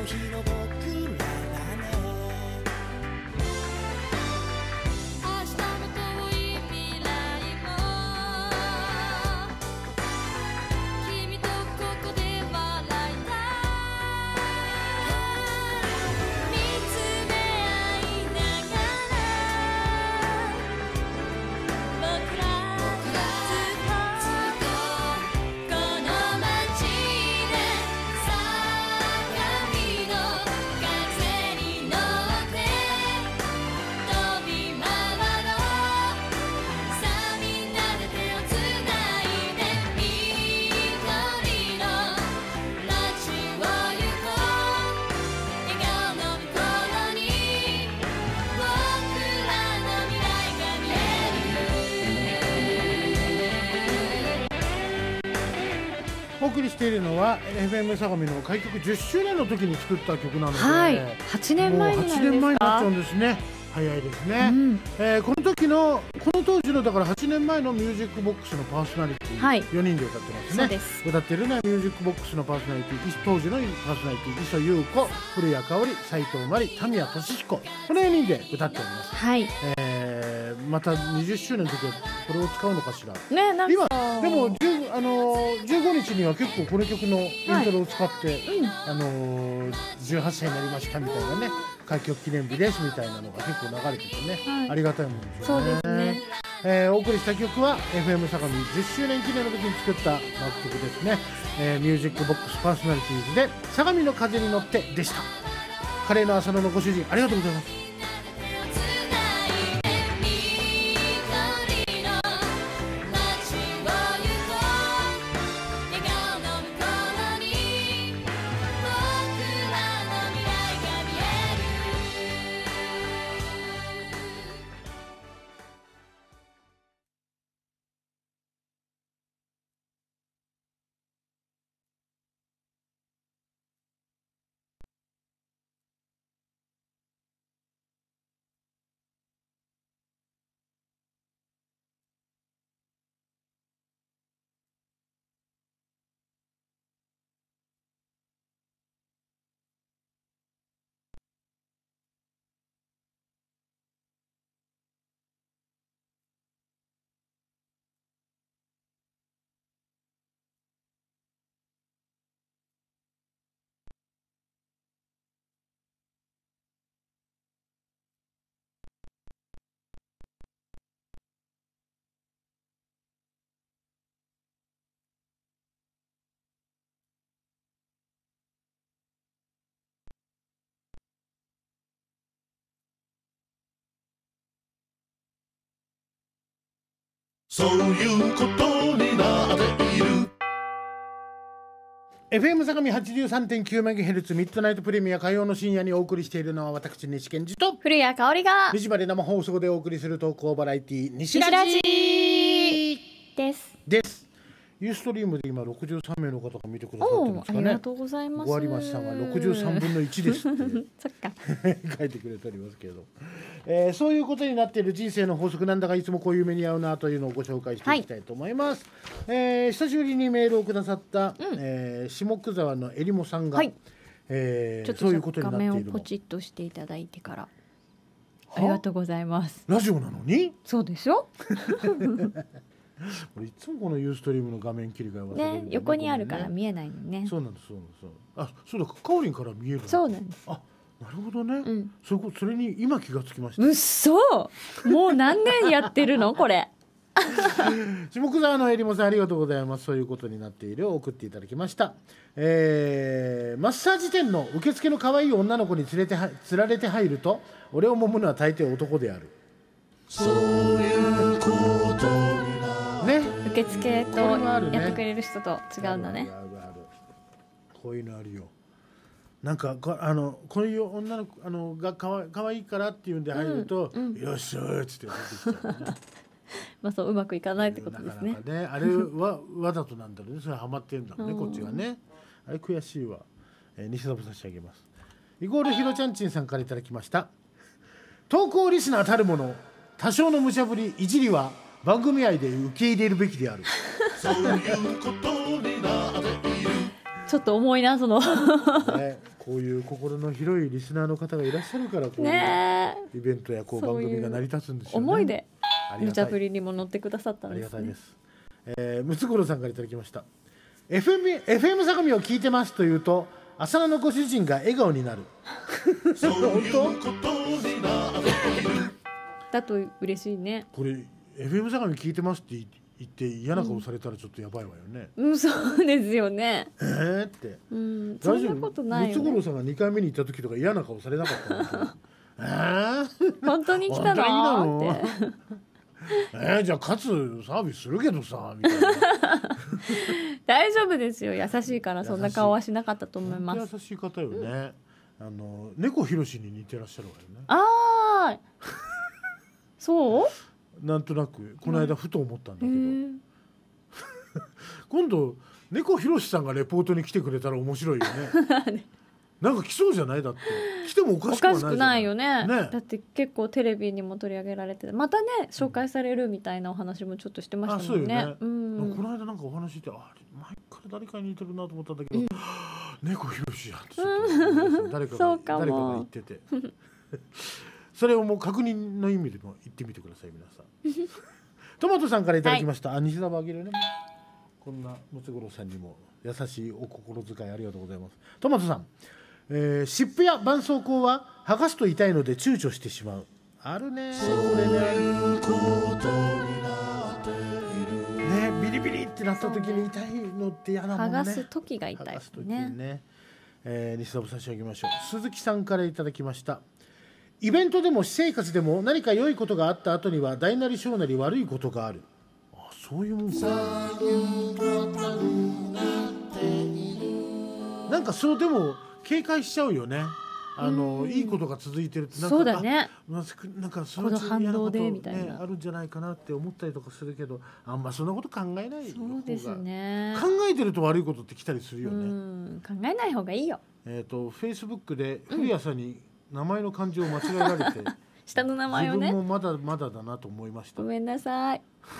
[SPEAKER 3] 日の僕らだね。明日の遠い未来も君とここで笑いたい。見つめ合いながら僕らずっとこの街で相模の風に乗って飛び回ろう。さあみんなで手をつないで一人の街を行こう。笑顔の向こうに僕らの未来が見える。
[SPEAKER 1] お送りしているのは エフエム 相模の開局じゅっしゅうねんの時に作った曲なので、
[SPEAKER 2] はいはちねんまえに
[SPEAKER 1] もう
[SPEAKER 2] な
[SPEAKER 1] はちねんまえになっちゃ
[SPEAKER 2] る
[SPEAKER 1] うんんですね。早いですね、
[SPEAKER 2] うん
[SPEAKER 1] えーこの時のこの当時のだからはちねんまえのミュージックボックスのパーソナリティ、
[SPEAKER 2] はい
[SPEAKER 1] よにんで歌ってますね。
[SPEAKER 2] そうです。
[SPEAKER 1] 歌ってるのはミュージックボックスのパーソナリティ、当時のパーソナリティ磯優子、古谷香織、斉藤真理、田宮俊彦、このよにんで歌っております。
[SPEAKER 2] はい
[SPEAKER 1] えーまたにじゅっしゅうねんの時はこれを使うのかしら。
[SPEAKER 2] ね、なん
[SPEAKER 1] 今
[SPEAKER 2] か
[SPEAKER 1] でもじゅうあのーじゅうごにちには結構この曲のイントロを使って、
[SPEAKER 2] うん
[SPEAKER 1] あのーじゅうはっさいになりましたみたいなね、開局記念日ですみたいなのが結構流れててね、
[SPEAKER 2] はい
[SPEAKER 1] ありがたいものですよね。
[SPEAKER 2] そうですね。
[SPEAKER 1] えーお送りした曲は エフエム 相模じゅっしゅうねん記念の時に作った楽曲ですね、えーミュージックボックスパーソナリティーズで相模の風に乗ってでした。カレーの浅野のご主人ありがとうございます。
[SPEAKER 3] そういうことになっている。
[SPEAKER 1] エフエム 相模 はちじゅうさんてんきゅうメガヘルツ ミッドナイトプレミア火曜の深夜にお送りしているのは私西健二と
[SPEAKER 2] 古谷香織が
[SPEAKER 1] 西まで生放送でお送りする投稿バラエティ西
[SPEAKER 2] 西ラ
[SPEAKER 1] ラジ
[SPEAKER 2] ジです
[SPEAKER 1] です。ユーストリームで今ろくじゅうさんめいの方が見てくださってるんですかね。
[SPEAKER 2] おーありがとうございます。
[SPEAKER 1] ご割増さんがろくじゅうさんぶんのいちですって
[SPEAKER 2] そっか
[SPEAKER 1] 書いてくれておりますけど、えーそういうことになっている人生の法則なんだがいつもこういう目に遭うなというのをご紹介していきたいと思います。えー久しぶりにメールをくださった、えー下久沢のえりもさんが、
[SPEAKER 2] はい
[SPEAKER 1] えー
[SPEAKER 2] ちょっ
[SPEAKER 1] そういう
[SPEAKER 2] と画
[SPEAKER 1] ことになっているの。
[SPEAKER 2] 面をポチッとしていただいてからありがとうございます。
[SPEAKER 1] ラジオなのに
[SPEAKER 2] そうでしょ
[SPEAKER 1] 俺いつもこのユーストリームの画面切り替え忘れるんだよ
[SPEAKER 2] ね、横にあるから
[SPEAKER 1] これね
[SPEAKER 2] 見えないのね。
[SPEAKER 1] そうなんですそうなんです。あ、そうだ、かおりんから見えるの。
[SPEAKER 2] そうなんです。
[SPEAKER 1] あ、なるほどね。
[SPEAKER 2] うん
[SPEAKER 1] そこそれに今気がつきました。
[SPEAKER 2] うっそもう何年やってるのこれ。
[SPEAKER 1] 下久沢のえりもさんありがとうございます。そういうことになっているを送っていただきました。えーマッサージ店の受付の可愛い女の子に連れては釣られて入ると俺を揉むのは大抵男である。
[SPEAKER 3] そういうことにな
[SPEAKER 1] ね。
[SPEAKER 2] 受付と
[SPEAKER 1] これはあるね
[SPEAKER 2] やってくれる人と違うんだね。
[SPEAKER 1] あるあるある。こういうのあるよ。なんかこあのこういう女の子あのがかわ可愛いからっていうんで入ると、
[SPEAKER 2] うんうん
[SPEAKER 1] よっしゃーっつって出てきちゃうね。
[SPEAKER 2] まあそううまくいかないってことですね
[SPEAKER 1] な。かなかね、あれはわざとなんだろうね。それハマってるんだろうね、
[SPEAKER 2] うん
[SPEAKER 1] こっちはね。あれ悔しいわ。えー、西田差し上げます。イコールひろちゃんちんさんからいただきました。投稿リスナーたるもの、多少の無茶ぶりいじりは番組愛で受け入れるべきである。
[SPEAKER 3] そういうことになっている。
[SPEAKER 2] ちょっと重いなその、
[SPEAKER 1] ね、こういう心の広いリスナーの方がいらっしゃるからこういうイベントやこう番組が成り立つんですよね。
[SPEAKER 2] 思いで無茶ぶりにも乗ってくださったんですね。
[SPEAKER 1] ありがたいです。えー、ムツゴロウさんからいただきました。 エフエム, エフエム 相模を聞いてますというと浅野のご主人が笑顔になる本当
[SPEAKER 2] だと嬉しいね。
[SPEAKER 1] これ エフエム 相模聞いてますって言って嫌な顔されたらちょっとやばいわよね。
[SPEAKER 2] うん、うん、そうですよね。
[SPEAKER 1] えーって、
[SPEAKER 2] うん、そんなことないよね。
[SPEAKER 1] ムツゴロウさんがにかいめに行った時とか嫌な顔されなかったのえー、
[SPEAKER 2] 本当に来たのって
[SPEAKER 1] えー、じゃあかつサービスするけどさみたいな
[SPEAKER 2] 大丈夫ですよ、優しいからそんな顔はしなかったと思います。
[SPEAKER 1] 優しい方よね、うん、あの猫ひろしに似てらっしゃるわよね。
[SPEAKER 2] ああそう
[SPEAKER 1] なんとなくこの間ふと思ったんだけど今度猫ひろしさんがレポートに来てくれたら面白いよねなんか来そうじゃない？だって来てもおかしくはないじゃない。
[SPEAKER 2] おかしくないよ ね,
[SPEAKER 1] ね
[SPEAKER 2] だって結構テレビにも取り上げられてまたね紹介されるみたいなお話もちょっとしてましたもんね。
[SPEAKER 1] あ、そうよね、
[SPEAKER 2] うん、
[SPEAKER 1] この間なんかお話してあ前から誰かに似てるなと思ったんだけど、うん、猫ひろしやってちょっと誰かが誰かが言っててそれをもう確認の意味でも言ってみてください皆さんトマトさんからいただきました、はい、あ西澤あげるね。こんなムツゴロウさんにも優しいお心遣いありがとうございます。トマトさん、えー、湿布や絆創膏は剥がすと痛いので躊躇してしまう。あるねこれねねビリビリってなった時に痛いのって嫌なもんね。
[SPEAKER 2] 剥がす時が痛いですね。
[SPEAKER 1] ね、えー、西澤差し上げましょう。鈴木さんからいただきました。イベントでも私生活でも何か良いことがあった後には大なり小なり悪いことがある。あ、そういうもんか。なんかそうでも警戒しちゃうよね。あのいいことが続いてるってなんか
[SPEAKER 2] そうだね。
[SPEAKER 1] なんかそのうち嫌なことねあるんじゃないかなって思ったりとかするけど、あんまそんなこと考えない方が。
[SPEAKER 2] そうですね。
[SPEAKER 1] 考えてると悪いことって来たりするよね。
[SPEAKER 2] うん、考えない方がいいよ。
[SPEAKER 1] えっとフェイスブックで古谷さんに名前の漢字を間違えられて、うん、
[SPEAKER 2] 下の名前をね。
[SPEAKER 1] 自分もまだまだだなと思いました。
[SPEAKER 2] ごめんなさい。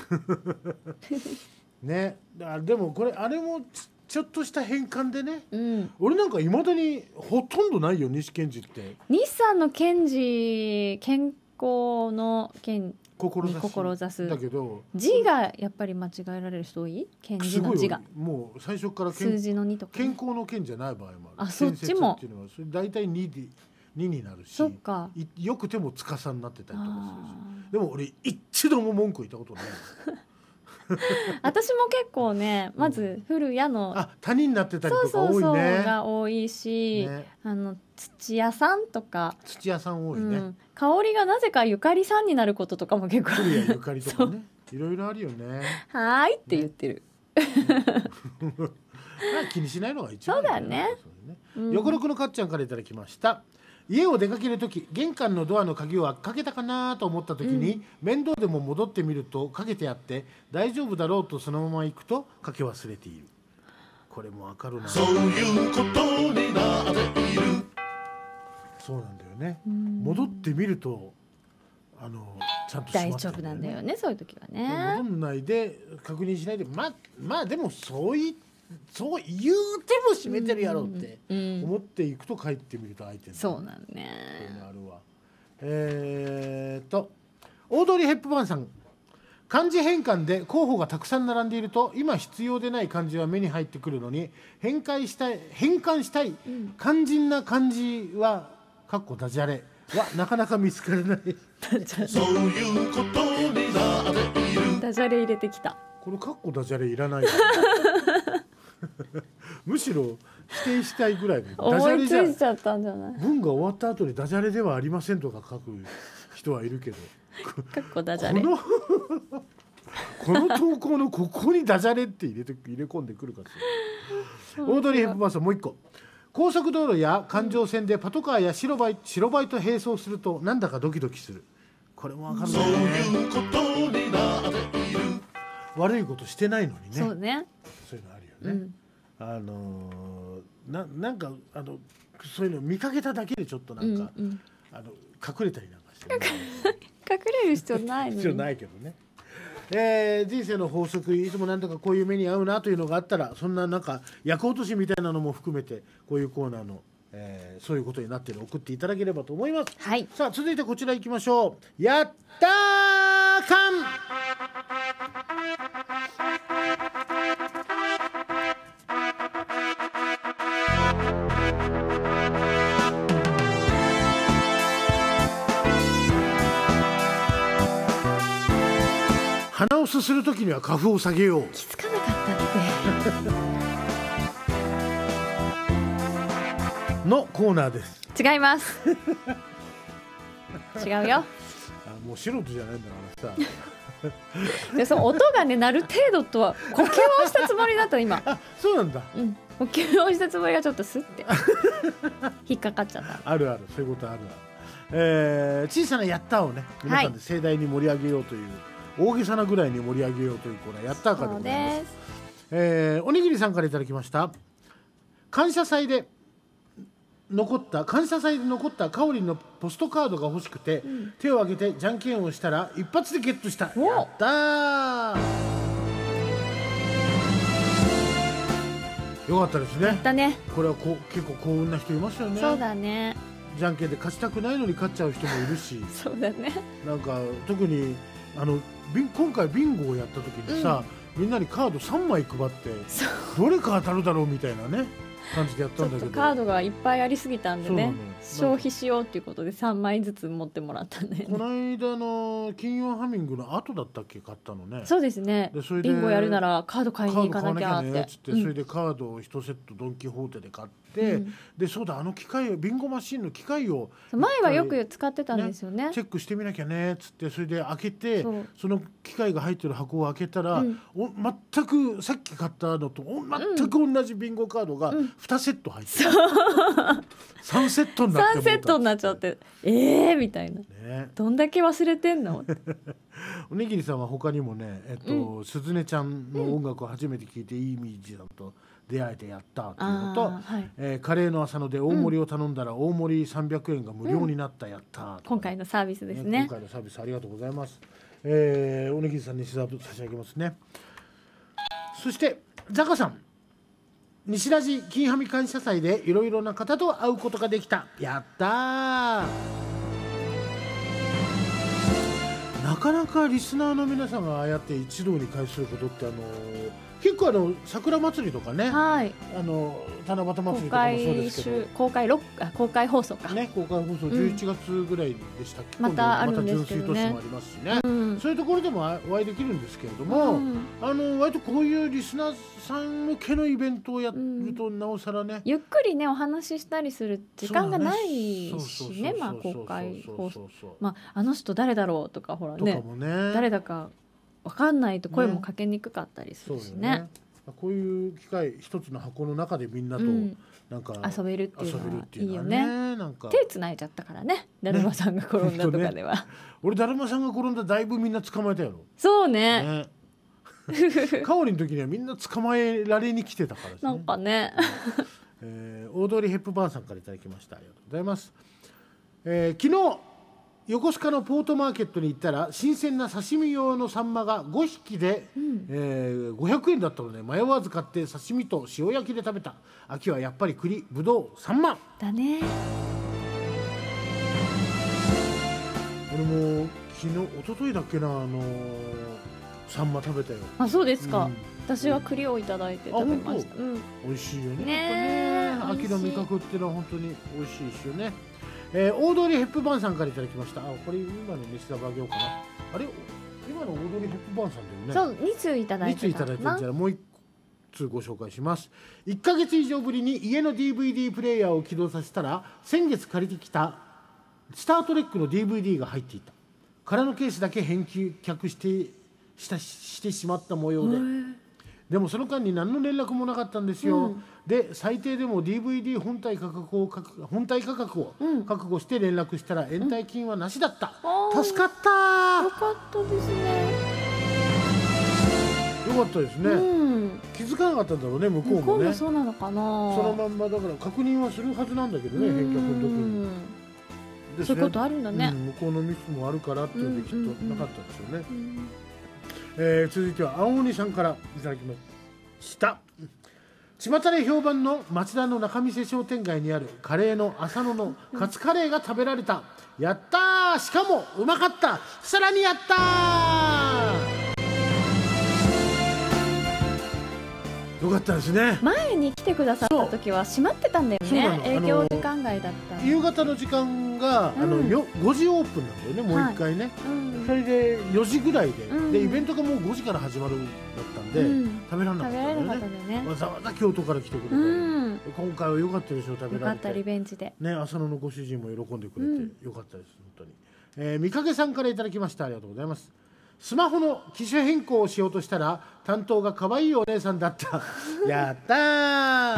[SPEAKER 1] ね、あでもこれあれもちょっとした変換でね、
[SPEAKER 2] うん、
[SPEAKER 1] 俺なんかいまだにほとんどないよ西健二って。
[SPEAKER 2] 西さんの健二健康の健志す
[SPEAKER 1] だけど
[SPEAKER 2] 字がやっぱり間違えられる人多い。健二の字が
[SPEAKER 1] もう最初から
[SPEAKER 2] 数字のにとか、ね、
[SPEAKER 1] 健康の健じゃない場合もある。
[SPEAKER 2] あ、そっちも
[SPEAKER 1] っていうのはそれ大体にでにになるし、
[SPEAKER 2] そっか
[SPEAKER 1] よくても司になってたりとかするし。でも俺一度も文句言ったことない
[SPEAKER 2] 私も結構ね、まず古谷の、
[SPEAKER 1] うん、あ谷になってたりとか多いね。そうそうそう
[SPEAKER 2] が多いし、ね、あの土屋さんとか
[SPEAKER 1] 土屋さん多いね、うん、
[SPEAKER 2] 香りがなぜかゆかりさんになることとかも結構
[SPEAKER 1] 古谷ゆかりとかねいろいろあるよね。
[SPEAKER 2] はーいって言ってる、ね
[SPEAKER 1] まあ気にしないのが一番
[SPEAKER 2] そうだね。
[SPEAKER 1] 横六のかっちゃんからいただきました。家を出かけるとき玄関のドアの鍵はかけたかなと思ったときに、うん、面倒でも戻ってみるとかけてあって大丈夫だろうとそのまま行くとかけ忘れている。これもわかるな。そういうことになっている。そうなんだよね。戻ってみるとあのちゃんと閉まってるんだよね。大丈夫なんだよねそういう時はね。戻んないで確認しないでまあまあでもそういそう言うても閉めてるやろうって思っていくと帰ってみると開いてる、ね、
[SPEAKER 2] そうなんね。
[SPEAKER 1] あるわ。えー、っとオードリー・ヘップバーンさん、漢字変換で候補がたくさん並んでいると今必要でない漢字は目に入ってくるのに変換したい変換したい肝心な漢字はかっこダジャレはなかなか見つからないそういうことになっている。
[SPEAKER 2] ダジャレ入れてきた。
[SPEAKER 1] このかっこダジャレいらないむしろ否定したいぐらいのダジャレじゃ
[SPEAKER 2] 思いついちゃったんじゃない。
[SPEAKER 1] 文が終わった後にダジャレではありませんとか書く人はいるけど
[SPEAKER 2] かっこダジャレ
[SPEAKER 1] このこの投稿のここにダジャレって入れて入れ込んでくるかしらオードリー・ヘップバーンさんもう一個。高速道路や環状線でパトカーや白バイ、白バイと並走するとなんだかドキドキする。これもわかるね。そういうことになっている。悪いことしてないのにね。
[SPEAKER 2] そうね。
[SPEAKER 1] そういうのあるよね。うん、あのー、な, なんかあのそういうの見かけただけでちょっとなんか、うんうん、あの隠れたりなんかして、ね、
[SPEAKER 2] 隠れる必要ないのに。
[SPEAKER 1] 必要ないけどね。 えー、人生の法則、いつもなんとかこういう目に遭うなというのがあったら、そんななんか役落としみたいなのも含めてこういうコーナーの、えー、そういうことになっている送っていただければと思います。
[SPEAKER 2] はい、
[SPEAKER 1] さあ続いてこちら行きましょう。やったー感。鼻をすするときには花粉を下げよう。
[SPEAKER 2] 気づかなかったって
[SPEAKER 1] のコーナーです。
[SPEAKER 2] 違います違うよ。
[SPEAKER 1] あ、もう素人じゃないんだからさ
[SPEAKER 2] でその音がね鳴る程度とは呼吸をしたつもりだと今。
[SPEAKER 1] あ、そうなんだ。
[SPEAKER 2] うん、呼吸をしたつもりがちょっとスッて引っかかっちゃった。
[SPEAKER 1] あるある、そういうことあるある。えー、小さなやったーをね、皆さんで盛大に盛り上げようという、はい、大げさなぐらいに盛り上げようというコーナー、やったーかでございます。えー、おにぎりさんからいただきました。感謝祭で残った感謝祭で残ったかおりんのポストカードが欲しくて、うん、手を挙げてじゃんけんをしたら一発でゲットした。やったー。よかったですね。
[SPEAKER 2] やったね。
[SPEAKER 1] これはこ結構幸運な人いますよね。
[SPEAKER 2] そうだね。
[SPEAKER 1] じゃんけんで勝ちたくないのに勝っちゃう人もいるし
[SPEAKER 2] そうだね。
[SPEAKER 1] なんか特にあの今回ビンゴをやった時にさ、うん、みんなにカードさんまい配ってどれか当たるだろうみたいなね感じでやったんだけど、
[SPEAKER 2] カードがいっぱいありすぎたんでね、消費しようっていうことでさんまいずつ持ってもらったんで、ね、
[SPEAKER 1] この間の金曜ハミングの後だったっけ買ったのね。
[SPEAKER 2] そうですね。でそれでビンゴやるならカード買いに行かなきゃって、
[SPEAKER 1] つって、うん、それでカードをいちセットドン・キホーテで買って、うん、でそうだ、あの機械ビンゴマシンの機械を
[SPEAKER 2] 前はよく使ってたんですよ ね, ね
[SPEAKER 1] チェックしてみなきゃねっつって、それで開けて そ, その機械が入ってる箱を開けたら、うん、お全くさっき買ったのと全く同じビンゴカードがにセット入ってる、うん、さんセットになって
[SPEAKER 2] さんセットになっちゃってえーみたいな、ね、どんだけ忘れてんの
[SPEAKER 1] おにぎりさんは他にもね、えっとうん、すずねちゃんの音楽を初めて聴いて、うん、いいイメージだと出会えてやったっていうのと、はい、えー、カレーの朝ので大盛りを頼んだら大盛りさんびゃくえんが無料になったやった、うん、
[SPEAKER 2] 今回のサービスですね。
[SPEAKER 1] 今回のサービスありがとうございます。えー、おにぎりさんに差し上げますね。そしてザカさん、西ラジ金ハミ感謝祭でいろいろな方と会うことができた。やったー。なかなかリスナーの皆さんがああやって一堂に会することってあのー、結構あの桜祭りとかね、はい、あの七夕祭りとかもそうですけど、
[SPEAKER 2] 公開ロあ公開放送か、
[SPEAKER 1] ね、公開放送じゅういちがつぐらいでしたっけ、
[SPEAKER 2] うん、またあるんですけどね、
[SPEAKER 1] また純粋都市もありますしね、うん、そういうところでもお会いできるんですけれども、うん、あの割とこういうリスナーさん向けのイベントをやるとなおさらね、うん、
[SPEAKER 2] ゆっくりねお話ししたりする時間がないしね、まあ公開放送、まああの人誰だろうとかほらね、ね、誰だか分かんないと声もかけにくかったりするし ね, ね
[SPEAKER 1] こういう機会一つの箱の中でみんなとなんか、うん、
[SPEAKER 2] 遊べるっていうのはいいよね。なんか手つないじゃったからね、だるまさんが転んだとかでは、ね、
[SPEAKER 1] 俺だるまさんが転んだだいぶみんな捕まえたやろ。
[SPEAKER 2] そうね、
[SPEAKER 1] ねかおりの時にはみんな捕まえられに来てたからですね。
[SPEAKER 2] なんかね、
[SPEAKER 1] えー、オードリー・ヘップバーンさんからいただきました。ありがとうございます。えー、昨日横須賀のポートマーケットに行ったら新鮮な刺身用のサンマがごひきで、うん、えー、ごひゃくえんだったので迷わず買って刺身と塩焼きで食べた。秋はやっぱり栗、ぶどう、サンマ
[SPEAKER 2] だね。
[SPEAKER 1] 俺も昨日一昨日だっけな、あのー、サンマ食べたよ。
[SPEAKER 2] あ、そうですか、うん、私は栗をいただいて食べました、うん、
[SPEAKER 1] 美味しいよね。
[SPEAKER 2] ね、
[SPEAKER 1] 秋の味覚っていうのは本当に美味しいですよね。えー、オードリー・ヘップバーンさんからいただきました。あ、これ今の西田バーゲオかな。あれ、今のオードリー・ヘップバーンさんだよね。
[SPEAKER 2] そう、に通いただいてた。
[SPEAKER 1] に通いただいてるんじゃらもういっ通ご紹介します。いっかげつ以上ぶりに家の ディーブイディー プレイヤーを起動させたら先月借りてきたスタートレックの ディーブイディー が入っていた。空のケースだけ返却してしたしてしまった模様で、でもその間に何の連絡もなかったんですよ、うん、で最低でも ディーブイディー 本体価格を本体価格を覚悟して連絡したら延滞金はなしだった、うん、助かったー。
[SPEAKER 2] よかったですね。
[SPEAKER 1] よかったですね、うん、気づかなかったんだろうね、向こうもね。
[SPEAKER 2] 向こうもそうなのかな。そ
[SPEAKER 1] のまんまだから確認はするはずなんだけどね、返却の時にですね。
[SPEAKER 2] そういうことあるんだね、
[SPEAKER 1] うん、向こうのミスもあるからっていうのできっとなかったんですよね、うんうんうん。 えー、続いては青鬼さんからいただきました。巷で評判の町田の仲見世商店街にあるカレーの浅野のカツカレーが食べられた。やったー、しかもうまかった、さらにやったー。よかったですね。
[SPEAKER 2] 前に来てくださった時は閉まってたんだよね。営業時間外だった。
[SPEAKER 1] 夕方の時間が、うん、あのよごじオープンなんだよね、もう一回ね、はい、うん、それでよじぐらいで、うん、でイベントがもうごじから始まるんだったんで、うん、食べられなかったんだよね。わざわざ京都から来てくれて、うん、今回は良かったでしょ、食べられて。よかった、リベンジでね。浅野のご主人も喜んでくれて良かったです、本当に。えー、みかげさんからいただきました。ありがとうございます。スマホの機種変更をしようとしたら担当が可愛いお姉さんだったやったー、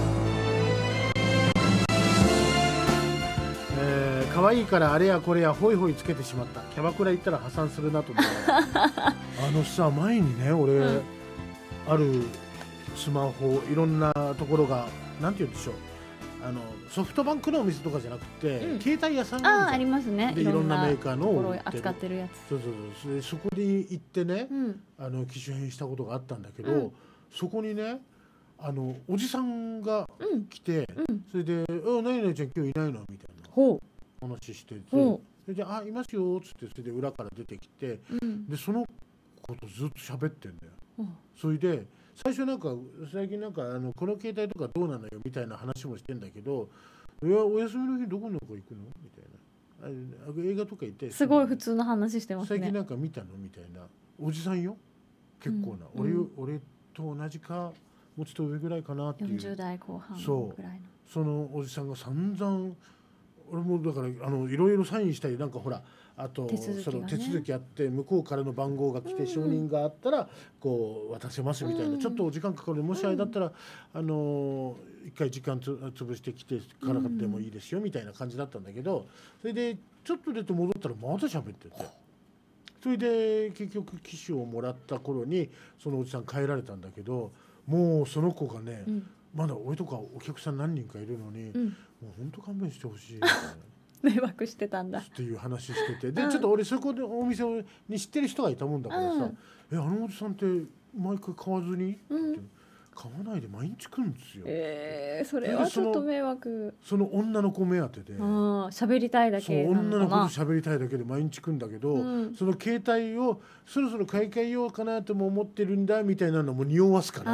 [SPEAKER 1] えー、可愛いからあれやこれやホイホイつけてしまった。キャバクラ行ったら破産するなと思ってあのさ、前にね俺、うん、あるスマホいろんなところがなんて言うんでしょう、あのソフトバンクのお店とかじゃなくて、うん、携帯屋さんが
[SPEAKER 2] あ, ありますね。
[SPEAKER 1] でいろんなメーカーの
[SPEAKER 2] を扱ってるやつ。
[SPEAKER 1] そうそうそう。そこで行ってね、うん、あの機種変したことがあったんだけど、うん、そこにねあのおじさんが来て、うん、それで「あ、何々ちゃん今日いないの?」みたいな話してて、それで「あ、いますよ」っつって、それで裏から出てきて、うん、でそのことずっと喋ってんだよ。うん、それで最初なんか最近なんかあのこの携帯とかどうなのよみたいな話もしてんだけど、いやお休みの日どこの子行くのみたいな、あ映画とか行って
[SPEAKER 2] すごい普通の話してますね。
[SPEAKER 1] 最近なんか見たのみたいなおじさんよ、結構な、うん、俺、うん、俺と同じかもうちょっと上ぐらいかなっていうよんじゅう
[SPEAKER 2] 代後半ぐらいの
[SPEAKER 1] そ, そのおじさんが散々俺もだからあのいろいろサインしたりなんかほらあと手続きがね、その手続きあって向こうからの番号が来て承認があったらこう渡せますみたいな、ちょっとお時間かかる、もしあれだったらあの一回時間つ潰してきてからかってもいいですよみたいな感じだったんだけど、それでちょっと出て戻ったらまだ喋ってて、それで結局機種をもらった頃にそのおじさん帰られたんだけど、もうその子がね、うん、まだ俺とかお客さん何人かいるのに、うん、もう本当勘弁してほしいみたいな
[SPEAKER 2] 迷惑してたんだ
[SPEAKER 1] っていう話してて、で、うん、ちょっと俺そこでお店に知ってる人がいたもんだからさ、うん、えあのおじさんって毎回買わずに、うん、って買わないで毎日来るんですよ。
[SPEAKER 2] えー、それはちょっと迷惑。
[SPEAKER 1] その女の子目当てで
[SPEAKER 2] 喋りたいだけなのかな。
[SPEAKER 1] そう女の子と喋りたいだけで毎日来るんだけど、うん、その携帯をそろそろ買い替えようかなとも思ってるんだみたいなのも匂わすから、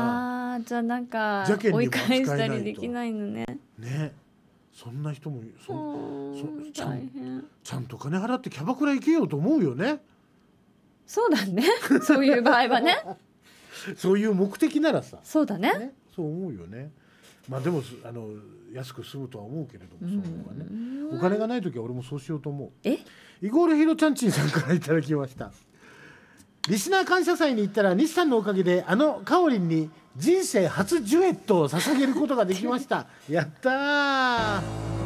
[SPEAKER 2] あじゃあなんか追い返したりできないのね。
[SPEAKER 1] ね、そんな人も そ, そちゃんちゃんと金払ってキャバクラ行けようと思うよね。
[SPEAKER 2] そうだねそういう場合はね
[SPEAKER 1] そういう目的ならさ、
[SPEAKER 2] そうだ ね,
[SPEAKER 1] ねそう思うよね。まあでもあの安く済むとは思うけれども、その方がね、お金がない時は俺もそうしようと思う。
[SPEAKER 2] え
[SPEAKER 1] イゴールヒロちゃんちんさんからいただきました。リスナー感謝祭に行ったら西さんのおかげであのかおりんに人生初デュエットを捧げることができましたやったー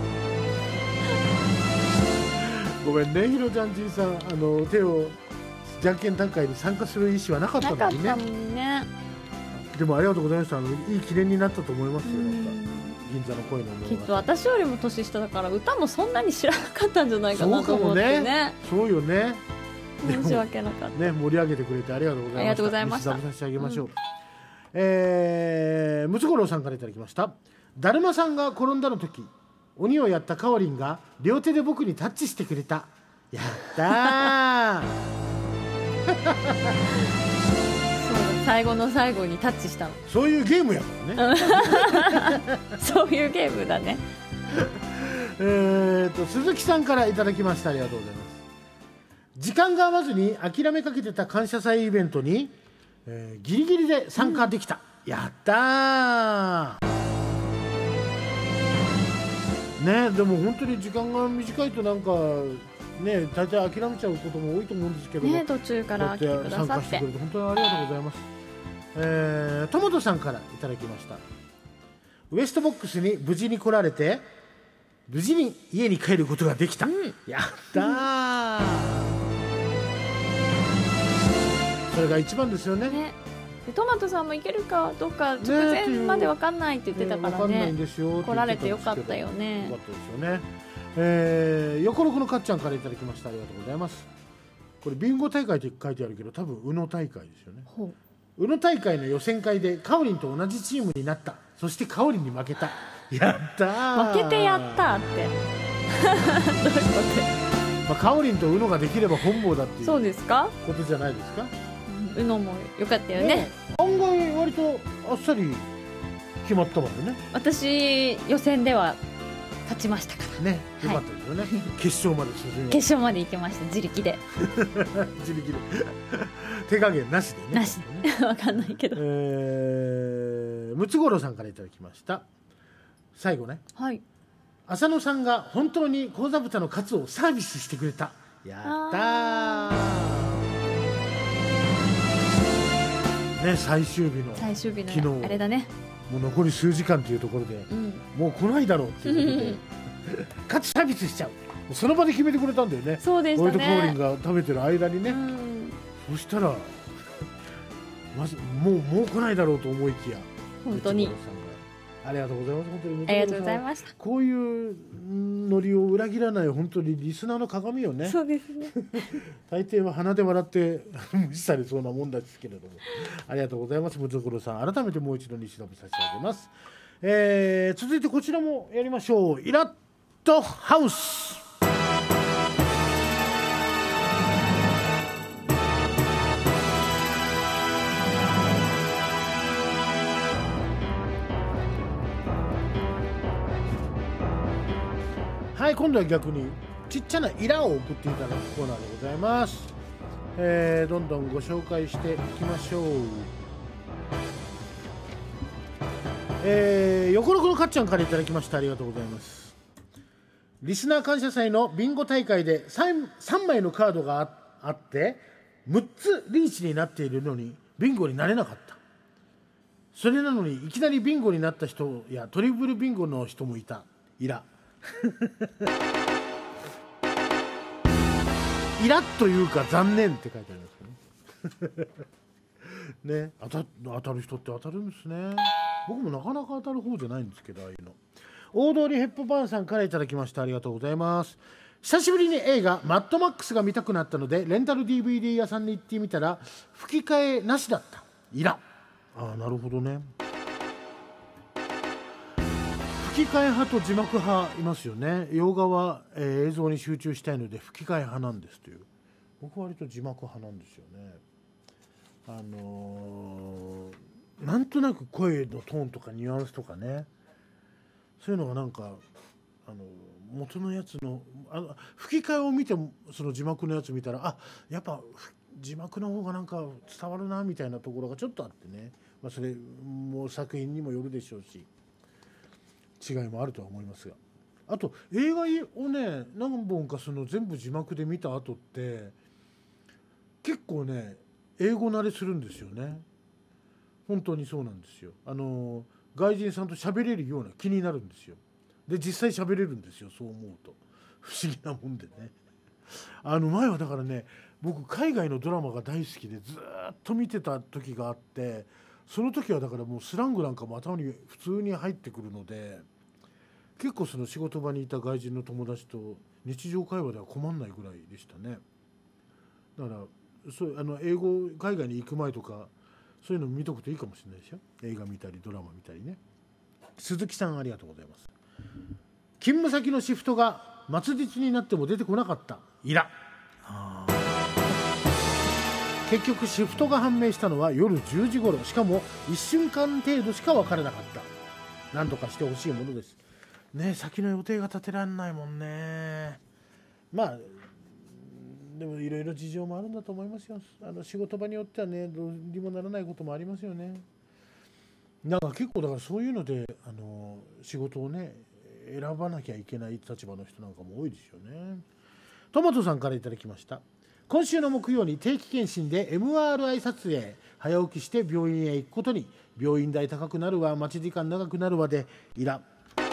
[SPEAKER 1] ごめんねヒロちゃんちんさん、あの手をじゃんけん大会に参加する意思はなかったのにね。
[SPEAKER 2] なかったもんね。
[SPEAKER 1] でもありがとうございました。あのいい記念になったと思いますよ。なんか銀座の声の物語。
[SPEAKER 2] きっと私よりも年下だから歌もそんなに知らなかったんじゃないかなと思ってね。そうかもね。
[SPEAKER 1] そうよね。
[SPEAKER 2] 申し訳なかった。
[SPEAKER 1] ね、盛り上げてくれてありがとうございました。ありがとうございました。差し上げましょう。うん、えー、ムツゴロウさんからいただきました。だるまさんが転んだの時、鬼をやったかおりんが両手で僕にタッチしてくれた。やったー。
[SPEAKER 2] そうだ、最後の最後にタッチしたの。
[SPEAKER 1] そういうゲームやからね。
[SPEAKER 2] そういうゲームだね。
[SPEAKER 1] えーと鈴木さんからいただきました。ありがとうございます。時間が合わずに諦めかけてた感謝祭イベントに、えー、ギリギリで参加できた、うん、やったーね。でも本当に時間が短いとなんかね、大体諦めちゃうことも多いと思うんですけども、
[SPEAKER 2] ね、途中から来てくださって
[SPEAKER 1] 参加してくれて本当にありがとうございます。えー、トモトさんからいただきました。ウエストボックスに無事に来られて無事に家に帰ることができた、うん、やったー、それが一番ですよ ね, ね
[SPEAKER 2] でトマトさんも行けるかどうか直前まで分かんないって言ってたからね、ね来られてよかったよね。
[SPEAKER 1] よかったですよね。えー、横六のかっちゃんからいただきました。ありがとうございます。 これビンゴ大会って書いてあるけど多分宇野大会ですよね。宇野大会の予選会でかおりんと同じチームになった。そしてかおりんに負けた。やったー。
[SPEAKER 2] 負けてやったってどういうこと？
[SPEAKER 1] まあ、かおりんと宇野ができれば本望だっていう
[SPEAKER 2] そうですか
[SPEAKER 1] ことじゃないですか。
[SPEAKER 2] 宇野も良かったよね。ね、
[SPEAKER 1] 案外割とあっさり決まったわよね。
[SPEAKER 2] 私予選では勝ちましたから
[SPEAKER 1] ね。よかったですよね、はい、決勝まで進み
[SPEAKER 2] 決勝まで行きました。自力で
[SPEAKER 1] 自力で手加減なしでね。
[SPEAKER 2] なしわかんないけど、
[SPEAKER 1] えー、ムツゴロウさんからいただきました。最後ね、
[SPEAKER 2] はい、
[SPEAKER 1] 浅野さんが本当に講座豚のカツをサービスしてくれた。やったーね。最終日の
[SPEAKER 2] 最終日の
[SPEAKER 1] 昨日
[SPEAKER 2] あれだね。
[SPEAKER 1] もう残り数時間というところで、うん、もう来ないだろうっていうことでカツサービスしちゃう。その場で決めてくれたんだよね。
[SPEAKER 2] そうでしたね。
[SPEAKER 1] ホワイトカオリンが食べてる間にね、うん、そしたらまずもうもう来ないだろうと思いきや
[SPEAKER 2] 本当に
[SPEAKER 1] ありがとうございます。本当に
[SPEAKER 2] ありがとうございました。
[SPEAKER 1] こういうノリを裏切らない本当にリスナーの鏡よね。
[SPEAKER 2] そうですね
[SPEAKER 1] 大抵は鼻で笑って無視されそうなもんですけれどもありがとうございます。ムツゴロウさん改めてもう一度西田差し上げます。えー、続いてこちらもやりましょう。イラッとハウス。はい、今度は逆にちっちゃなイラを送っていただくコーナーでございます。えー、どんどんご紹介していきましょう。えー、横六のかっちゃんからいただきました。ありがとうございます。リスナー感謝祭のビンゴ大会で 3, さんまいのカードが あ, あってむっつリーチになっているのにビンゴになれなかった。それなのにいきなりビンゴになった人やトリプルビンゴの人もいた。イライラッというか残念って書いてありますね。ね、当た、当たる人って当たるんですね。僕もなかなか当たる方じゃないんですけど、ああいうの。大通りヘップバーンさんからいただきました。ありがとうございます。久しぶりに映画マッドマックスが見たくなったのでレンタル ディーブイディー 屋さんに行ってみたら吹き替えなしだった。イラ。ああ、なるほどね。吹き替え派と字幕派いますよね。洋画は、えー、映像に集中したいので吹き替え派なんですという。僕は割と字幕派なんですよね。あのー、なんとなく声のトーンとかニュアンスとかね、そういうのがなんかあの元のやつのあの吹き替えを見てもその字幕のやつ見たらあやっぱ字幕の方がなんか伝わるなみたいなところがちょっとあってね、まあ、それも作品にもよるでしょうし違いもあるとは思いますが、あと映画をね何本かその全部字幕で見た後って結構ね英語慣れするんですよね。本当にそうなんですよ。あの外人さんと喋れるような気になるんですよ。で実際喋れるんですよ。そう思うと不思議なもんでね。あの前はだからね僕海外のドラマが大好きでずっと見てた時があって、その時はだからもうスラングなんかも頭に普通に入ってくるので結構その仕事場にいた外人の友達と日常会話では困んないぐらいでしたね。だからそうあの英語海外に行く前とかそういうの見とくといいかもしれないですよ。映画見たりドラマ見たりね。鈴木さんありがとうございます。勤務先のシフトが末日になっても出てこなかった。イラ。結局シフトが判明したのは夜じゅうじ頃、しかもいっしゅうかん程度しか分からなかった。なんとかしてほしいものですね。先の予定が立てられないもんね。まあでもいろいろ事情もあるんだと思いますよ。あの仕事場によってはねどうにもならないこともありますよね。なんか結構だからそういうのであの仕事をね選ばなきゃいけない立場の人なんかも多いですよね。トマトさんからいただきました。今週の木曜に定期検診で エムアールアイ 撮影、早起きして病院へ行くことに、病院代高くなるわ、待ち時間長くなるわでイラ。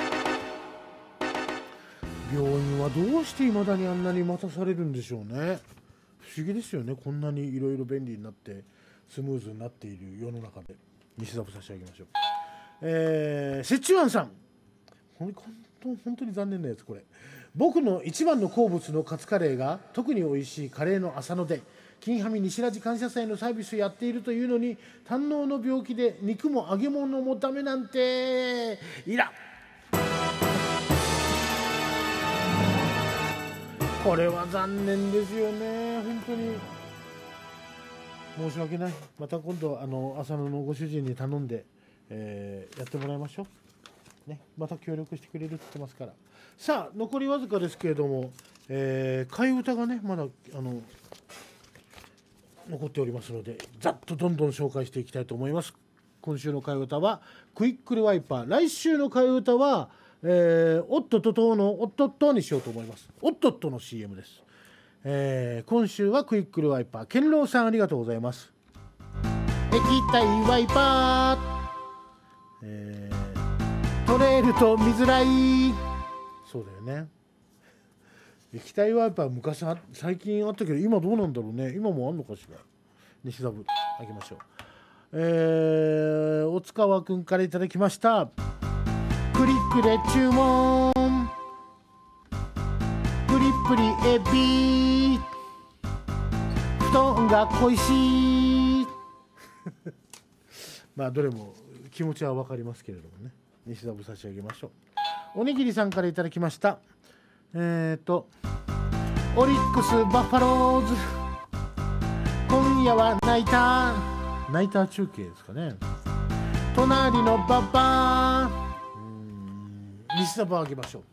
[SPEAKER 1] 病院はどうしていまだにあんなに待たされるんでしょうね。不思議ですよね。こんなにいろいろ便利になってスムーズになっている世の中で。西田を差し上げましょう。えー、折衷庵さん、こん当本当に残念なやつこれ。僕の一番の好物のカツカレーが特に美味しいカレーの浅野で、金ハミ西ラジ感謝祭のサービスやっているというのに、胆のうの病気で肉も揚げ物もダメなんていら。これは残念ですよね、本当に申し訳ない。また今度あの浅野のご主人に頼んで、えー、やってもらいましょう、ね、また協力してくれるって言ってますから。さあ残りわずかですけれども、えー、替え歌がねまだあの残っておりますので、ざっとどんどん紹介していきたいと思います。今週の替え歌はクイックルワイパー、来週の替え歌は、えー、おっとっととのおっとっとにしようと思います。おっとっとの シーエム です。えー、今週はクイックルワイパー、健郎さんありがとうございます。液体ワイパー、えー、取れると見づらい。そうだよね、液体ワイパー昔あ最近あったけど今どうなんだろうね。今もあんのかしら。西座部あげましょう。えー、おつかわくんからいただきました。クリックで注文、プリプリエビ、布団が恋しいまあどれも気持ちは分かりますけれどもね、西座部差し上げましょう。おにぎりさんからいただきました。えーとオリックスバファローズ、今夜はナイターナイター中継ですかね。隣のババー、西座部あげましょう。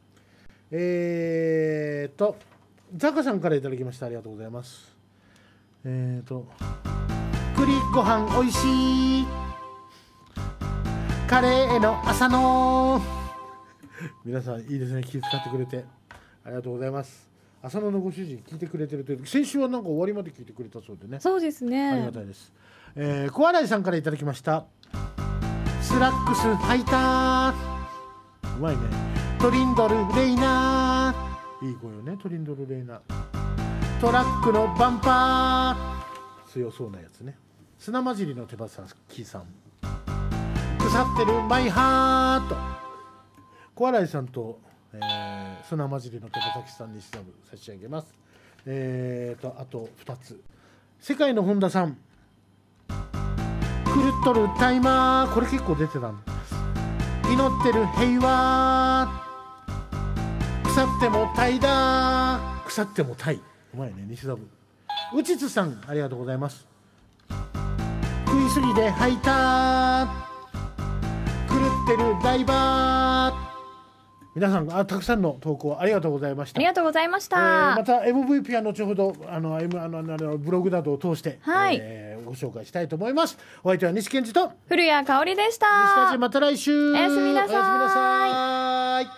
[SPEAKER 1] えーとザカさんからいただきました。ありがとうございます。えーと栗ご飯おいしい、カレーの朝の皆さんいいですね、気遣ってくれてありがとうございます。浅野のご主人聞いてくれてるという、先週はなんか終わりまで聞いてくれたそうでね。
[SPEAKER 2] そうですね、
[SPEAKER 1] ありがたいです。えー、小洗さんからいただきました。スラックス履いた、うまいね。トリンドルレイナー、いい声よね、トリンドルレイナー。トラックのバンパー、強そうなやつね。砂混じりの手羽先さん、腐ってるマイハート。小洗さんと、えー、砂混じりの手羽先さんに差し上げます。えーとあとふたつ、世界の本田さん、狂っとるタイマー、これ結構出てたん。祈ってる平和、腐ってもタイだ、腐ってもタイ、うまいね西田部。うちつさんありがとうございます。食いすぎで吐いた、狂ってるダイバー。皆さんあたくさんの投稿ありがとうございました。
[SPEAKER 2] ありがとうございました。
[SPEAKER 1] えー、また エムブイピー は後ほどあの、M、あのあのブログなどを通して、はい、えー、ご紹介したいと思います。お相手は西健二と
[SPEAKER 2] 古谷香織でした。
[SPEAKER 1] 西田さんまた来週。
[SPEAKER 2] おやすみなさい。
[SPEAKER 1] おやすみなさい。よ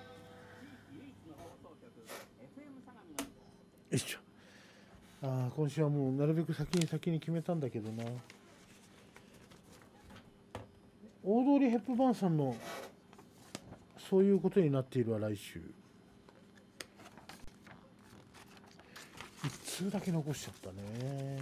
[SPEAKER 1] いしょ。あ、今週はもうなるべく先に先に決めたんだけどな。オードリー・ヘップバーンさんのそういうことになっているわ。来週一通だけ残しちゃったね。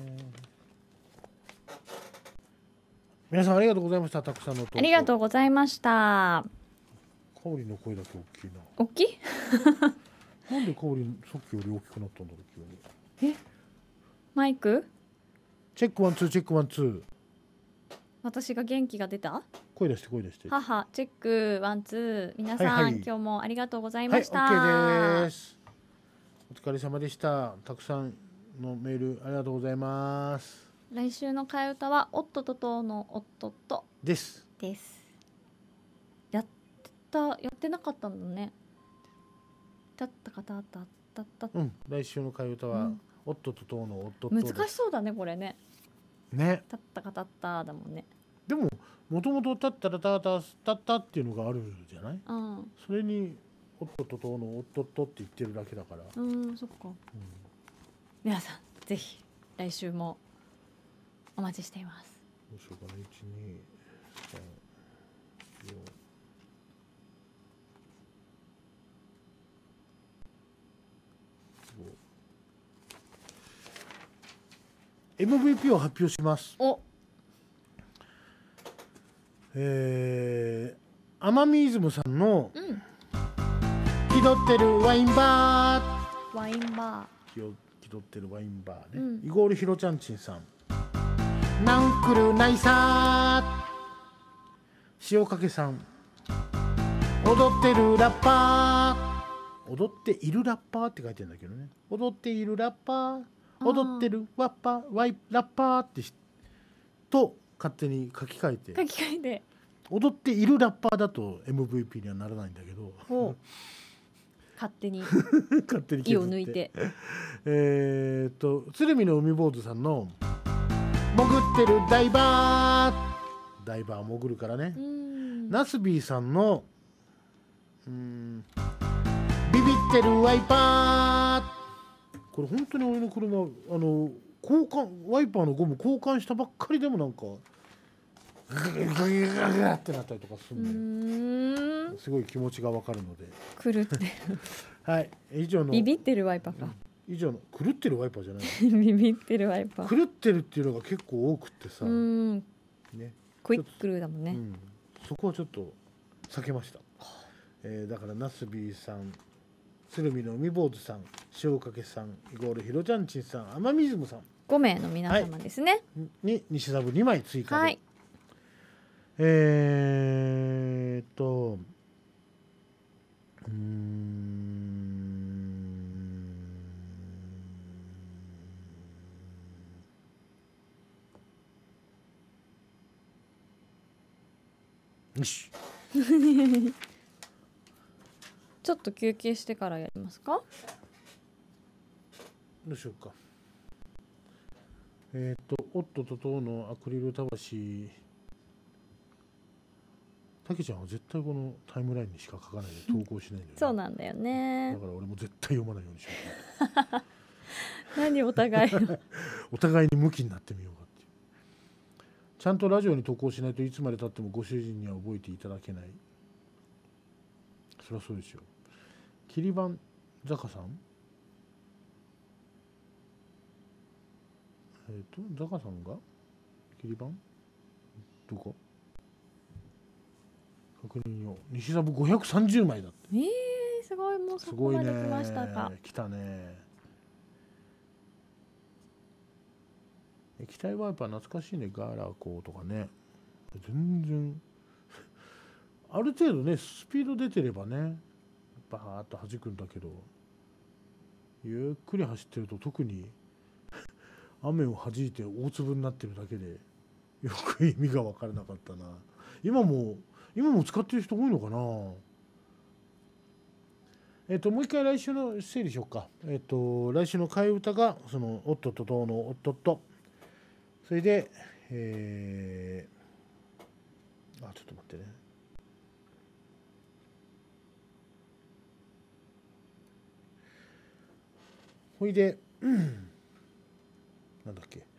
[SPEAKER 1] 皆さんありがとうございました。たくさんの投稿
[SPEAKER 2] ありがとうございました。
[SPEAKER 1] かおりの声だけ大きいな。
[SPEAKER 2] 大きい
[SPEAKER 1] なんでかおりさっきより大きくなったんだろう急に。
[SPEAKER 2] えマイク
[SPEAKER 1] チェックワンツーチェックワンツー。
[SPEAKER 2] 私が元気が出た。
[SPEAKER 1] 声出して声出して。
[SPEAKER 2] 母チェックワンツー。皆さん、はいはい、今日もありがとうございました。
[SPEAKER 1] はい、OK です。お疲れ様でした。たくさんのメールありがとうございます。
[SPEAKER 2] 来週の替え歌はおっとととのおっとっと
[SPEAKER 1] です
[SPEAKER 2] ですやってたやってなかったのね。たったかたったたった。
[SPEAKER 1] うん、来週の替え歌は、うん、おっとととのおっとっと。
[SPEAKER 2] 難しそうだねこれね。
[SPEAKER 1] ね。
[SPEAKER 2] たったかたっただもんね。
[SPEAKER 1] でももともとたったらたたたったっていうのがあるじゃない。
[SPEAKER 2] うん。
[SPEAKER 1] それにおっとととのおっとっとって言ってるだけだから。
[SPEAKER 2] うん、そっか。うん、皆さんぜひ来週もお待ちしています。
[SPEAKER 1] どうしようかな。いち、に、さん、よん。エムブイピー を発表します。
[SPEAKER 2] お、
[SPEAKER 1] えー、アマミイズムさんの、
[SPEAKER 2] うん、
[SPEAKER 1] 気取ってるワインバ
[SPEAKER 2] ーワインバ
[SPEAKER 1] ー気取ってるワインバーね、うん、イゴールひろちゃんちんさんなんくるないさ塩かけさん踊ってるラッパー踊っているラッパーって書いてるんだけどね踊っているラッパー踊ってるワッパーワイラッパーってと勝手に書き換えて
[SPEAKER 2] 書き換えて
[SPEAKER 1] 踊っているラッパーだと エムブイピー にはならないんだけど
[SPEAKER 2] 勝手に
[SPEAKER 1] 勝手に
[SPEAKER 2] 気を抜いて
[SPEAKER 1] えっと鶴見の海坊主さんの潜ってるダイバーダイバー潜るからねナスビーさんのうーんビビってるワイパーこれ本当に俺の車あの交換ワイパーのゴム交換したばっかりでもなんかググググググってなったりとかするのすごい気持ちがわかるので
[SPEAKER 2] 狂ってる
[SPEAKER 1] はい以上の
[SPEAKER 2] ビビってるワイパーか
[SPEAKER 1] 以上の狂ってるワイパーじゃない
[SPEAKER 2] ビビってるワイパー
[SPEAKER 1] 狂ってるっていうのが結構多くってさうん
[SPEAKER 2] ねクイックルだもんね、うん、
[SPEAKER 1] そこはちょっと避けました、えー、だからナスビーさん鶴見の海坊主さん塩かけさんイゴールひろちゃんちんさん雨水むさん
[SPEAKER 2] ご名の皆様ですね、
[SPEAKER 1] はい、に西サブにまい追加で、はい、えー、っとうーんよし
[SPEAKER 2] ちょっと休憩してからやりますか。
[SPEAKER 1] どうしようか。えっ、ー、と「オットととうのアクリルたわし」たけちゃんは絶対このタイムラインにしか書かないで投稿しないんだよね。
[SPEAKER 2] そうなんだよね。
[SPEAKER 1] だから俺も絶対読まないようにしよ
[SPEAKER 2] う。何お互い
[SPEAKER 1] お互いに向きになってみようかっていう。ちゃんとラジオに投稿しないといつまでたってもご主人には覚えていただけない。そりゃそうですよ。キリバン坂さん、えっ、ー、と坂さんがキリバンどこ確認を西サブごひゃくさんじゅうまいだって。
[SPEAKER 2] えー、すごい、もうそこまで来ましたか。
[SPEAKER 1] 来たね。液体ワイパー懐かしいね。ガラコーとかね。全然ある程度ねスピード出てればねバーッと弾くんだけど、ゆっくり走ってると特に雨を弾いて大粒になってるだけでよく意味が分からなかったな。今も今も使ってる人多いのかな。えっ、ー、ともう一回来週の整理しようか。えっ、ー、と来週の替え歌がそのおっとととのおっとっと、それでえー、あちょっと待ってね。ほいで、うん、なんだっけ。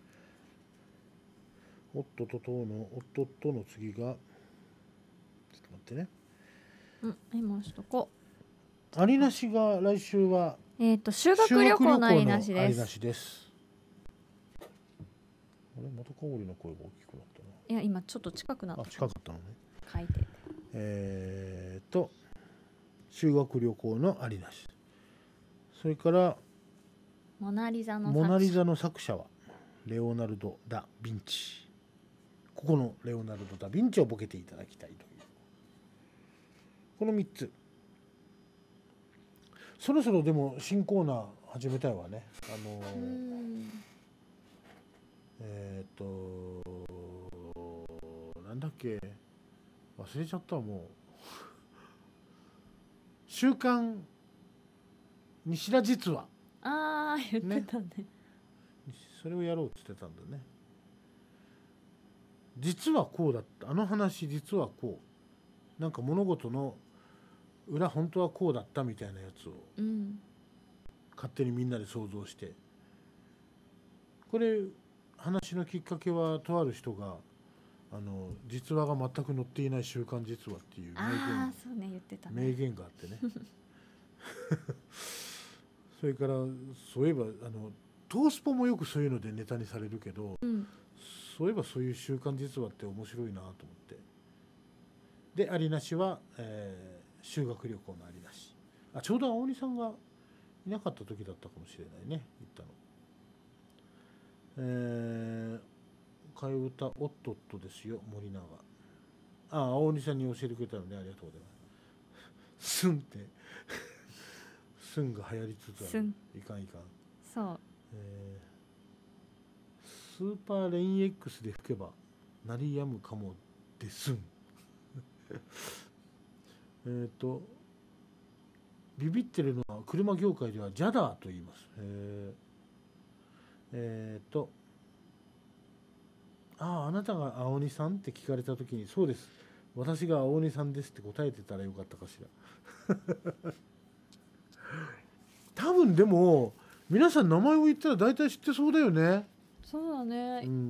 [SPEAKER 1] おっとととのおっとっとの次がちょっと待ってね。
[SPEAKER 2] うん、今しとこ
[SPEAKER 1] う。ありなしが来週は
[SPEAKER 2] えっ、ー、と修学旅行のありなしです。
[SPEAKER 1] ありなしです。あれまた香りの声が大きくなったな。
[SPEAKER 2] いや今ちょっと近くなった。
[SPEAKER 1] あ近かったのね。
[SPEAKER 2] 書いて。
[SPEAKER 1] えっ、ー、と修学旅行のありなし。それから
[SPEAKER 2] モナリザの
[SPEAKER 1] モナリザの作者はレオナルド・ダ・ヴィンチ。ここのレオナルド・ダ・ヴィンチをボケていただきたいというこのみっつ。そろそろでも新コーナー始めたいわね。あのー、えっ、ー、となんだっけ忘れちゃったもう週刊西田実話。
[SPEAKER 2] ああ言ってたね。ね
[SPEAKER 1] それをやろうって言ってたんだね。実はこうだった、あの話実はこう、なんか物事の裏本当はこうだったみたいなやつを、うん、勝手にみんなで想像して、これ話のきっかけはとある人があの実話が全く載っていない週刊実話っていう名言、
[SPEAKER 2] あそうね、言ってたね、
[SPEAKER 1] 名言があってねそれからそういえばあのトースポもよくそういうのでネタにされるけど、うん、そういえばそういう週刊実話って面白いなと思って。でありなしは、えー、修学旅行のありなし。 あちょうど青鬼さんがいなかった時だったかもしれないね行ったの。えー、替え歌おっとっとですよ森永。あ青鬼さんに教えてくれたのでありがとうございます。スンってスンが流行りつつある。いかんいかん。
[SPEAKER 2] そう、
[SPEAKER 1] えー、スーパーレイン X で吹けば鳴りやむかもですんえっとビビってるのは車業界ではジャダーと言います。えー、えー、とあああなたが青鬼さんって聞かれた時にそうです私が青鬼さんですって答えてたらよかったかしら多分でも皆さん名前を言ったら大体知ってそうだよね。
[SPEAKER 2] そうだね、
[SPEAKER 1] うん、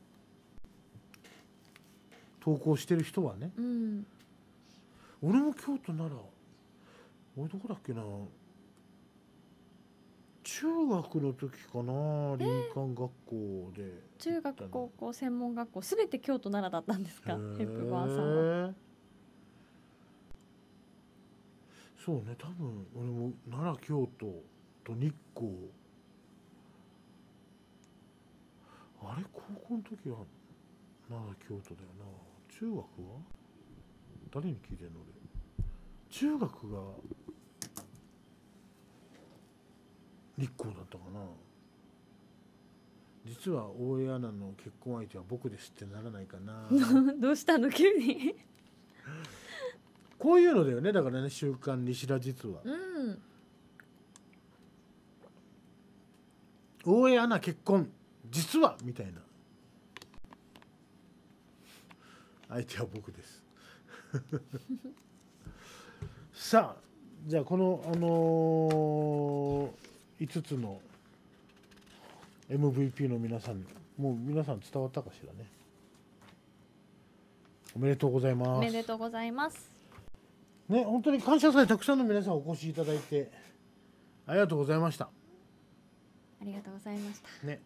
[SPEAKER 1] 投稿してる人はね、
[SPEAKER 2] うん、
[SPEAKER 1] 俺も京都なら俺どこだっけな中学の時かな林間学校で
[SPEAKER 2] 中学高校専門学校すべて京都奈良だったんですかヘップバーさんは。
[SPEAKER 1] そうね多分俺も奈良京都と日光あれ高校の時は奈良京都だよな。中学は誰に聞いてんの俺中学が日光だったかな。実は大江アナの結婚相手は僕ですってならないかな
[SPEAKER 2] どうしたの急に
[SPEAKER 1] こういうのだよねだからね週刊西ラ実は、
[SPEAKER 2] うん、
[SPEAKER 1] 大江アナ結婚実はみたいな相手は僕ですさあじゃあこのあのーいつつの エムブイピー の皆さんもう皆さん伝わったかしらね。おめでとうございます。
[SPEAKER 2] おめでとうございます
[SPEAKER 1] ね本当に感謝祭たくさんの皆さんお越しいただいてありがとうございました。
[SPEAKER 2] ありがとうございました
[SPEAKER 1] ね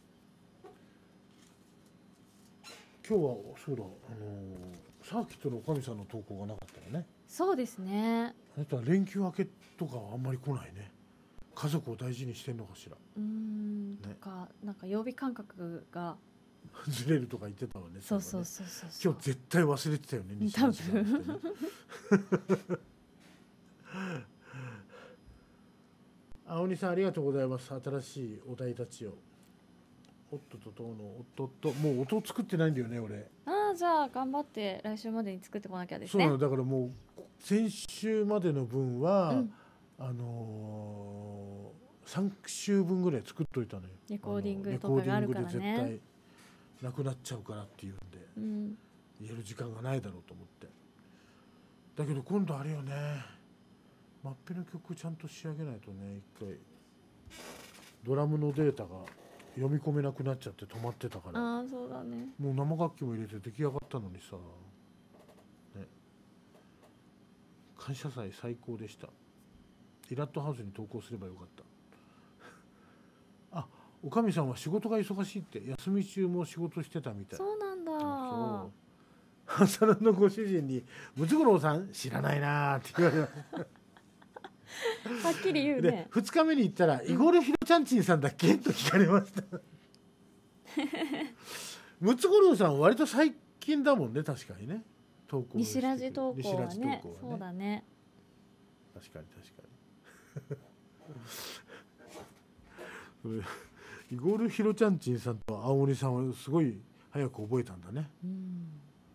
[SPEAKER 1] 今日はそうだあのー、サーキットのおかみさんの投稿がなかったよね。
[SPEAKER 2] そうですね。
[SPEAKER 1] あとは連休明けとかはあんまり来ないね。家族を大事にしてんのかしら。
[SPEAKER 2] うーん、ね、とかなんか曜日感覚が
[SPEAKER 1] ずれるとか言ってたわね。
[SPEAKER 2] そうそうそうそう
[SPEAKER 1] 今日絶対忘れてたよね。
[SPEAKER 2] 多分
[SPEAKER 1] 青鬼さんありがとうございます。新しいお題たちをおっとととのおっとっともう音作ってないんだよね俺。
[SPEAKER 2] ああじゃあ頑張って来週までに作ってこなきゃですね。
[SPEAKER 1] そうなのだからもう先週までの分は、うん、あのー、さん週分ぐらい作っといたのよ。
[SPEAKER 2] レコーディングとかがあるからね。レコーディングで絶
[SPEAKER 1] 対なくなっちゃうからっていうんで、
[SPEAKER 2] うん、
[SPEAKER 1] 言える時間がないだろうと思って。だけど今度あれよね。マッペの曲ちゃんと仕上げないとね一回ドラムのデータが読み込めなくなっちゃって止まってたから。
[SPEAKER 2] ああそうだね。
[SPEAKER 1] もう生楽器も入れて出来上がったのにさ、ね、感謝祭最高でした。イラットハウスに投稿すればよかったあ、おかみさんは仕事が忙しいって休み中も仕事してたみたい。
[SPEAKER 2] そうなんだ。
[SPEAKER 1] そう浅野のご主人に「ムツゴロウさん知らないな」って言われました
[SPEAKER 2] はっきり言うね。で
[SPEAKER 1] ふつかめに行ったら「イゴールヒロちゃんちんさんだっけ?」と聞かれましたムツゴロウさん割と最近だもんね確かにね投稿
[SPEAKER 2] 西ラジ投稿は ね, ねそうだね
[SPEAKER 1] 確かに確かにイゴールヒロちゃんちんさんと青森さんはすごい早く覚えたんだね。うん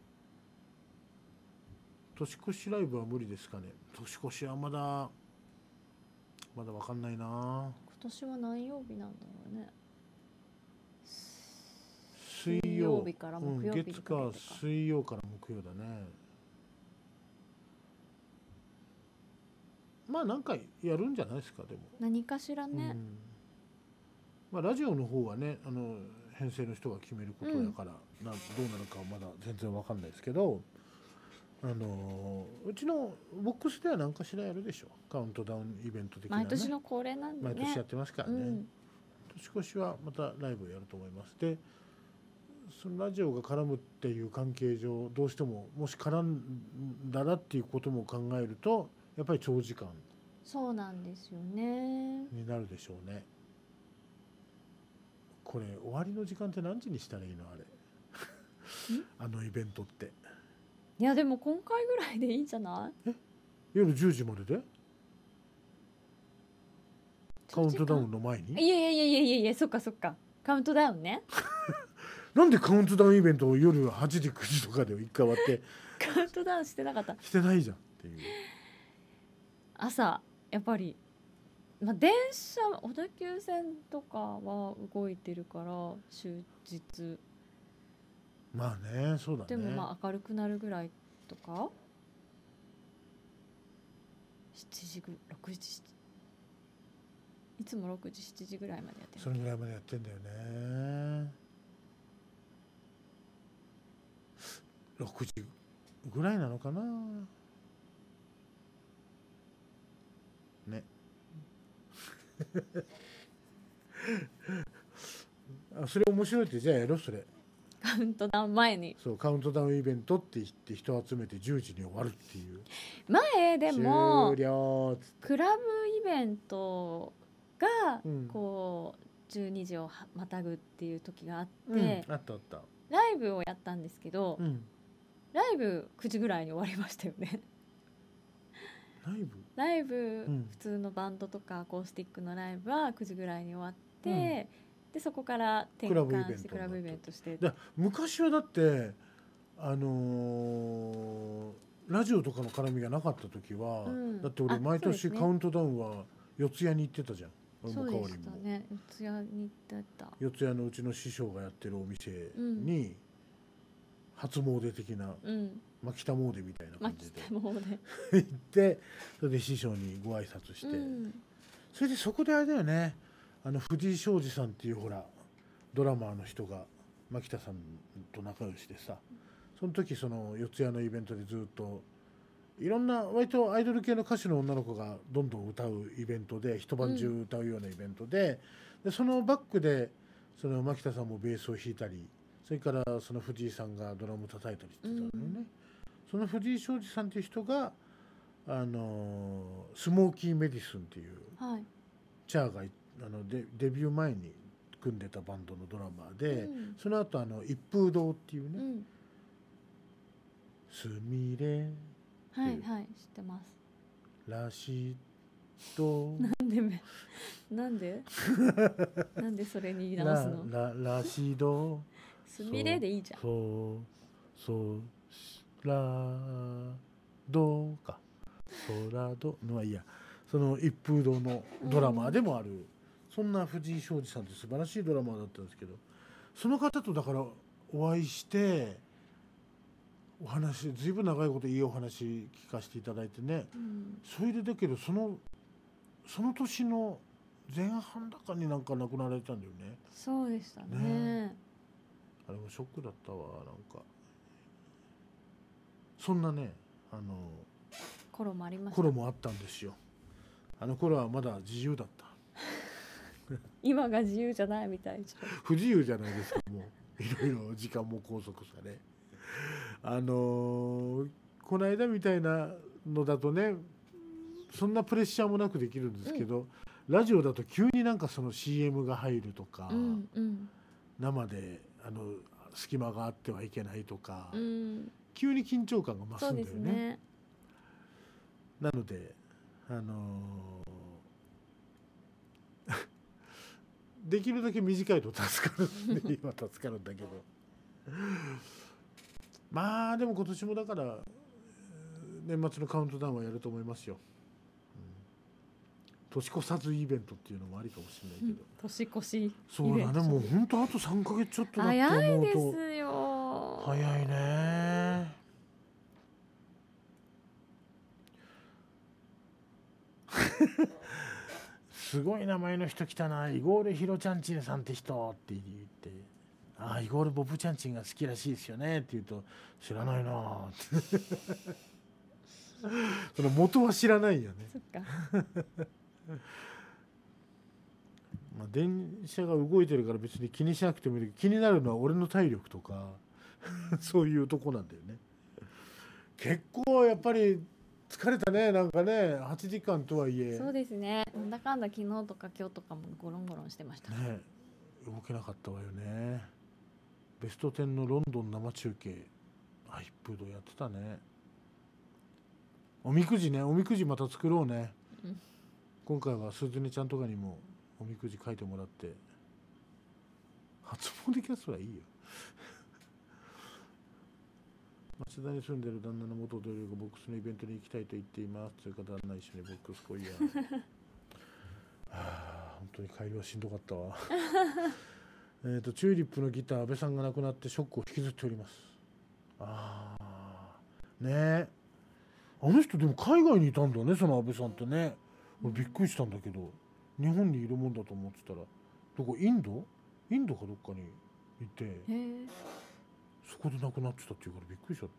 [SPEAKER 1] 年越しライブは無理ですかね。年越しはまだまだわかんないな。今
[SPEAKER 2] 年は何曜日なんだろうね。
[SPEAKER 1] 水曜
[SPEAKER 2] 日から木曜日、
[SPEAKER 1] うん、月か水曜から木曜だね。まあ何回やるんじゃないですか。でも
[SPEAKER 2] 何かしらね、うん
[SPEAKER 1] まあ、ラジオの方はねあの編成の人が決めることだから、うん、などうなるかはまだ全然わかんないですけどあのうちのボックスでは何かしらやるでしょ。カウントダウンイベント的な、ね、
[SPEAKER 2] 毎年の恒例なんでね。
[SPEAKER 1] 毎年やってますからね、うん、年越しはまたライブをやると思います。でそのラジオが絡むっていう関係上どうしてももし絡んだらっていうことも考えるとやっぱり長時間
[SPEAKER 2] そうなんですよね。
[SPEAKER 1] になるでしょうね。これ終わりの時間って何時にしたらいいのあれあのイベントって。
[SPEAKER 2] いやでも今回ぐらいでいいんじゃない？
[SPEAKER 1] え夜じゅうじまででカウントダウンの前に？
[SPEAKER 2] いやいやいやいやいやいや、そっかそっか、カウントダウンね。
[SPEAKER 1] なんでカウントダウンイベントを夜はちじくじとかで一回終わって
[SPEAKER 2] カウントダウンしてなかった。
[SPEAKER 1] してないじゃんっていう。
[SPEAKER 2] 朝やっぱり、まあ、電車小田急線とかは動いてるから終日。
[SPEAKER 1] まあね、そうだね。
[SPEAKER 2] でもまあ明るくなるぐらいとかしちじぐろくじいつもろくじしちじぐらいまでやってる。
[SPEAKER 1] それぐらいまでやってんだよね。ろくじぐらいなのかなねあ、それ面白いって。じゃあやろうそれ。
[SPEAKER 2] カウントダウン前に。
[SPEAKER 1] そう、カウントダウンイベントって言って人を集めてじゅうじに終わるっていう。
[SPEAKER 2] 前でも
[SPEAKER 1] 終了っつって
[SPEAKER 2] クラブイベントが
[SPEAKER 1] うん
[SPEAKER 2] こうじゅうにじをまたぐっていう時があって、
[SPEAKER 1] うん、あったあった。
[SPEAKER 2] ライブをやったんですけど、
[SPEAKER 1] うん、
[SPEAKER 2] ライブくじぐらいに終わりましたよね。
[SPEAKER 1] ライブ
[SPEAKER 2] ライブ、
[SPEAKER 1] ん
[SPEAKER 2] 普通のバンドとかアコースティックのライブはくじぐらいに終わって、うん、でそこから転換してクラブイベントして。
[SPEAKER 1] だ昔はだってあのー、ラジオとかの絡みがなかった時は、うん、だって俺毎年カウントダウンは四谷に行ってたじゃん。
[SPEAKER 2] そうでしたね、四谷に行ってた。
[SPEAKER 1] 四谷のうちの師匠がやってるお店に、うん、初詣的な、うん、牧田詣みたいな感じで行ってそれで師匠にご挨拶して、うん、それでそこであれだよね、あの藤井昌司さんっていうほらドラマーの人が牧田さんと仲良しでさ、その時その四谷のイベントでずっといろんな割とアイドル系の歌手の女の子がどんどん歌うイベントで一晩中歌うようなイベントで、うん、でそのバックでその牧田さんもベースを弾いたり、それからその藤井さんがドラム叩いたりしてたのよね、うん、その藤井昌司さんっていう人があのスモーキーメディスンっていう、はい、チャーがあの デ, デビュー前に組んでたバンドのドラマーで、うん、その後あの一風堂っていうね、うん、すみれ
[SPEAKER 2] はいはい知ってます。
[SPEAKER 1] ラシド
[SPEAKER 2] なんでなんでなんでそれに言い直すの？
[SPEAKER 1] ラ, ラ, ラシド
[SPEAKER 2] すみれでいいじゃん。
[SPEAKER 1] そうそうラドかソラドのはいいや、その一風堂のドラマーでもある、うん、そんな藤井昌司さんって素晴らしいドラマーだったんですけど、その方とだからお会いしてお話ずいぶん長いこといいお話聞かせていただいてね、うん、それでだけどそのその年の前半だかになんか亡くなられたんだよね。
[SPEAKER 2] そうでしたね。ね、
[SPEAKER 1] あれもショックだったわ。なんかそんなねあの
[SPEAKER 2] 頃もありました。
[SPEAKER 1] 頃もあったんですよ。あの頃はまだ自由だった
[SPEAKER 2] 今が自由じゃないみたい。
[SPEAKER 1] 不自由じゃないですか。もういろいろ時間も拘束され、あのー、この間みたいなのだとねそんなプレッシャーもなくできるんですけど、うん、ラジオだと急になんかその シーエム が入るとか、うんうん、生であの隙間があってはいけないとか、うん、急に緊張感が増すんだよ ね, そうですね。なのであのー、できるだけ短いと助かるんで今助かるんだけどまあでも今年もだから年末のカウントダウンはやると思いますよ、うん、年越さずイベントっていうのもありかもしれないけど、うん、
[SPEAKER 2] 年越しイベント
[SPEAKER 1] そうだね、もう本当あとさんかげつちょっとだって思うと
[SPEAKER 2] 早いですよ。
[SPEAKER 1] 早いねすごい名前の人来たな、イゴールヒロちゃんちんさんって人って言って、ああイゴールボブちゃんちんが好きらしいですよねって言うと知らないなってその元は知らないよね。そっかまあ電車が動いてるから別に気にしなくてもいいけど、気になるのは俺の体力とかそういうとこなんだよね。結構やっぱり疲れたね、なんかね、はちじかんとはいえ。
[SPEAKER 2] そうですね、なんだかんだ昨日とか今日とかもゴロンゴロンしてました
[SPEAKER 1] ね。動けなかったわよね。ベストテンのロンドン生中継アイプードやってたね。おみくじね、おみくじまた作ろうね、うん、今回はすずねちゃんとかにもおみくじ書いてもらって、発毛できやすはいいよ町田に住んでる旦那の元同僚がボックスのイベントに行きたいと言っていますという方、旦那一緒にボックス来いやはあ、本当に帰りはしんどかったわえとチューリップのギター、安倍さんが亡くなってショックを引きずっております。ああねえ、あの人でも海外にいたんだね、その安倍さんってね。俺びっくりしたんだけど、日本にいるもんだと思ってたら、どこインドインドかどっかにいて、そこで亡くなってたっていうからびっくりしちゃった。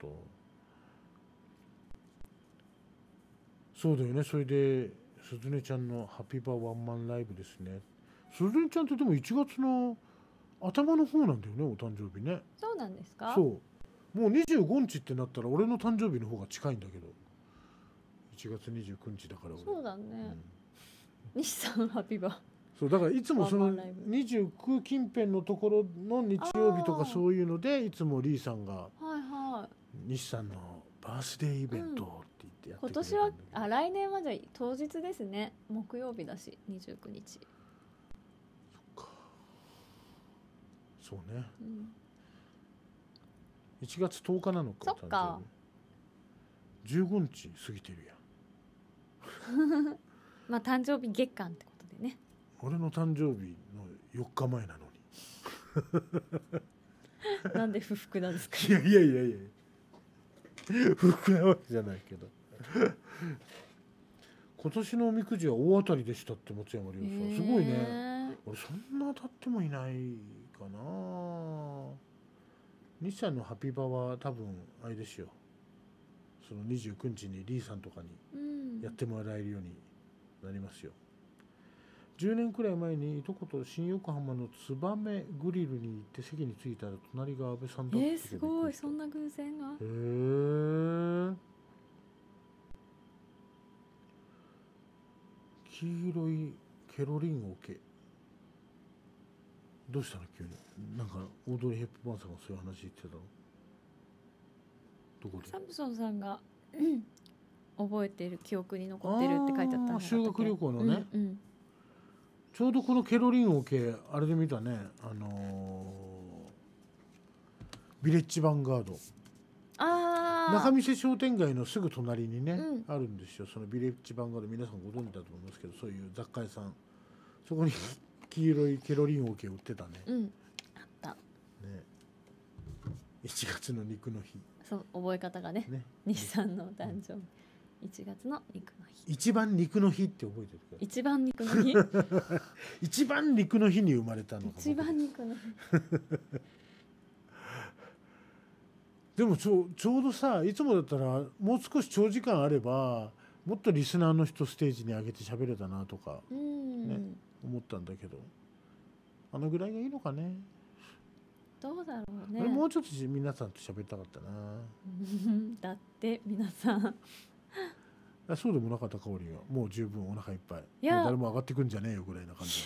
[SPEAKER 1] そうだよね。それですずねちゃんのハッピーバーワンマンライブですね。すずねちゃんってでもいちがつの頭の方なんだよね、お誕生日ね。
[SPEAKER 2] そうなんですか。
[SPEAKER 1] そう、もうにじゅうごにちってなったら俺の誕生日の方が近いんだけど、いちがつにじゅうくにちだから俺。
[SPEAKER 2] そうだね、うん、西さんハッピーバー。
[SPEAKER 1] そうだからいつもそのにじゅうきゅう近辺のところの日曜日とかそういうので、いつもリーさんが西さんのバースデーイベントって言ってやってくれるんだけど、
[SPEAKER 2] 今年はあ来年はじゃあ当日ですね、木曜日だしにじゅうくにち。
[SPEAKER 1] そっか、そうね、うん、いちがつとおかなのか。
[SPEAKER 2] そっか、
[SPEAKER 1] じゅうごにち過ぎてるや
[SPEAKER 2] んまあ誕生日月間ってことでね。
[SPEAKER 1] 俺の誕生日のよっかまえなのに
[SPEAKER 2] なんで不服なんですか。
[SPEAKER 1] いやいやいやいや不服なわけじゃないけど今年のおみくじは大当たりでしたって松山亮さん、すごいね。俺そんな当たってもいないかな。西さんのハピバは多分あれですよ、そのにじゅうくにちにリーさんとかにやってもらえるようになりますよ。じゅうねんくらい前にいとこと新横浜のツバメグリルに行って席に着いたら隣が安倍さんだった。
[SPEAKER 2] えー、すごい、そんな偶然が。へ
[SPEAKER 1] え。黄色いケロリンオケ、どうしたの急に。なんかオードリー・ヘップバーンさんがそういう話言ってたの。どこで。
[SPEAKER 2] サムソンさんが、うん、覚えてる、記憶に残ってるって書いてあったんだ。
[SPEAKER 1] 修学旅行のね、
[SPEAKER 2] うんうん、
[SPEAKER 1] ちょうどこのケロリンオケあれで見たね、あのー、ビレッジヴァンガード、あ中見世商店街のすぐ隣にね、うん、あるんですよ、そのビレッジヴァンガード。皆さんご存知だと思いますけど、そういう雑貨屋さん、そこに黄色いケロリンオケ売ってたね、
[SPEAKER 2] うん、あったね。
[SPEAKER 1] いちがつの肉の日、
[SPEAKER 2] そう覚え方が ね, ね西さんのお誕生日、うん、いちがつの肉の日、
[SPEAKER 1] 一番肉の日って覚えてるか
[SPEAKER 2] ら。一番肉の日
[SPEAKER 1] 一番肉の日に生まれたのか。
[SPEAKER 2] 一番肉の日
[SPEAKER 1] でもち ょ, ちょうどさ、いつもだったらもう少し長時間あればもっとリスナーの人ステージに上げて喋れたなとか、ね、思ったんだけど、あのぐらいがいいのかね。
[SPEAKER 2] どうだろうね。
[SPEAKER 1] もうちょっと皆さんと喋りたかったな
[SPEAKER 2] だって皆さん
[SPEAKER 1] そうでもなかった。香りがもう十分お腹いっぱい、いやもう誰も上がってくんじゃねえよぐらいな感じ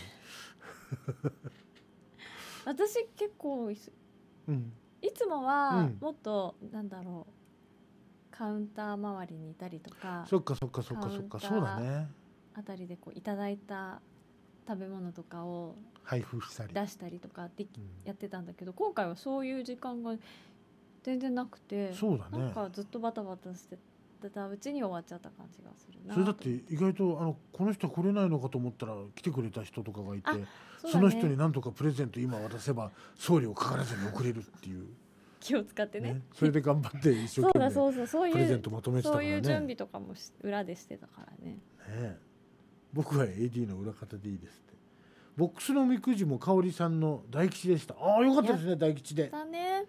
[SPEAKER 2] 私結構、うん、いつもはもっと、うん、なんだろう、カウンター周りにいたりとか、
[SPEAKER 1] そっかそっかそっかそっか、そうだね、
[SPEAKER 2] あたりでこういただいた食べ物とかを
[SPEAKER 1] 配布したり
[SPEAKER 2] 出したりとかで、うん、やってたんだけど、今回はそういう時間が全然なくて、
[SPEAKER 1] そうだね、
[SPEAKER 2] なんかずっとバタバタしてたうちに終わっちゃった感じがするな。
[SPEAKER 1] それだって意外とあのこの人は来れないのかと思ったら来てくれた人とかがいて、 そ,、ね、その人に何とかプレゼント今渡せば送料かからずに送れるっていう
[SPEAKER 2] 気を使って ね, ね
[SPEAKER 1] それで頑張って一生懸命
[SPEAKER 2] そうそうそう、
[SPEAKER 1] プレゼントまとめてたからね。
[SPEAKER 2] そういう準備とかも裏でしてたからね。
[SPEAKER 1] ね、僕は エーディー の裏方でいいですって。ボックスのおみくじも香織さんの大吉でした。ああよかったですね、大吉で。
[SPEAKER 2] だね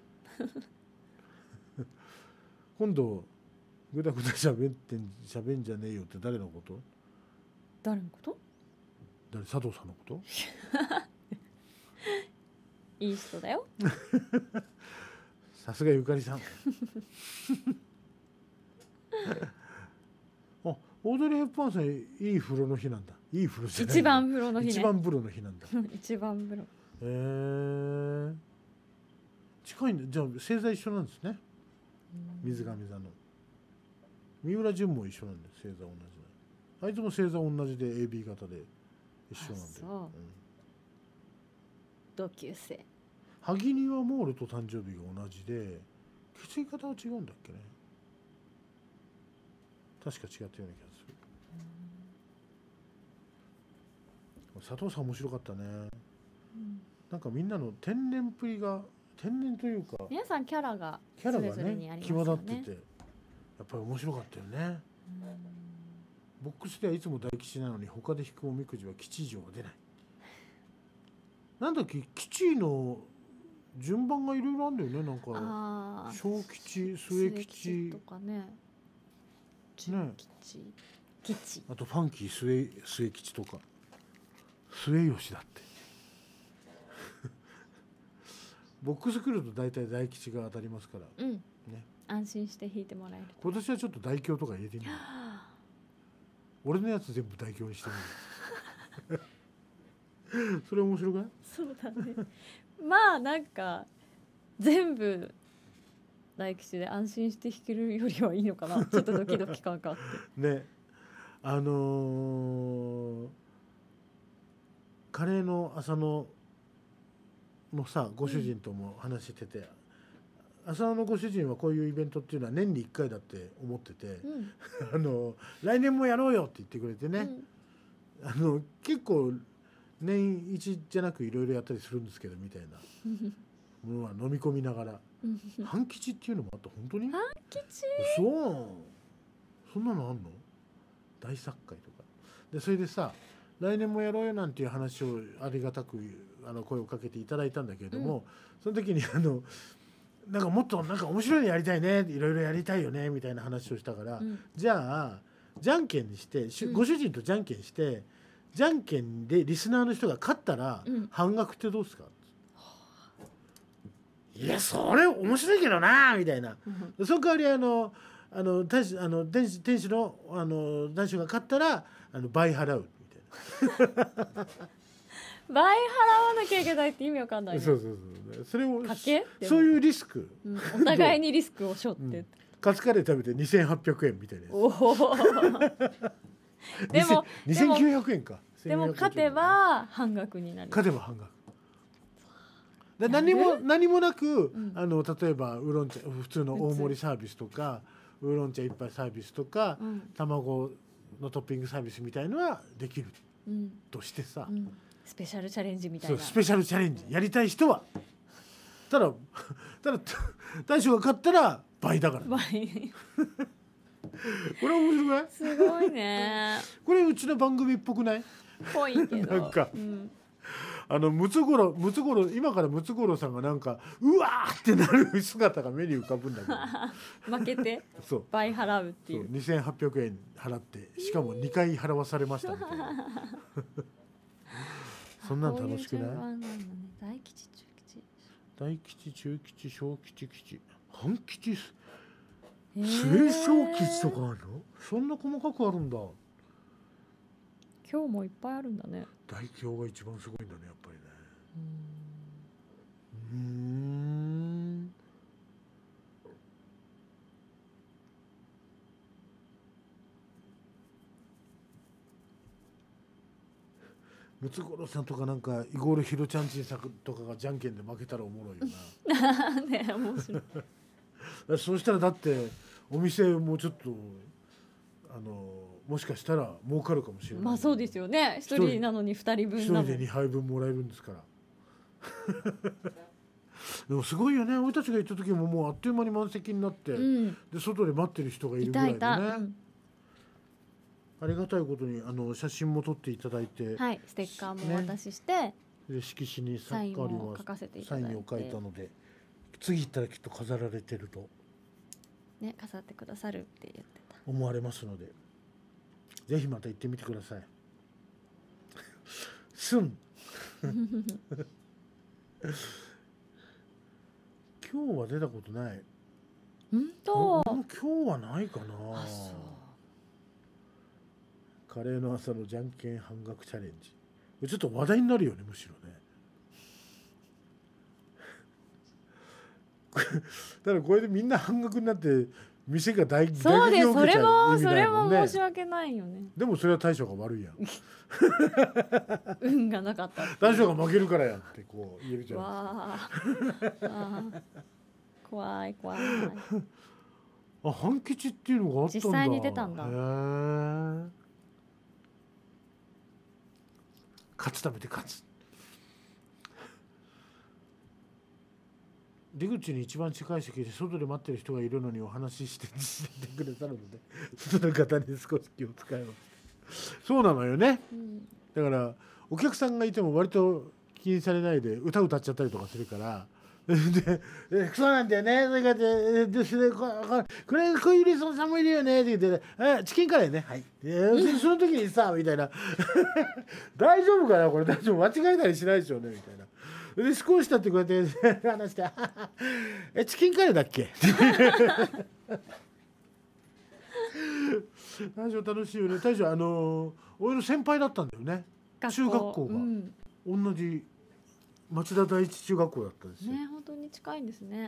[SPEAKER 1] 今度ぐだぐだしゃべってんしゃべんじゃねえよって誰のこと？
[SPEAKER 2] 誰のこと？
[SPEAKER 1] 誰？佐藤さんのこと？
[SPEAKER 2] いい人だよ。
[SPEAKER 1] さすがゆかりさん。 オードリー・ヘップバーンさんいい風呂の日なんだ。いい風呂じゃない。
[SPEAKER 2] 一番風呂の日ね。
[SPEAKER 1] 一番風呂の日なんだ。
[SPEAKER 2] 一番風呂。
[SPEAKER 1] へえー、近いんだ。じゃあ星座一緒なんですね。水上座の三浦淳も一緒なんで、星座同じだ。あいつも星座同じで エービー 型で一緒なんで。
[SPEAKER 2] そう、うん、同級生。
[SPEAKER 1] 萩にはもう俺と誕生日が同じで、血液型は違うんだっけね。確か違ったような気がする。佐藤さん面白かったね、うん、なんかみんなの天然っぷりが、天然というか
[SPEAKER 2] 皆さんキャラが
[SPEAKER 1] キャラがね際立ってて、やっぱり面白かったよね。ボックスではいつも大吉なのに他で引くおみくじは吉以上は出ない。なんだっけ、吉の順番がいろいろあるんだよね。なんか小吉、末吉
[SPEAKER 2] とかね、
[SPEAKER 1] ね、
[SPEAKER 2] 吉、吉、
[SPEAKER 1] あとファンキー末末吉とか末吉だってボックス来ると大体大吉が当たりますから、
[SPEAKER 2] うん、
[SPEAKER 1] ね、
[SPEAKER 2] 安心して引いてもらえる。
[SPEAKER 1] 今年はちょっと大凶とか入れてみる俺のやつ全部大凶にしてみるそれ面白くない？
[SPEAKER 2] そうだねまあなんか全部大吉で安心して弾けるよりはいいのかなちょっとドキドキ感があって
[SPEAKER 1] ね。あのー、カレーの浅野のさご主人とも話してて、うん、浅野のご主人はこういうイベントっていうのは年にいっかいだって思ってて、うん、あの来年もやろうよって言ってくれてね、うん、あの結構年一じゃなくいろいろやったりするんですけどみたいなものは飲み込みながら半吉っていうのもあった。本当に
[SPEAKER 2] 半吉？
[SPEAKER 1] そうそんなのあんの？大作会とかで、それでさ来年もやろうよなんていう話をありがたくあの声をかけていただいたんだけれども、うん、その時にあのなんかもっとなんか面白いのやりたいね、いろいろやりたいよねみたいな話をしたから、うん、じゃあじゃんけんにして、うん、ご主人とじゃんけんしてじゃんけんでリスナーの人が勝ったら、うん、半額ってどうですか？いやそれ面白いけどなみたいな、うん、その代わりあのあの天使あの天使天使のあの男子が勝ったらあの倍払うみたいな
[SPEAKER 2] 倍払わなきゃいけないって意味わかんない、ね、
[SPEAKER 1] そうそうそうそれを
[SPEAKER 2] かけ
[SPEAKER 1] そういうリスク、
[SPEAKER 2] うん、お互いにリスクを背負って、うん、
[SPEAKER 1] カツカレー食べてにせんはっぴゃくえんみたいなやつ。お
[SPEAKER 2] でも
[SPEAKER 1] にせんきゅうひゃくえんか。
[SPEAKER 2] でも勝てば半額になる。
[SPEAKER 1] 勝てば半額で何も何もなく、うん、あの例えばウーロン茶普通の大盛りサービスとかウーロン茶一杯サービスとか、うん、卵のトッピングサービスみたいのはできる、うん、としてさ、うん、
[SPEAKER 2] スペシャルチャレンジみたいな。
[SPEAKER 1] そうスペシャルチャレンジやりたい人はただただ大将が勝ったら倍だから、ね、
[SPEAKER 2] 倍
[SPEAKER 1] これ面白くない？
[SPEAKER 2] すごいね
[SPEAKER 1] これうちの番組っぽくない？
[SPEAKER 2] ぽいけど
[SPEAKER 1] なんか、うん、あのムツゴロウムツゴロウ今からムツゴロウさんがなんかうわーってなる姿が目に浮かぶんだけ
[SPEAKER 2] ど負けてそう倍払うっていう。
[SPEAKER 1] そうにせんはっぴゃくえん払ってしかもにかい払わされましたみたいなそんなの楽しくない？
[SPEAKER 2] 大吉中吉
[SPEAKER 1] 大吉中吉小吉吉半吉末小吉とかあるの？そんな細かくあるんだ。
[SPEAKER 2] 今日もいっぱいあるんだね。
[SPEAKER 1] 大凶が一番すごいんだねやっぱりね。うーんムツゴロウさんとかなんかイゴールヒロちゃんちんさんとかがじゃんけんで負けたらおもろいよ
[SPEAKER 2] なね面白い
[SPEAKER 1] そうしたらだってお店もちょっとあのもしかしたら儲かるかもしれない。
[SPEAKER 2] まあそうですよね。一人なのに二人分なの。
[SPEAKER 1] 一人でにはいぶんもらえるんですからでもすごいよね。俺たちが行った時ももうあっという間に満席になって、うん、で外で待ってる人がいるぐらいでね。いたいた、うん、ありがたいことにあの写真も撮っていただいて、
[SPEAKER 2] はい、ステッカーもお渡しして、ね、
[SPEAKER 1] で色紙にサインを書かせていただいてサインを書いたので次行ったらきっと飾られてると
[SPEAKER 2] ね、飾ってくださるって言ってた
[SPEAKER 1] 思われますのでぜひまた行ってみてくださいすん今日は出たことない。
[SPEAKER 2] 本当？
[SPEAKER 1] 今日はないかな。
[SPEAKER 2] あ、そう。
[SPEAKER 1] カレーの朝のじゃんけん半額チャレンジ、ちょっと話題になるよね、むしろね。だからこれでみんな半額になって店が大打
[SPEAKER 2] そうです、それもそれ
[SPEAKER 1] も
[SPEAKER 2] も申し訳ないよね。
[SPEAKER 1] でもそれは大将が悪いやん。
[SPEAKER 2] 運がなかった。
[SPEAKER 1] 大将が負けるからやってこう言えるじゃん。
[SPEAKER 2] わあ怖い怖い。
[SPEAKER 1] あ、半吉っていうのがあったんだ。
[SPEAKER 2] 実際に出たんだ。
[SPEAKER 1] へえ。カツ食べてカツ。出口に一番近い席で外で待ってる人がいるのにお話ししててくれたので、その方に少し気を使います。そうなのよね、うん、だからお客さんがいても割と気にされないで歌歌っちゃったりとかするからでそうなんだよね、それからですね、これこういうリスナーさんもいるよねって言って、ね、チキンカレーね、はい、その時にさみたいな大丈夫かなこれ、大丈夫、間違えたりしないでしょうねみたいな。で少し経ってこうやって話して「えチキンカレーだっけ?」大将楽しいよね。大将あの俺の先輩だったんだよね、中学校が、うん、同じ町田第一中学校だったんですよ
[SPEAKER 2] ね。本当に近いんですね。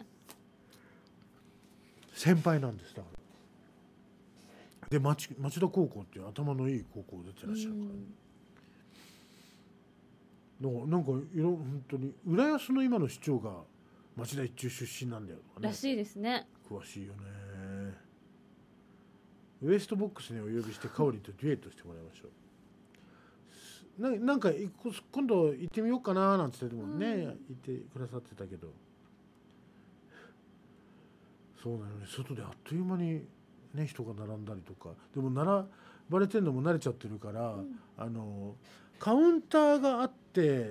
[SPEAKER 1] 先輩なんです。だからで 町, 町田高校っていう頭のいい高校出てらっしゃるから、うんなんかいろ本当に浦安の今の市長が町田一中出身なんだよとかね。
[SPEAKER 2] らしいですね。
[SPEAKER 1] 詳しいよね。ウエストボックスにお呼びして香りとデュエットしてもらいましょう。な, なんか今度行ってみようかななんて言ってもね、うん、行ってくださってたけど、そうなのね、外であっという間にね人が並んだりとか、でも並ばれてるのも慣れちゃってるから、うん、あのカウンターがあって、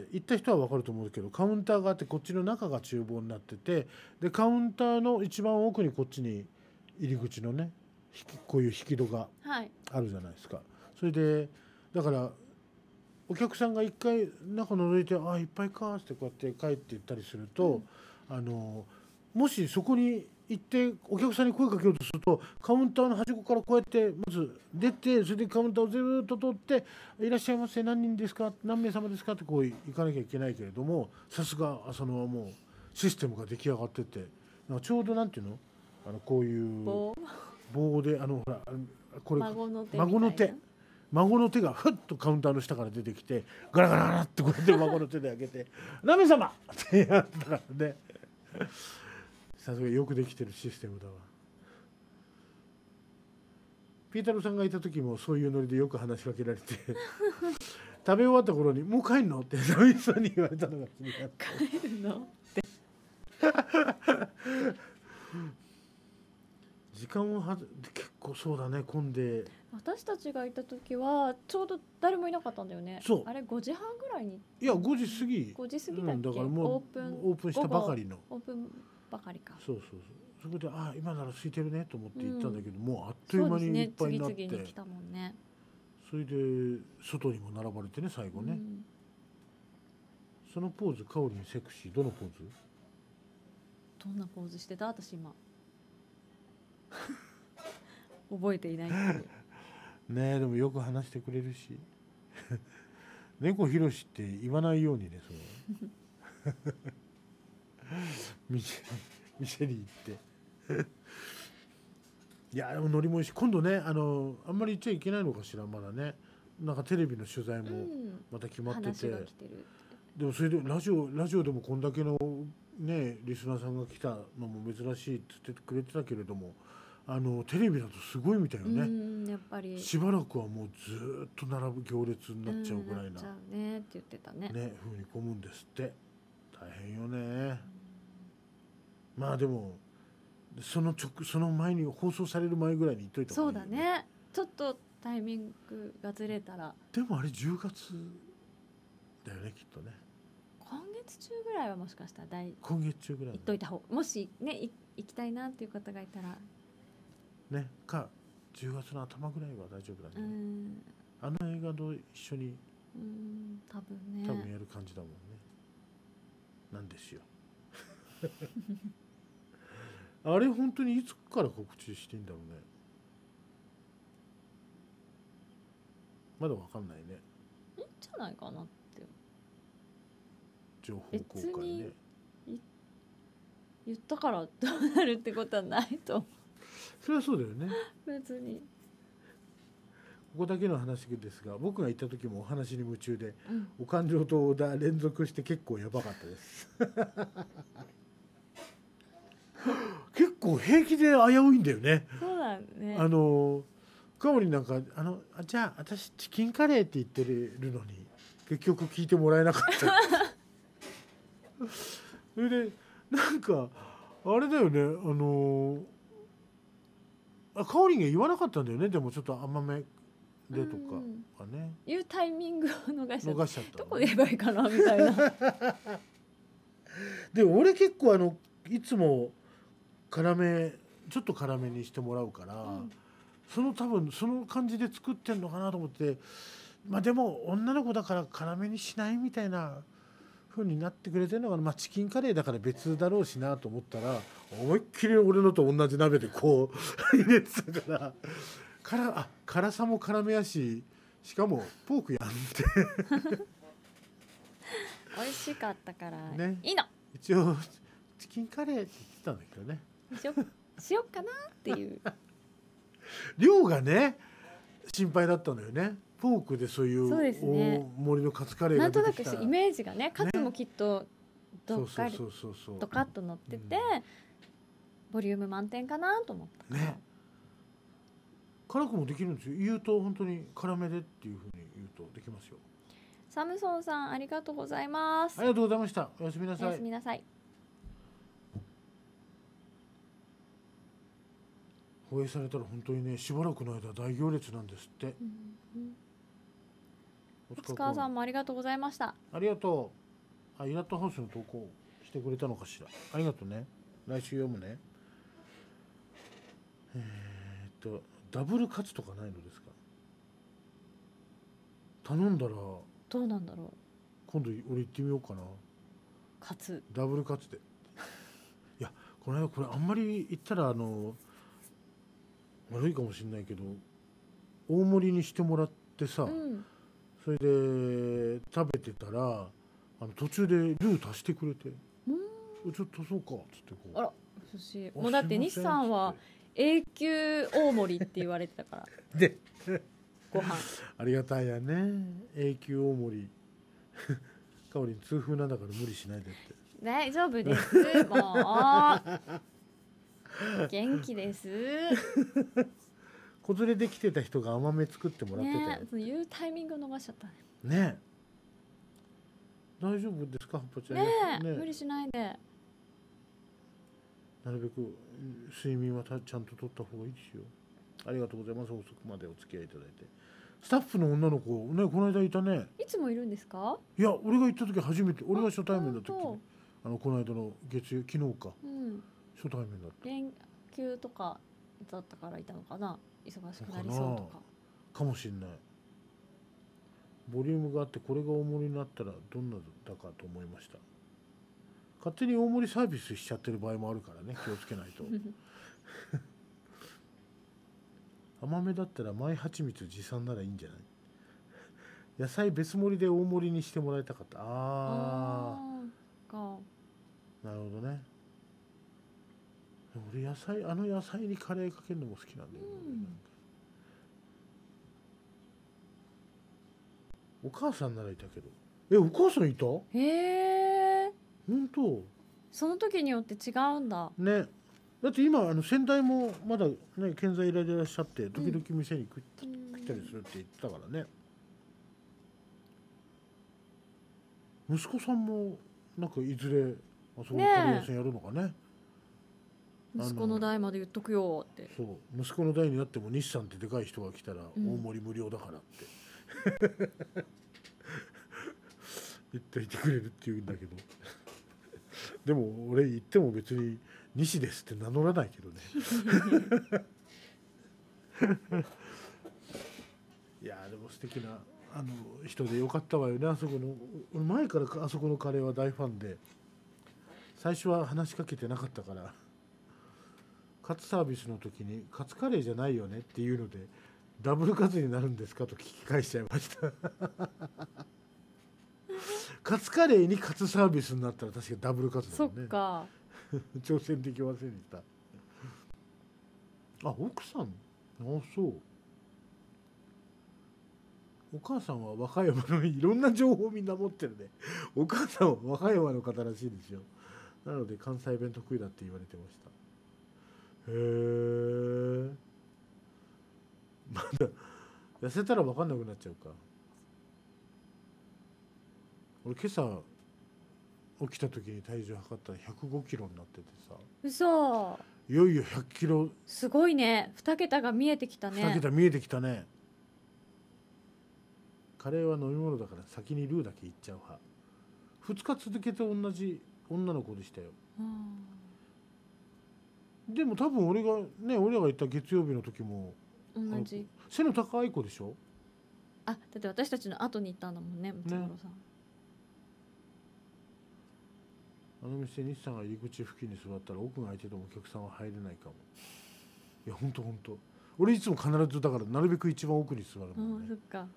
[SPEAKER 1] 行った人は分かると思うけど、カウンターがあってこっちの中が厨房になってて、でカウンターの一番奥にこっちに入り口のねこういう引き戸があるじゃないですか、はい、それでだからお客さんが一回中覗いて「あいっぱいか」ってこうやって帰っていったりすると、うん、あのもしそこに行ってお客さんに声かけようとすると、カウンターの端っこからこうやってまず出て、それでカウンターをずっと通って「いらっしゃいませ、何人ですか、何名様ですか」ってこう行かなきゃいけないけれども、さすが浅野はもうシステムが出来上がってて、なんかちょうどなんていうの、あのこういう棒であのほらこれ
[SPEAKER 2] 孫の手
[SPEAKER 1] 孫の手孫の手がふっとカウンターの下から出てきて、ガラガラガラってこうやって孫の手で開けて「何名様!」ってやったからね。さすがよくできてるシステムだわ。ピータローさんがいた時もそういうノリでよく話しかけられて食べ終わった頃に「もう帰んの?」って寂しそうに言われたのが気になって。
[SPEAKER 2] 帰るのって
[SPEAKER 1] 時間はは結構そうだね、混んで。
[SPEAKER 2] 私たちがいた時はちょうど誰もいなかったんだよね。
[SPEAKER 1] そう
[SPEAKER 2] あれごじはんぐらいに。
[SPEAKER 1] いやごじ過ぎ。
[SPEAKER 2] ごじ過ぎだっけ、
[SPEAKER 1] うん、だからもう
[SPEAKER 2] オープン
[SPEAKER 1] オープンしたばかりの。
[SPEAKER 2] オープンばかりか。
[SPEAKER 1] そうそうそう。そこであ今なら空いてるねと思って行ったんだけど、うん、もうあっという間にいっぱいになって、
[SPEAKER 2] そうですね、次々に来たもんね。
[SPEAKER 1] それで外にも並ばれてね最後ね、うん、そのポーズ香りにセクシー。どのポーズ？
[SPEAKER 2] どんなポーズしてた私今覚えていないっていう
[SPEAKER 1] ねえ、でもよく話してくれるし猫ひろしって言わないようにね、そう店, 店に行っていやでもノリもいいし、今度ねあのあんまり言っちゃいけないのかしら、まだね、なんかテレビの取材もまた決まってて、うん、てでもそれでラジオラジオでもこんだけのねリスナーさんが来たのも珍しいって言ってくれてたけれども、あのテレビだとすごいみたいよね。
[SPEAKER 2] うんやっぱりし
[SPEAKER 1] ばらくはもうずっと並ぶ行列になっちゃうぐらいな、うん、
[SPEAKER 2] なっちゃうねって言ってたね。
[SPEAKER 1] ね風に混むんですって。大変よね。まあでもその直その前に放送される前ぐらいに言っといた方がいいよね。
[SPEAKER 2] そうだね。ちょっとタイミングがずれたら。
[SPEAKER 1] でもあれじゅうがつだよねきっとね。
[SPEAKER 2] 今月中ぐらいはもしかしたら大
[SPEAKER 1] 今月中ぐらい
[SPEAKER 2] 行っといた方、もしね行きたいなっていう方がいたら
[SPEAKER 1] ねかじゅうがつの頭ぐらいは大丈夫だね。うんあの映画と一緒に
[SPEAKER 2] うん多分ね
[SPEAKER 1] 多分やる感じだもんね。なんですよあれ本当にいつから告知してんだろうね。 まだわかんないね。
[SPEAKER 2] いいんじゃないかなって
[SPEAKER 1] 情報公開ね。
[SPEAKER 2] 言ったからどうなるってことはないと。
[SPEAKER 1] それはそうだよね。
[SPEAKER 2] 別に
[SPEAKER 1] ここだけの話ですが、僕が行った時もお話に夢中で、
[SPEAKER 2] うん、
[SPEAKER 1] お勘定とオーダー連続して結構やばかったです結構平気で危ういんだよね。
[SPEAKER 2] そうだね。
[SPEAKER 1] あのかおりなんかあのあじゃあ私チキンカレーって言ってるのに結局聞いてもらえなかったそれでなんかあれだよね、あのあかおりんが言わなかったんだよね。でもちょっと甘めでとかはね、
[SPEAKER 2] いうタイミングを逃しちゃった。
[SPEAKER 1] 逃しちゃった、ね、
[SPEAKER 2] どこで言えばいいかなみたいな
[SPEAKER 1] で俺結構あのいつも辛めちょっと辛めにしてもらうから、うん、その多分その感じで作ってんのかなと思って、まあでも女の子だから辛めにしないみたいな風になってくれてるのが、まあ、チキンカレーだから別だろうしなと思ったら、思いっきり俺のと同じ鍋でこう入れてたから辛あ辛さも辛めやし、しかもポークやんって
[SPEAKER 2] 美味しかったから、
[SPEAKER 1] ね、
[SPEAKER 2] いいの。
[SPEAKER 1] 一応チキンカレーって言ってたんだけどね、
[SPEAKER 2] しよしよっかなっていう
[SPEAKER 1] 量がね心配だったんだよね。ポークでそういう大盛りのカツカレーが出てきた、
[SPEAKER 2] なんとなくイメージがね、カツもきっとどっかりドカッと乗ってて、うん、ボリューム満点かなと思ったから、ね、
[SPEAKER 1] 辛くもできるんですよ。言うと本当に辛めでっていうふうに言うとできますよ。
[SPEAKER 2] サムソンさんありがとうございます。
[SPEAKER 1] ありがとうございました。おやすみなさい。
[SPEAKER 2] おやすみなさい。
[SPEAKER 1] 放映されたら本当にね、しばらくの間大行列なんですって。うんうん、
[SPEAKER 2] おつかわさんもありがとうございました。
[SPEAKER 1] ありがとう。あ、イラットハウスの投稿してくれたのかしら。ありがとうね。来週読むね。えー、っとダブルカツとかないのですか。頼んだらど
[SPEAKER 2] うなんだろう。
[SPEAKER 1] 今度俺行ってみようかな。
[SPEAKER 2] カツ。
[SPEAKER 1] ダブルカツで。いや、この間これあんまり言ったらあの悪いかもしれないけど、大盛りにしてもらってさ、うん、それで食べてたらあの途中でルー足してくれて、うん、ちょっと足そうかっつってこう。
[SPEAKER 2] あら、不思議。もうだって西さんは永久大盛りって言われてたから
[SPEAKER 1] で
[SPEAKER 2] ご飯
[SPEAKER 1] ありがたいやね、永久大盛りかおりん痛風なんだから無理しないでって。
[SPEAKER 2] 大丈夫ですもう元気です
[SPEAKER 1] 子連れで来てた人が甘め作ってもらってたよ、
[SPEAKER 2] ね、そういうタイミングを逃しちゃったね。
[SPEAKER 1] ね大丈夫ですか、はっぱちゃん。
[SPEAKER 2] ねえ、ね、無理しないで。
[SPEAKER 1] なるべく睡眠はちゃんととった方がいいですよ。ありがとうございます。遅くまでお付き合いいただいて。スタッフの女の子ね、この間いたね。
[SPEAKER 2] いつもいるんですか。
[SPEAKER 1] いや、俺が行った時初めて、俺が初対面だった時、あのこの間の月曜、昨日か、うん、初対面だった。
[SPEAKER 2] 連休とかだったからいたのかな。忙しくなりそうとか
[SPEAKER 1] かもしれない。ボリュームがあって、これが大盛りになったらどんなだかと思いました。勝手に大盛りサービスしちゃってる場合もあるからね、気をつけないと甘めだったらマイハチミツ持参ならいいんじゃない。野菜別盛りで大盛りにしてもらいたかった。ああ、なるほどね。俺野菜、あの野菜にカレーかけるのも好きなんだよ、ね、うん、お母さんならいたけど。え、お母さんいた。
[SPEAKER 2] へえ、
[SPEAKER 1] 本当。
[SPEAKER 2] その時によって違うんだ
[SPEAKER 1] ね。だって今あの先代もまだね健在いらっしゃって時々店に来たりするって言ってたからね、うん、息子さんもなんかいずれあそこのカレー屋さんやるのかね。
[SPEAKER 2] 息子の代まで言っとくよって。
[SPEAKER 1] そう、息子の代になっても西さんってでかい人が来たら大盛り無料だからって、うん、言っていてくれるって言うんだけどでも俺言っても別に西ですって名乗らないけどねいやでも素敵なあの人でよかったわよね。あそこの俺前からあそこのカレーは大ファンで、最初は話しかけてなかったから、カツサービスの時にカツカレーじゃないよねっていうのでダブルカツになるんですかと聞き返しちゃいましたカツカレーにカツサービスになったら確かにダブルカツだもんね。
[SPEAKER 2] そっか
[SPEAKER 1] 挑戦できませんでした。あ、奥さん、あ、そう。お母さんは和歌山のいろんな情報をみんな持ってるね。お母さんは和歌山の方らしいですよ。なので関西弁得意だって言われてました。へえ。まだ痩せたら分かんなくなっちゃうか。俺今朝起きた時に体重測ったらひゃくごキロになっててさ。
[SPEAKER 2] 嘘。
[SPEAKER 1] いよいよひゃっキロ。
[SPEAKER 2] すごいね。に桁が見えてきたね。
[SPEAKER 1] に桁見えてきたね。カレーは飲み物だから先にルーだけいっちゃう派。ふつか続けて同じ女の子でしたよ。でも多分俺がね、俺らが言った月曜日の時も
[SPEAKER 2] 同じ
[SPEAKER 1] 背の高い子でしょ。
[SPEAKER 2] あ、だって私たちの後に行ったんだもんね、ムツゴロウさん、ね、
[SPEAKER 1] あの店西さんが入り口付近に座ったら奥が空いててもお客さんは入れないかも。いやほんとほんと俺いつも必ずだからなるべく一番奥に座るもんね。
[SPEAKER 2] そっか。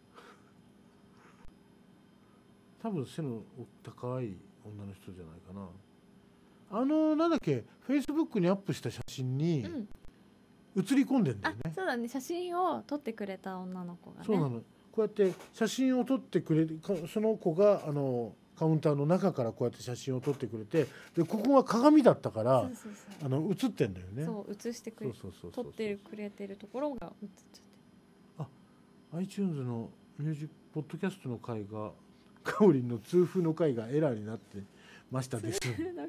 [SPEAKER 1] 多分背の高い女の人じゃないかな。あのなんだっけ、フェイスブックにアップした写真に映り込んでんだよね、
[SPEAKER 2] うん、あ、そうだね、写真を撮ってくれた女の子がね。
[SPEAKER 1] そうなの。こうやって写真を撮ってくれる、その子があのカウンターの中からこうやって写真を撮ってくれて、でここが鏡だったからあの映ってんだよね。
[SPEAKER 2] そう映してくれ、撮ってくれてるところが映っちゃって。
[SPEAKER 1] あ、iTunes のミュージックポッドキャストの回がかおりんの痛風の回がエラーになってましたです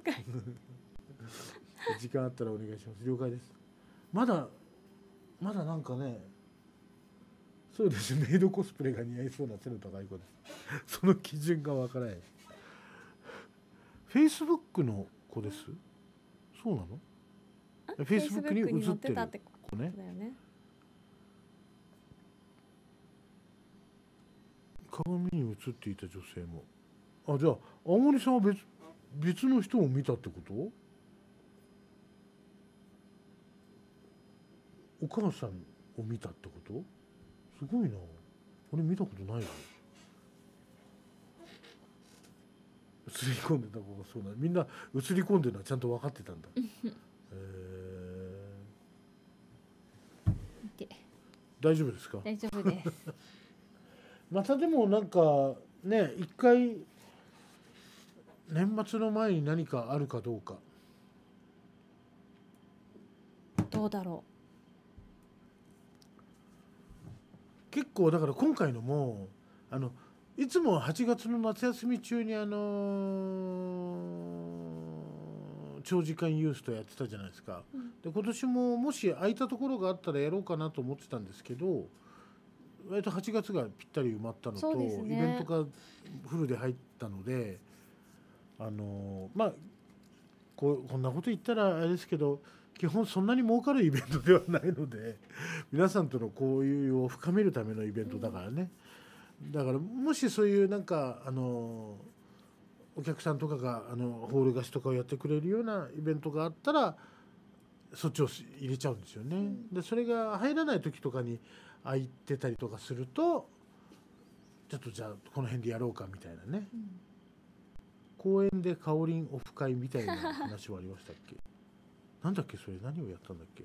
[SPEAKER 1] 時間あったらお願いします。了解です。まだまだなんかね、そうですね、メイドコスプレが似合いそうな背の高い子ですその基準がわからない。フェイスブックの子です。そうなの？フェイスブックに映ってる子ね。鏡に映っていた女性も。あ、じゃあ青森さんは別別の人も見たってこと？お母さんを見たってこと？すごいな。俺見たことないよ。映り込んでた子がそうな、みんな映り込んでるのはちゃんと分かってたんだ。えー、大丈夫ですか？
[SPEAKER 2] 大丈夫です
[SPEAKER 1] またでもなんかね、一回年末の前に何かあるかどうか。
[SPEAKER 2] どうだろ
[SPEAKER 1] う。結構だから今回のもあのいつもはちがつの夏休み中にあのー、長時間ユースとやってたじゃないですか、うん、で今年ももし空いたところがあったらやろうかなと思ってたんですけど、割とはちがつがぴったり埋まったのと、ね、イベントがフルで入ったので、あのー、まあこうこんなこと言ったらあれですけど、基本そんなに儲かるイベントではないので皆さんとの交流を深めるためのイベントだからね、うん、だからもしそういうなんかあのお客さんとかがあのホール貸しとかをやってくれるようなイベントがあったらそっちを入れちゃうんですよね、うん、でそれが入らない時とかに空いてたりとかするとちょっとじゃあこの辺でやろうかみたいなね、うん、公園でかおりんオフ会みたいな話はありましたっけなんだっけそれ、何をやったんだっけ。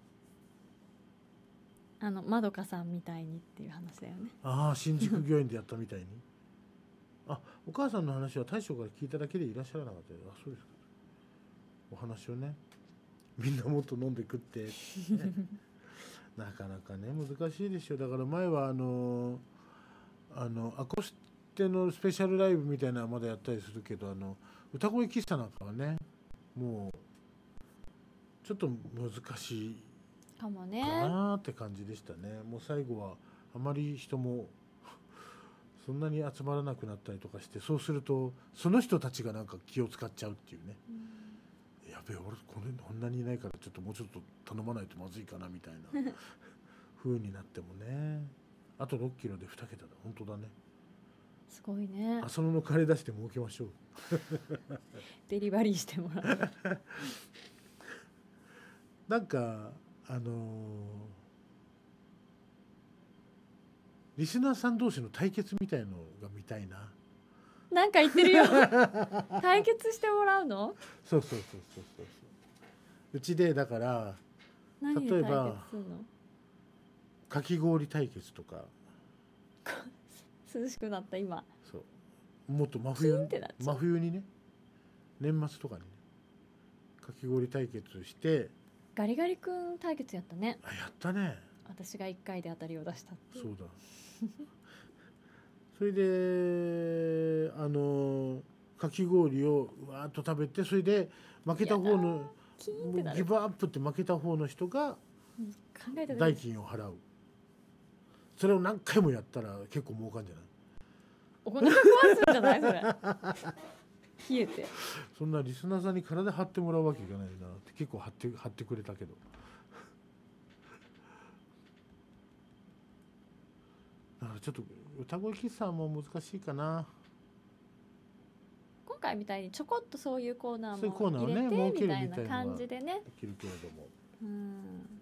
[SPEAKER 2] あのまどかさんみたいにっていう話だよね。
[SPEAKER 1] ああ、新宿御苑でやったみたいにあ、お母さんの話は大将から聞いただけでいらっしゃらなかったよ。あ、そうですか。お話をね、みんなもっと飲んで食って、ね、なかなかね難しいでしょ。だから前はあのあのアコーステのスペシャルライブみたいなのまだやったりするけど、あの歌声喫茶なんかはねもうちょっと難しい
[SPEAKER 2] かもね
[SPEAKER 1] かなって感じでしたね。もう最後はあまり人もそんなに集まらなくなったりとかして、そうするとその人たちがなんか気を使っちゃうっていうね、うん、やべえ俺これこんなにいないからちょっともうちょっと頼まないとまずいかなみたいな風になってもね。あとろっキロでに桁だ。本当だね。
[SPEAKER 2] すごいね。
[SPEAKER 1] 浅野の金出して儲けましょう
[SPEAKER 2] デリバリーしてもらう
[SPEAKER 1] なんかあのー、 リスナーさん同士の対決みたいのが見たいな。
[SPEAKER 2] なんか言ってるよ対決してもらうの？
[SPEAKER 1] そうそうそうそうそうそう。うちでだから
[SPEAKER 2] 何で対決するの？
[SPEAKER 1] かき氷対決とか。
[SPEAKER 2] 涼しくなった今。
[SPEAKER 1] そうもっと真冬に真冬にね、年末とかにねかき氷対決して
[SPEAKER 2] ガリガリ君対決やったね。
[SPEAKER 1] あやったね。
[SPEAKER 2] 私がいっかいで当たりを出したっていう。
[SPEAKER 1] そうだそれであのかき氷をわーっと食べて、それで負けた方のギブアップって負けた方の人が代金を払う。それを何回もやったら結構儲かんじゃない？
[SPEAKER 2] お腹壊すんじゃないそれ冷えて。
[SPEAKER 1] そんなリスナーさんに体張ってもらうわけいかないなって結構張って張ってくれたけどだからちょっと歌声喫茶も難しいかな。
[SPEAKER 2] 今回みたいにちょこっとそういうコーナーも入れて、ね、みたいな感じでね
[SPEAKER 1] できるけれども、
[SPEAKER 2] うん、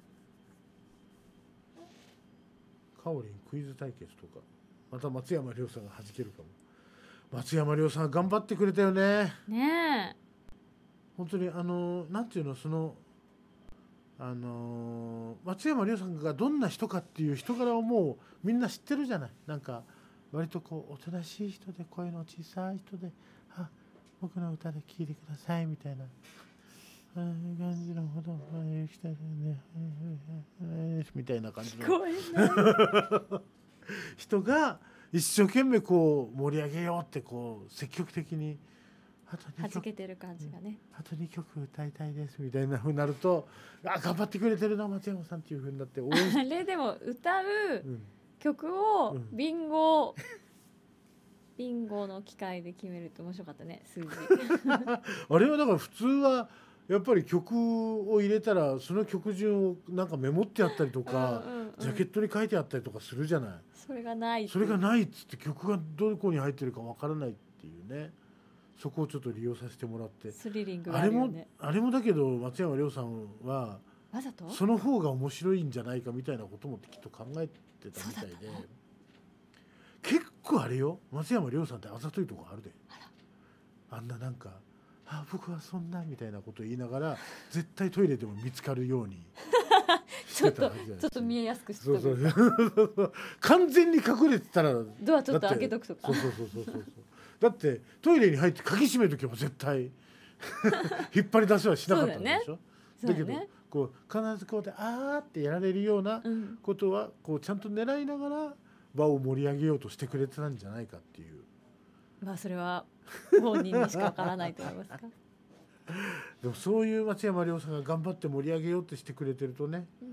[SPEAKER 1] かおりんクイズ対決とかまた松山亮さんが弾けるかも。松山亮さん頑張ってくれたよね。
[SPEAKER 2] ねえ
[SPEAKER 1] 本当にあのなんていうのそのあの松山亮さんがどんな人かっていう人柄をもうみんな知ってるじゃない。なんか割とこうおとなしい人で声の小さい人で、あ僕の歌で聴いてくださいみたいなああいう感じのことを言う人でねみたいな感じの人が一生懸命こう盛り上げようってこう積極的にあとにきょく
[SPEAKER 2] 弾けてる感じがね、
[SPEAKER 1] あとにきょく歌いたいですみたいな風になると、あ頑張ってくれてるな松山さんっていう風になって応援
[SPEAKER 2] あれでも歌う曲をビンゴ、うん、ビンゴの機械で決めるって面白かったね数字
[SPEAKER 1] あれはだから普通はやっぱり曲を入れたらその曲順をなんかメモってあったりとか、うんうんうん、ジャケットに書いてあったりとかするじゃない。
[SPEAKER 2] それがない
[SPEAKER 1] それがないっつって曲がどこに入ってるかわからないっていうね。そこをちょっと利用させてもらって
[SPEAKER 2] スリリングがあるよね。
[SPEAKER 1] あれもあれもだけど松山亮さんは
[SPEAKER 2] わざと
[SPEAKER 1] その方が面白いんじゃないかみたいなこともきっと考えてたみたいで、結構あれよ松山亮さんってあざといとこあるで。 あ, あんななんかあ僕はそんなみたいなこと言いながら絶対トイレでも見つかるように
[SPEAKER 2] ちょっとちょっと見えやすくして
[SPEAKER 1] そうそうそう完全に隠れてたら
[SPEAKER 2] ドアちょっと開けとくとか
[SPEAKER 1] そうそうそうそうそうだってトイレに入って鍵閉めとけば絶対引っ張り出しはしなかったんでしょ。だ, ね、だけど、ね、こう必ずこうであーってやられるようなことは、うん、こうちゃんと狙いながら場を盛り上げようとしてくれてたんじゃないかっていう。
[SPEAKER 2] まあそれは本人にしかわからないと思いますか
[SPEAKER 1] でもそういう松山亮さんが頑張って盛り上げようとしてくれてるとね、うん、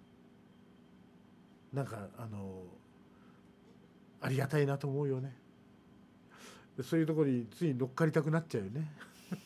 [SPEAKER 1] なんかあのありがたいなと思うよね。そういうところについ乗っかりたくなっちゃうよね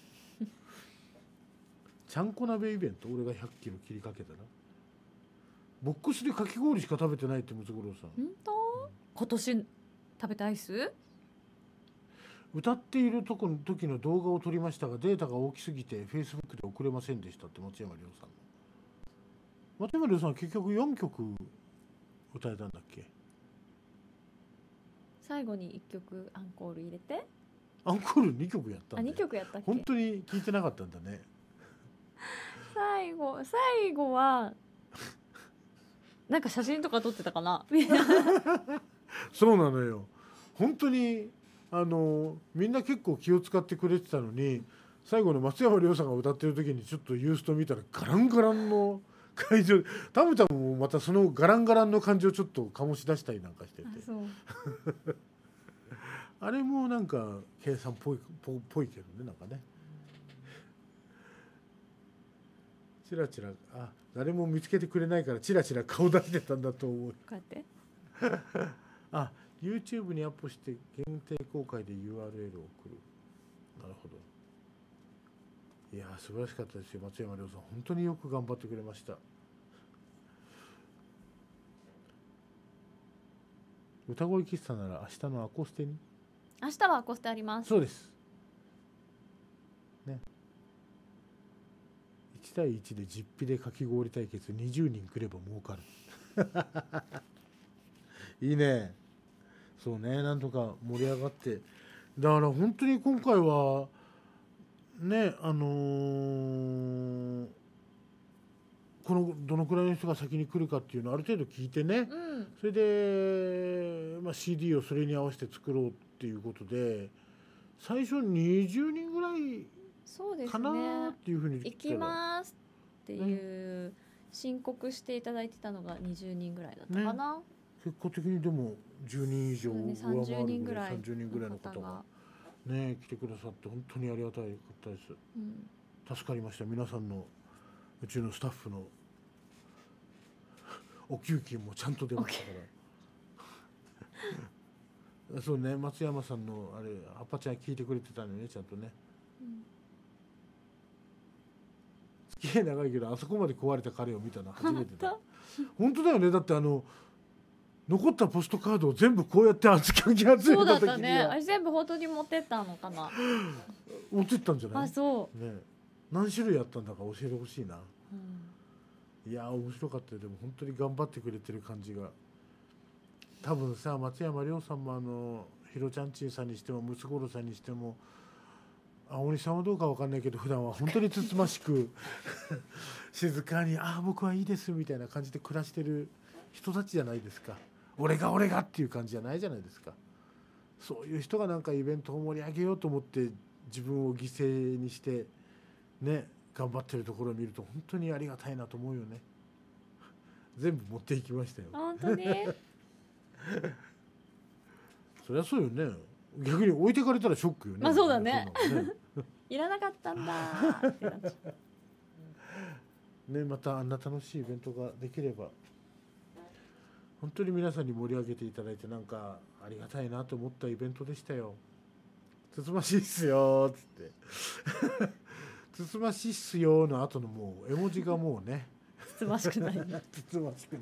[SPEAKER 1] ちゃんこ鍋イベント俺がひゃっキロ切りかけたな。ボックスでかき氷しか食べてないってムツゴロウさん。
[SPEAKER 2] 本当、うん、今年食べたアイス
[SPEAKER 1] 歌っているとこの時の動画を撮りましたがデータが大きすぎてフェイスブックで送れませんでしたって松山亮さん。松山亮さんは結局よんきょく歌えたんだっけ。
[SPEAKER 2] 最後にいっきょくアンコール入れて
[SPEAKER 1] アンコールにきょくやったんだ。
[SPEAKER 2] あにきょくやったっけ。
[SPEAKER 1] 本当に聞いてなかったんだね
[SPEAKER 2] 最後最後はなんか写真とか撮ってたかな
[SPEAKER 1] そうなのよ本当にあのみんな結構気を使ってくれてたのに最後の松山亮さんが歌ってる時にちょっとユースト見たらガランガランの会場タムタムもまたそのガランガランの感じをちょっと醸し出したりなんかしてて あ, そうあれもなんか計算っぽい、ぽ, ぽいけどねなんかねチラチラあ誰も見つけてくれないからチラチラ顔出してたんだと思う。
[SPEAKER 2] こうやって
[SPEAKER 1] あ YouTube にアップして限定公開で ユーアールエル を送る。なるほど。いや素晴らしかったですよ松山亮さん本当によく頑張ってくれました。歌声喫茶なら明日のアコステに
[SPEAKER 2] 明日はアコステあります。
[SPEAKER 1] そうですね。いち対いちで実費でかき氷対決にじゅうにん来れば儲かるいいね。そうね、なんとか盛り上がって、だから本当に今回はね、あのー、このどのくらいの人が先に来るかっていうのをある程度聞いてね、
[SPEAKER 2] うん、
[SPEAKER 1] それで、まあ、シーディー をそれに合わせて作ろうっていうことで、最初にじゅうにんぐらいかなっていうふうに
[SPEAKER 2] 行きますっていう、ね、申告していただいてたのがにじゅうにんぐらいだったかな、ね、
[SPEAKER 1] 結果的にでもじゅうにん以上上回るぐらい、さんじゅうにんぐらいの方がね来てくださって本当にありがたいかったです、うん、助かりました。皆さんのうちのスタッフのお給金もちゃんと出ましたからそうね、松山さんのあれアッパちゃん聞いてくれてたのね、ちゃんとね、うん、付き合い長いけどあそこまで壊れた彼を見たの初めてだ本当だよね。だってあの残ったポストカードを全部こうやって預け集めた時には、そうだったね、
[SPEAKER 2] あれ全部本当に持ってったのかな
[SPEAKER 1] 持ってったんじゃない？
[SPEAKER 2] あ、そう、
[SPEAKER 1] ね、何種類やったんだか教えてほしいな、うん、いや面白かったよ。でも本当に頑張ってくれてる感じが、多分さ、松山亮さんもあのひろちゃんちんさんにしてもムツゴロウさんにしても、青鬼さんはどうかわかんないけど普段は本当につつましく静かにああ僕はいいですみたいな感じで暮らしてる人たちじゃないですか。俺が俺がっていう感じじゃないじゃないですか。そういう人がなんかイベントを盛り上げようと思って自分を犠牲にしてね頑張ってるところを見ると本当にありがたいなと思うよね。全部持っていきましたよ。
[SPEAKER 2] 本当に
[SPEAKER 1] そりゃそうよね。逆に置いてかれたらショックよね。
[SPEAKER 2] まあそうだね。ねいらなかったんだってなっちゃ
[SPEAKER 1] う。ね、またあんな楽しいイベントができれば本当に皆さんに盛り上げていただいてなんかありがたいなと思ったイベントでしたよ。つつましいっすよーっつってつつましいっすよーの後のもう絵文字がもうね
[SPEAKER 2] つつましくない
[SPEAKER 1] つつましくない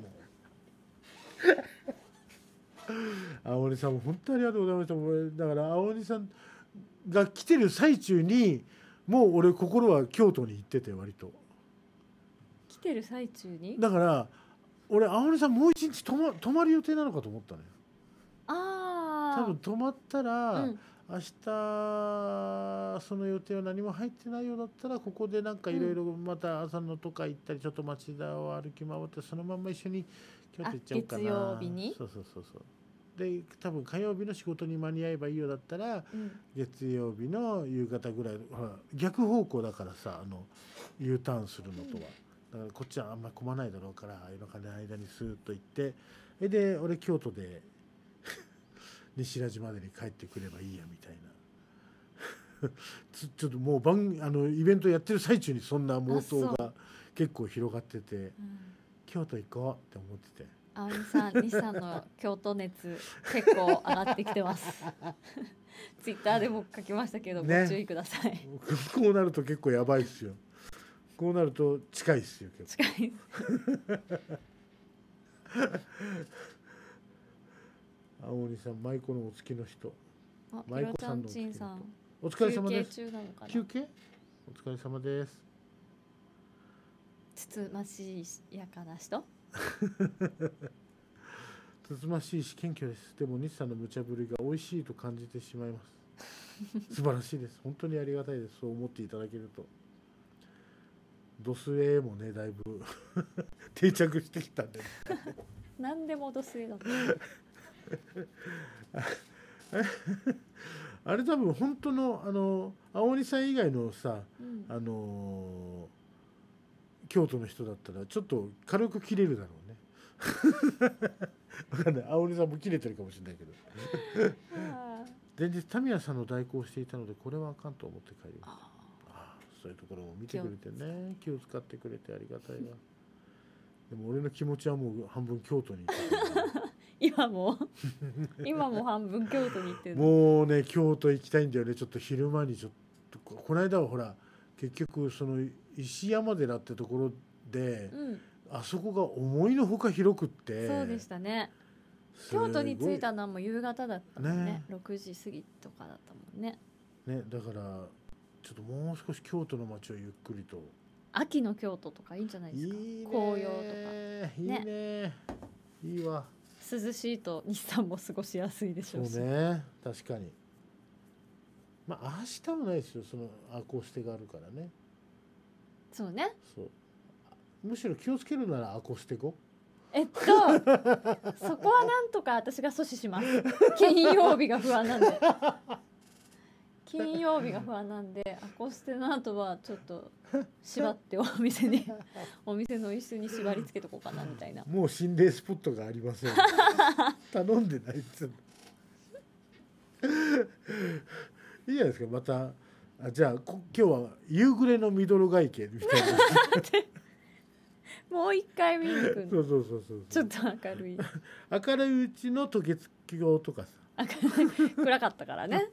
[SPEAKER 1] 青鬼さんも本当にありがとうございました。だから青鬼さんが来てる最中にもう俺心は京都に行ってて、割と
[SPEAKER 2] 来てる最中に
[SPEAKER 1] だから俺青鬼さんもう一日泊ま、泊まる予定なのかと思ったのよ。
[SPEAKER 2] あ
[SPEAKER 1] 多分泊まったら、うん、明日その予定は何も入ってないようだったらここでなんかいろいろまた朝のとか行ったりちょっと町田を歩き回ってそのまま一緒に京都行っちゃおうかな。
[SPEAKER 2] 月曜日に
[SPEAKER 1] そうそうそうそうで多分火曜日の仕事に間に合えばいいようだったら、うん、月曜日の夕方ぐらいほら逆方向だからさ、あの U ターンするのとは、うん、だからこっちはあんまり混まないだろうから夜中の間にスーッと行ってで俺京都で西ラジまでに帰ってくればいいやみたいなちょっともう番あのイベントやってる最中にそんな妄想が結構広がってて、うん、京都行こうって思ってて、
[SPEAKER 2] 青鬼さん、西さんの京都熱結構上がってきてますツイッターでも書きましたけど、ね、ご注意ください
[SPEAKER 1] こうなると結構やばいですよ。こうなると近いですよ結構
[SPEAKER 2] 近い
[SPEAKER 1] 青鬼さん舞妓のお付きの人、
[SPEAKER 2] 舞妓さんのお付きの人
[SPEAKER 1] お疲れ様です。
[SPEAKER 2] 休憩中なのかな。
[SPEAKER 1] 休憩お疲れ様です。
[SPEAKER 2] つつましいやかな人
[SPEAKER 1] つつましいし謙虚です。でも西さんの無茶ぶりが美味しいと感じてしまいます素晴らしいです。本当にありがたいです。そう思っていただけると。ドスエもねだいぶ定着してきたんで、ね、
[SPEAKER 2] 何でもドスエだ
[SPEAKER 1] あれ多分本当のあの青鬼さん以外のさ、うん、あの京都の人だったらちょっと軽く切れるだろうね分かんない、青鬼さんも切れてるかもしれないけど前日タミヤさんの代行をしていたのでこれはあかんと思って帰りました。ああ、そういうところを見てくれてね、気を使ってくれてありがたいわでも俺の気持ちはもう半分京都に行って
[SPEAKER 2] 今も今も半分京都に行ってる。
[SPEAKER 1] もうね京都行きたいんだよね。ちょっと昼間にちょっとこの間はほら結局その石山寺ってところで、うん、あそこが思いのほか広くって。
[SPEAKER 2] そうでしたね。京都に着いたのはもう夕方だったもんね。ね、ろくじ過ぎとかだったもんね。
[SPEAKER 1] ね、だからちょっともう少し京都の街をゆっくりと。
[SPEAKER 2] 秋の京都とかいいんじゃないですか。いいね、紅葉とか。
[SPEAKER 1] いいね、いいわ。
[SPEAKER 2] 涼しいと日産も過ごしやすいでしょうし。
[SPEAKER 1] そうね、確かに。まあ明日もないですよ、そのアコーステがあるからね。
[SPEAKER 2] そうね。
[SPEAKER 1] そう。むしろ気をつけるならアコーステ語。
[SPEAKER 2] えっとそこはなんとか私が阻止します。金曜日が不安なんで。金曜日が不安なんで、アコステの後はちょっと縛ってお店にお店の椅子に縛り付けとこうかなみたいな。
[SPEAKER 1] もう心霊スポットがありません。頼んでないっつうの。いいじゃないですか。またあじゃあこ今日は夕暮れのミドル街系みたいな。
[SPEAKER 2] もう一回見に行くの。
[SPEAKER 1] そうそうそうそう。
[SPEAKER 2] ちょっと明るい。
[SPEAKER 1] 明るいうちの渡月橋とかさ。
[SPEAKER 2] 暗かったからね。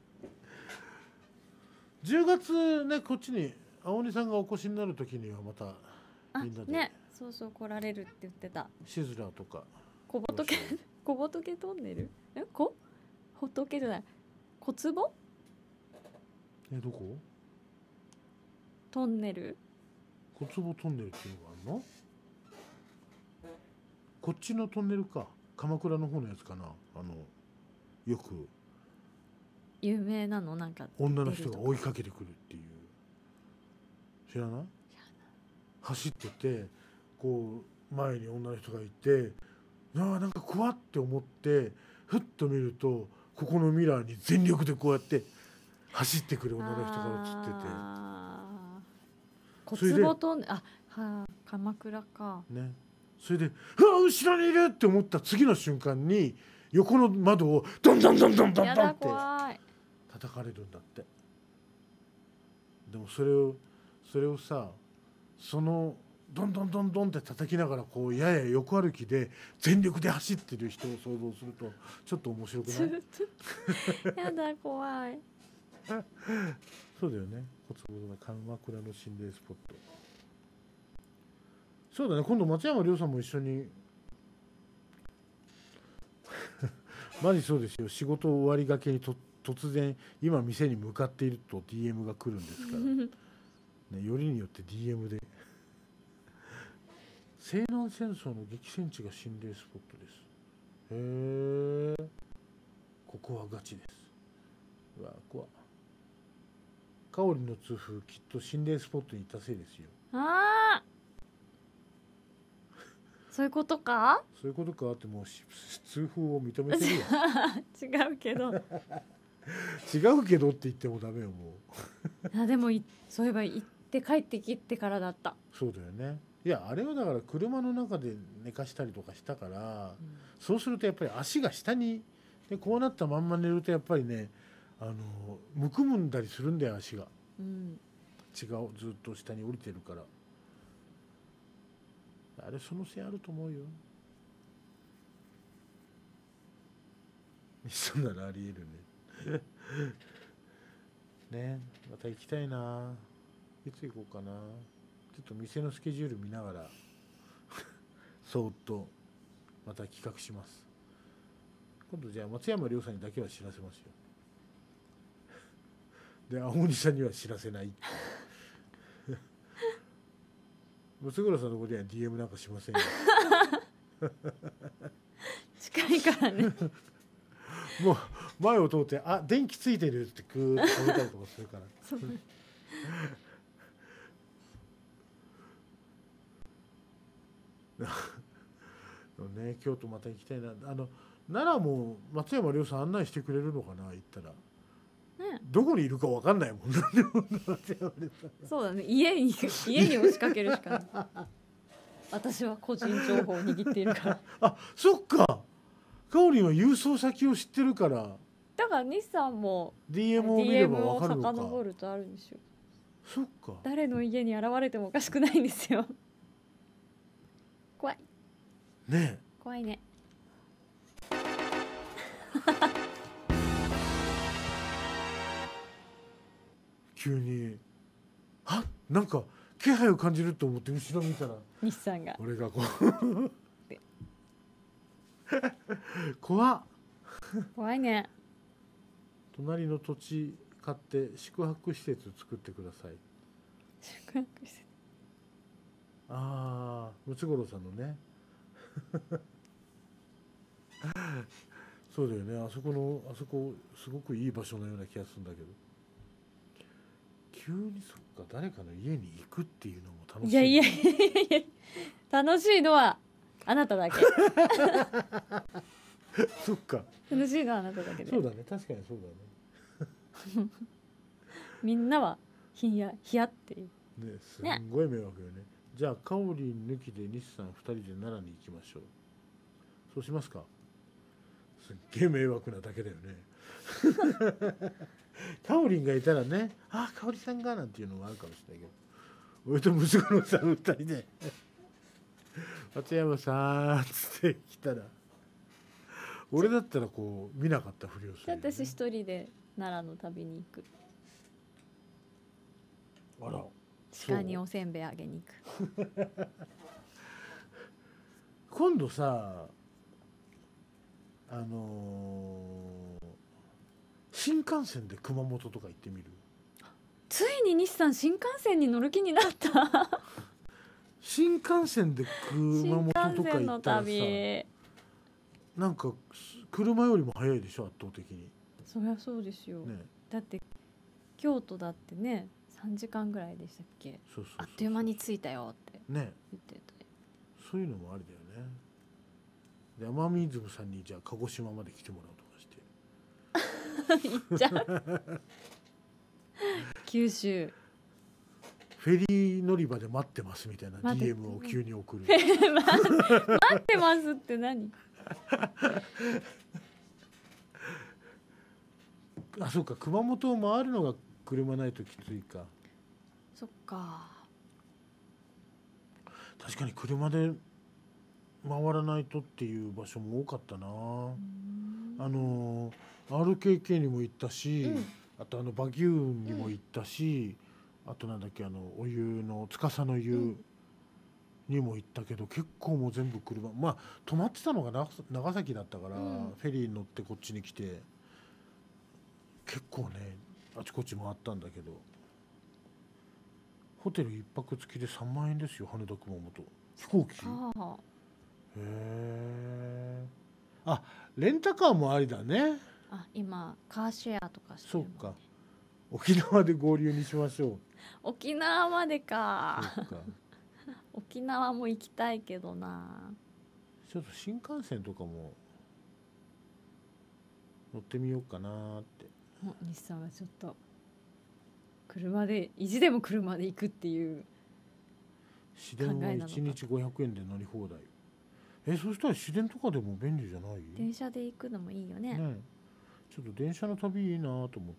[SPEAKER 1] じゅうがつね、こっちに青鬼さんがお越しになる時にはまたみんなで
[SPEAKER 2] ね、そうそう来られるって言ってた。
[SPEAKER 1] シズラーとか
[SPEAKER 2] 小仏小仏トンネルえこ仏じゃない小坪
[SPEAKER 1] えどこ
[SPEAKER 2] トンネル
[SPEAKER 1] 小坪トンネルっていうのがあるの？こっちのトンネルか、鎌倉の方のやつかな。あのよく
[SPEAKER 2] 有名なのなんか
[SPEAKER 1] 女の人が追いかけてくるっていう、知らない？走っててこう前に女の人がいて、あーなんか怖って思ってふっと見るとここのミラーに全力でこうやって走ってくる女の人が映ってて、
[SPEAKER 2] 小坪トンネル、あはあ鎌倉か
[SPEAKER 1] ね、それでうわ後ろにいるって思った次の瞬間に横の窓をドンドンドンドンドンドンって叩かれるんだって。でもそれをそれをさ、そのドンドンドンドンって叩きながらこうやや横歩きで全力で走ってる人を想像するとちょっと面白くない？
[SPEAKER 2] やだ怖い。
[SPEAKER 1] そうだよね。小坪の鎌倉の心霊スポット。そうだね、今度松山亮さんも一緒にマジそうですよ。仕事終わりがけにと突然今店に向かっていると ディーエム が来るんですから、ね、よりによって ディーエム で西南戦争の激戦地が心霊スポットです。へえ、ここはガチです。うわ怖っ。香りの痛風きっと心霊スポットに行ったせいですよ。
[SPEAKER 2] ああそういうことか？
[SPEAKER 1] そういうことかってもう痛風を認めてるよ。
[SPEAKER 2] 違うけど
[SPEAKER 1] 違うけどって言ってもダメよも
[SPEAKER 2] う。あでもいそういえば行って帰ってきてからだった。
[SPEAKER 1] そうだよね。いやあれはだから車の中で寝かしたりとかしたから、うん、そうするとやっぱり足が下にでこうなったまんま寝るとやっぱりね、あのむくむんだりするんだよ足が、うん、血がずっと下に降りてるから。あれそのせいあると思うよ。日産ならありえるね。ね、また行きたいな。いつ行こうかな。ちょっと店のスケジュール見ながらそーっとまた企画します。今度じゃあ松山亮さんにだけは知らせますよ。で青鬼さんには知らせない。ムツゴロウさんのことには ディーエム なんかしませんよ。
[SPEAKER 2] 近いからね。
[SPEAKER 1] もう前を通ってあ電気ついてるってグーッと止めたりとかするから。そうね、京都また行きたいな。あの奈良も松山亮さん案内してくれるのかな、行ったら。ね、どこにいるか分かんないもん。
[SPEAKER 2] そうだね、家に家に押しかけるしかない。私は個人情報を握っているから。
[SPEAKER 1] あ、そっか。かおりんは郵送先を知ってるから。
[SPEAKER 2] だから日産も
[SPEAKER 1] ディーエム を見れば分かるのか。
[SPEAKER 2] 遡るとあるんですよ。
[SPEAKER 1] そっか。
[SPEAKER 2] 誰の家に現れてもおかしくないんですよ。怖い。
[SPEAKER 1] ねえ。
[SPEAKER 2] 怖いね。
[SPEAKER 1] 急にあ、なんか気配を感じると思って後ろ見たら
[SPEAKER 2] 日産が
[SPEAKER 1] 俺がこう怖っ。
[SPEAKER 2] 怖いね。
[SPEAKER 1] 隣の土地買って宿泊施設作ってください。
[SPEAKER 2] 宿泊施設。
[SPEAKER 1] ああ、ムツゴロウさんのね。 そうだよね。あそこのあそこすごくいい場所のような気がするんだけど、急にそっか誰かの家に行くっていうのも楽しい。
[SPEAKER 2] いやいやいやいや楽しいのはあなただけ
[SPEAKER 1] そっか
[SPEAKER 2] 楽しいのはあなただけで。
[SPEAKER 1] そうだね、確かにそうだね
[SPEAKER 2] みんなはひんやひやっていう
[SPEAKER 1] ね、すんごい迷惑よね。じゃあかおりん抜きで西さんふたりで奈良に行きましょう。そうしますか。すっげえ迷惑なだけだよねかおりんがいたらね、あかおりさんがなんていうのもあるかもしれないけど、俺と息子のさんふたりで松山さんっつって来たら、俺だったらこう見なかったふりをする、ね、
[SPEAKER 2] 私一人で奈良の旅に行く。
[SPEAKER 1] あら、
[SPEAKER 2] 鹿におせんべいあげに行く
[SPEAKER 1] 今度さ、あのー、新幹線で熊本とか行ってみる？
[SPEAKER 2] ついに西さん新幹線に乗る気になった
[SPEAKER 1] 新幹線で熊本とか行ったらさ、
[SPEAKER 2] 新幹線の旅
[SPEAKER 1] なんか車よりも早いでしょ、圧倒的に。
[SPEAKER 2] そりゃそうですよ、
[SPEAKER 1] ね、
[SPEAKER 2] だって京都だってねさんじかんぐらいでしたっけ。
[SPEAKER 1] そうそうそうそう、
[SPEAKER 2] あっという間に着いたよって
[SPEAKER 1] ね、
[SPEAKER 2] 言ってた。
[SPEAKER 1] そういうのもありだよね。で雨水ムさんにじゃあ鹿児島まで来てもらうとかして
[SPEAKER 2] 行っちゃう九州
[SPEAKER 1] フェリー乗り場で待ってますみたいな ディーエム を急に送る
[SPEAKER 2] 待ってますって何
[SPEAKER 1] あ、そうか、熊本を回るのが車ないときついか。
[SPEAKER 2] そっか、
[SPEAKER 1] 確かに車で回らないとっていう場所も多かったな。あの アールケーケー にも行ったし、うん、あとあのバギューンにも行ったし、うん、あとなんだっけ、あのお湯の司の湯にも行ったけど、結構もう全部車、まあ泊まってたのが長崎だったから、うん、フェリーに乗ってこっちに来て結構ねあちこち回ったんだけど、ホテル一泊付きでさんまんえんですよ、羽田熊本。飛行機？へえ。あ、レンタカーもありだね。
[SPEAKER 2] あ、今カーシェアとかしてるもんね。
[SPEAKER 1] そうか、沖縄で合流にしましょう。
[SPEAKER 2] 沖縄までか。
[SPEAKER 1] そうか
[SPEAKER 2] 沖縄も行きたいけどな。
[SPEAKER 1] ちょっと新幹線とかも乗ってみようかなって。
[SPEAKER 2] 西さんはちょっと車で意地でも車で行くっていう
[SPEAKER 1] 市電はいちにちごひゃくえんで乗り放題。え、そしたら市電とかでも便利じゃない？
[SPEAKER 2] 電車で行くのもいいよね。
[SPEAKER 1] ね、ちょっと電車の旅いいなと思って、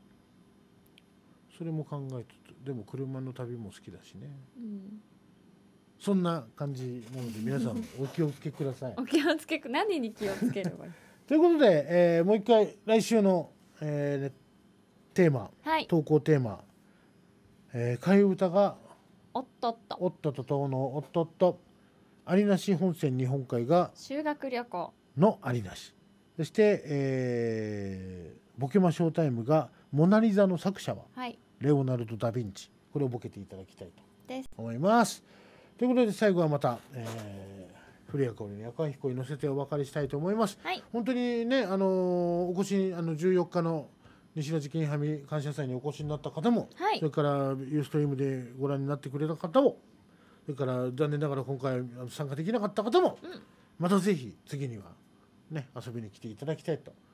[SPEAKER 1] それも考えつつ、でも車の旅も好きだしね、うん、そんな感じなので皆さんお気をつけください。
[SPEAKER 2] お気をつけく、何に気をつければいい
[SPEAKER 1] ということで、えー、もう一回来週の、えー、テーマ、はい、投稿テーマ、えー、替え歌が
[SPEAKER 2] おっとっと
[SPEAKER 1] おっとっととのおっとっと、ありなし本線日本海が
[SPEAKER 2] 修学旅行
[SPEAKER 1] のありなし、そして、えー、ボケマショータイムがモナリザの作者は、はい、レオナルド・ダ・ヴィンチ、これをボケていただきたいと思います。ということで最後はまた、えー、古谷香織の夜間飛行に乗せてお別れしたいと思います、はい、本当にね、あのー、お越しあのじゅうよっかの西田事件はみ感謝祭にお越しになった方も、はい、それからユーストリームでご覧になってくれた方も、それから残念ながら今回参加できなかった方も、うん、またぜひ次にはね遊びに来ていただきたいと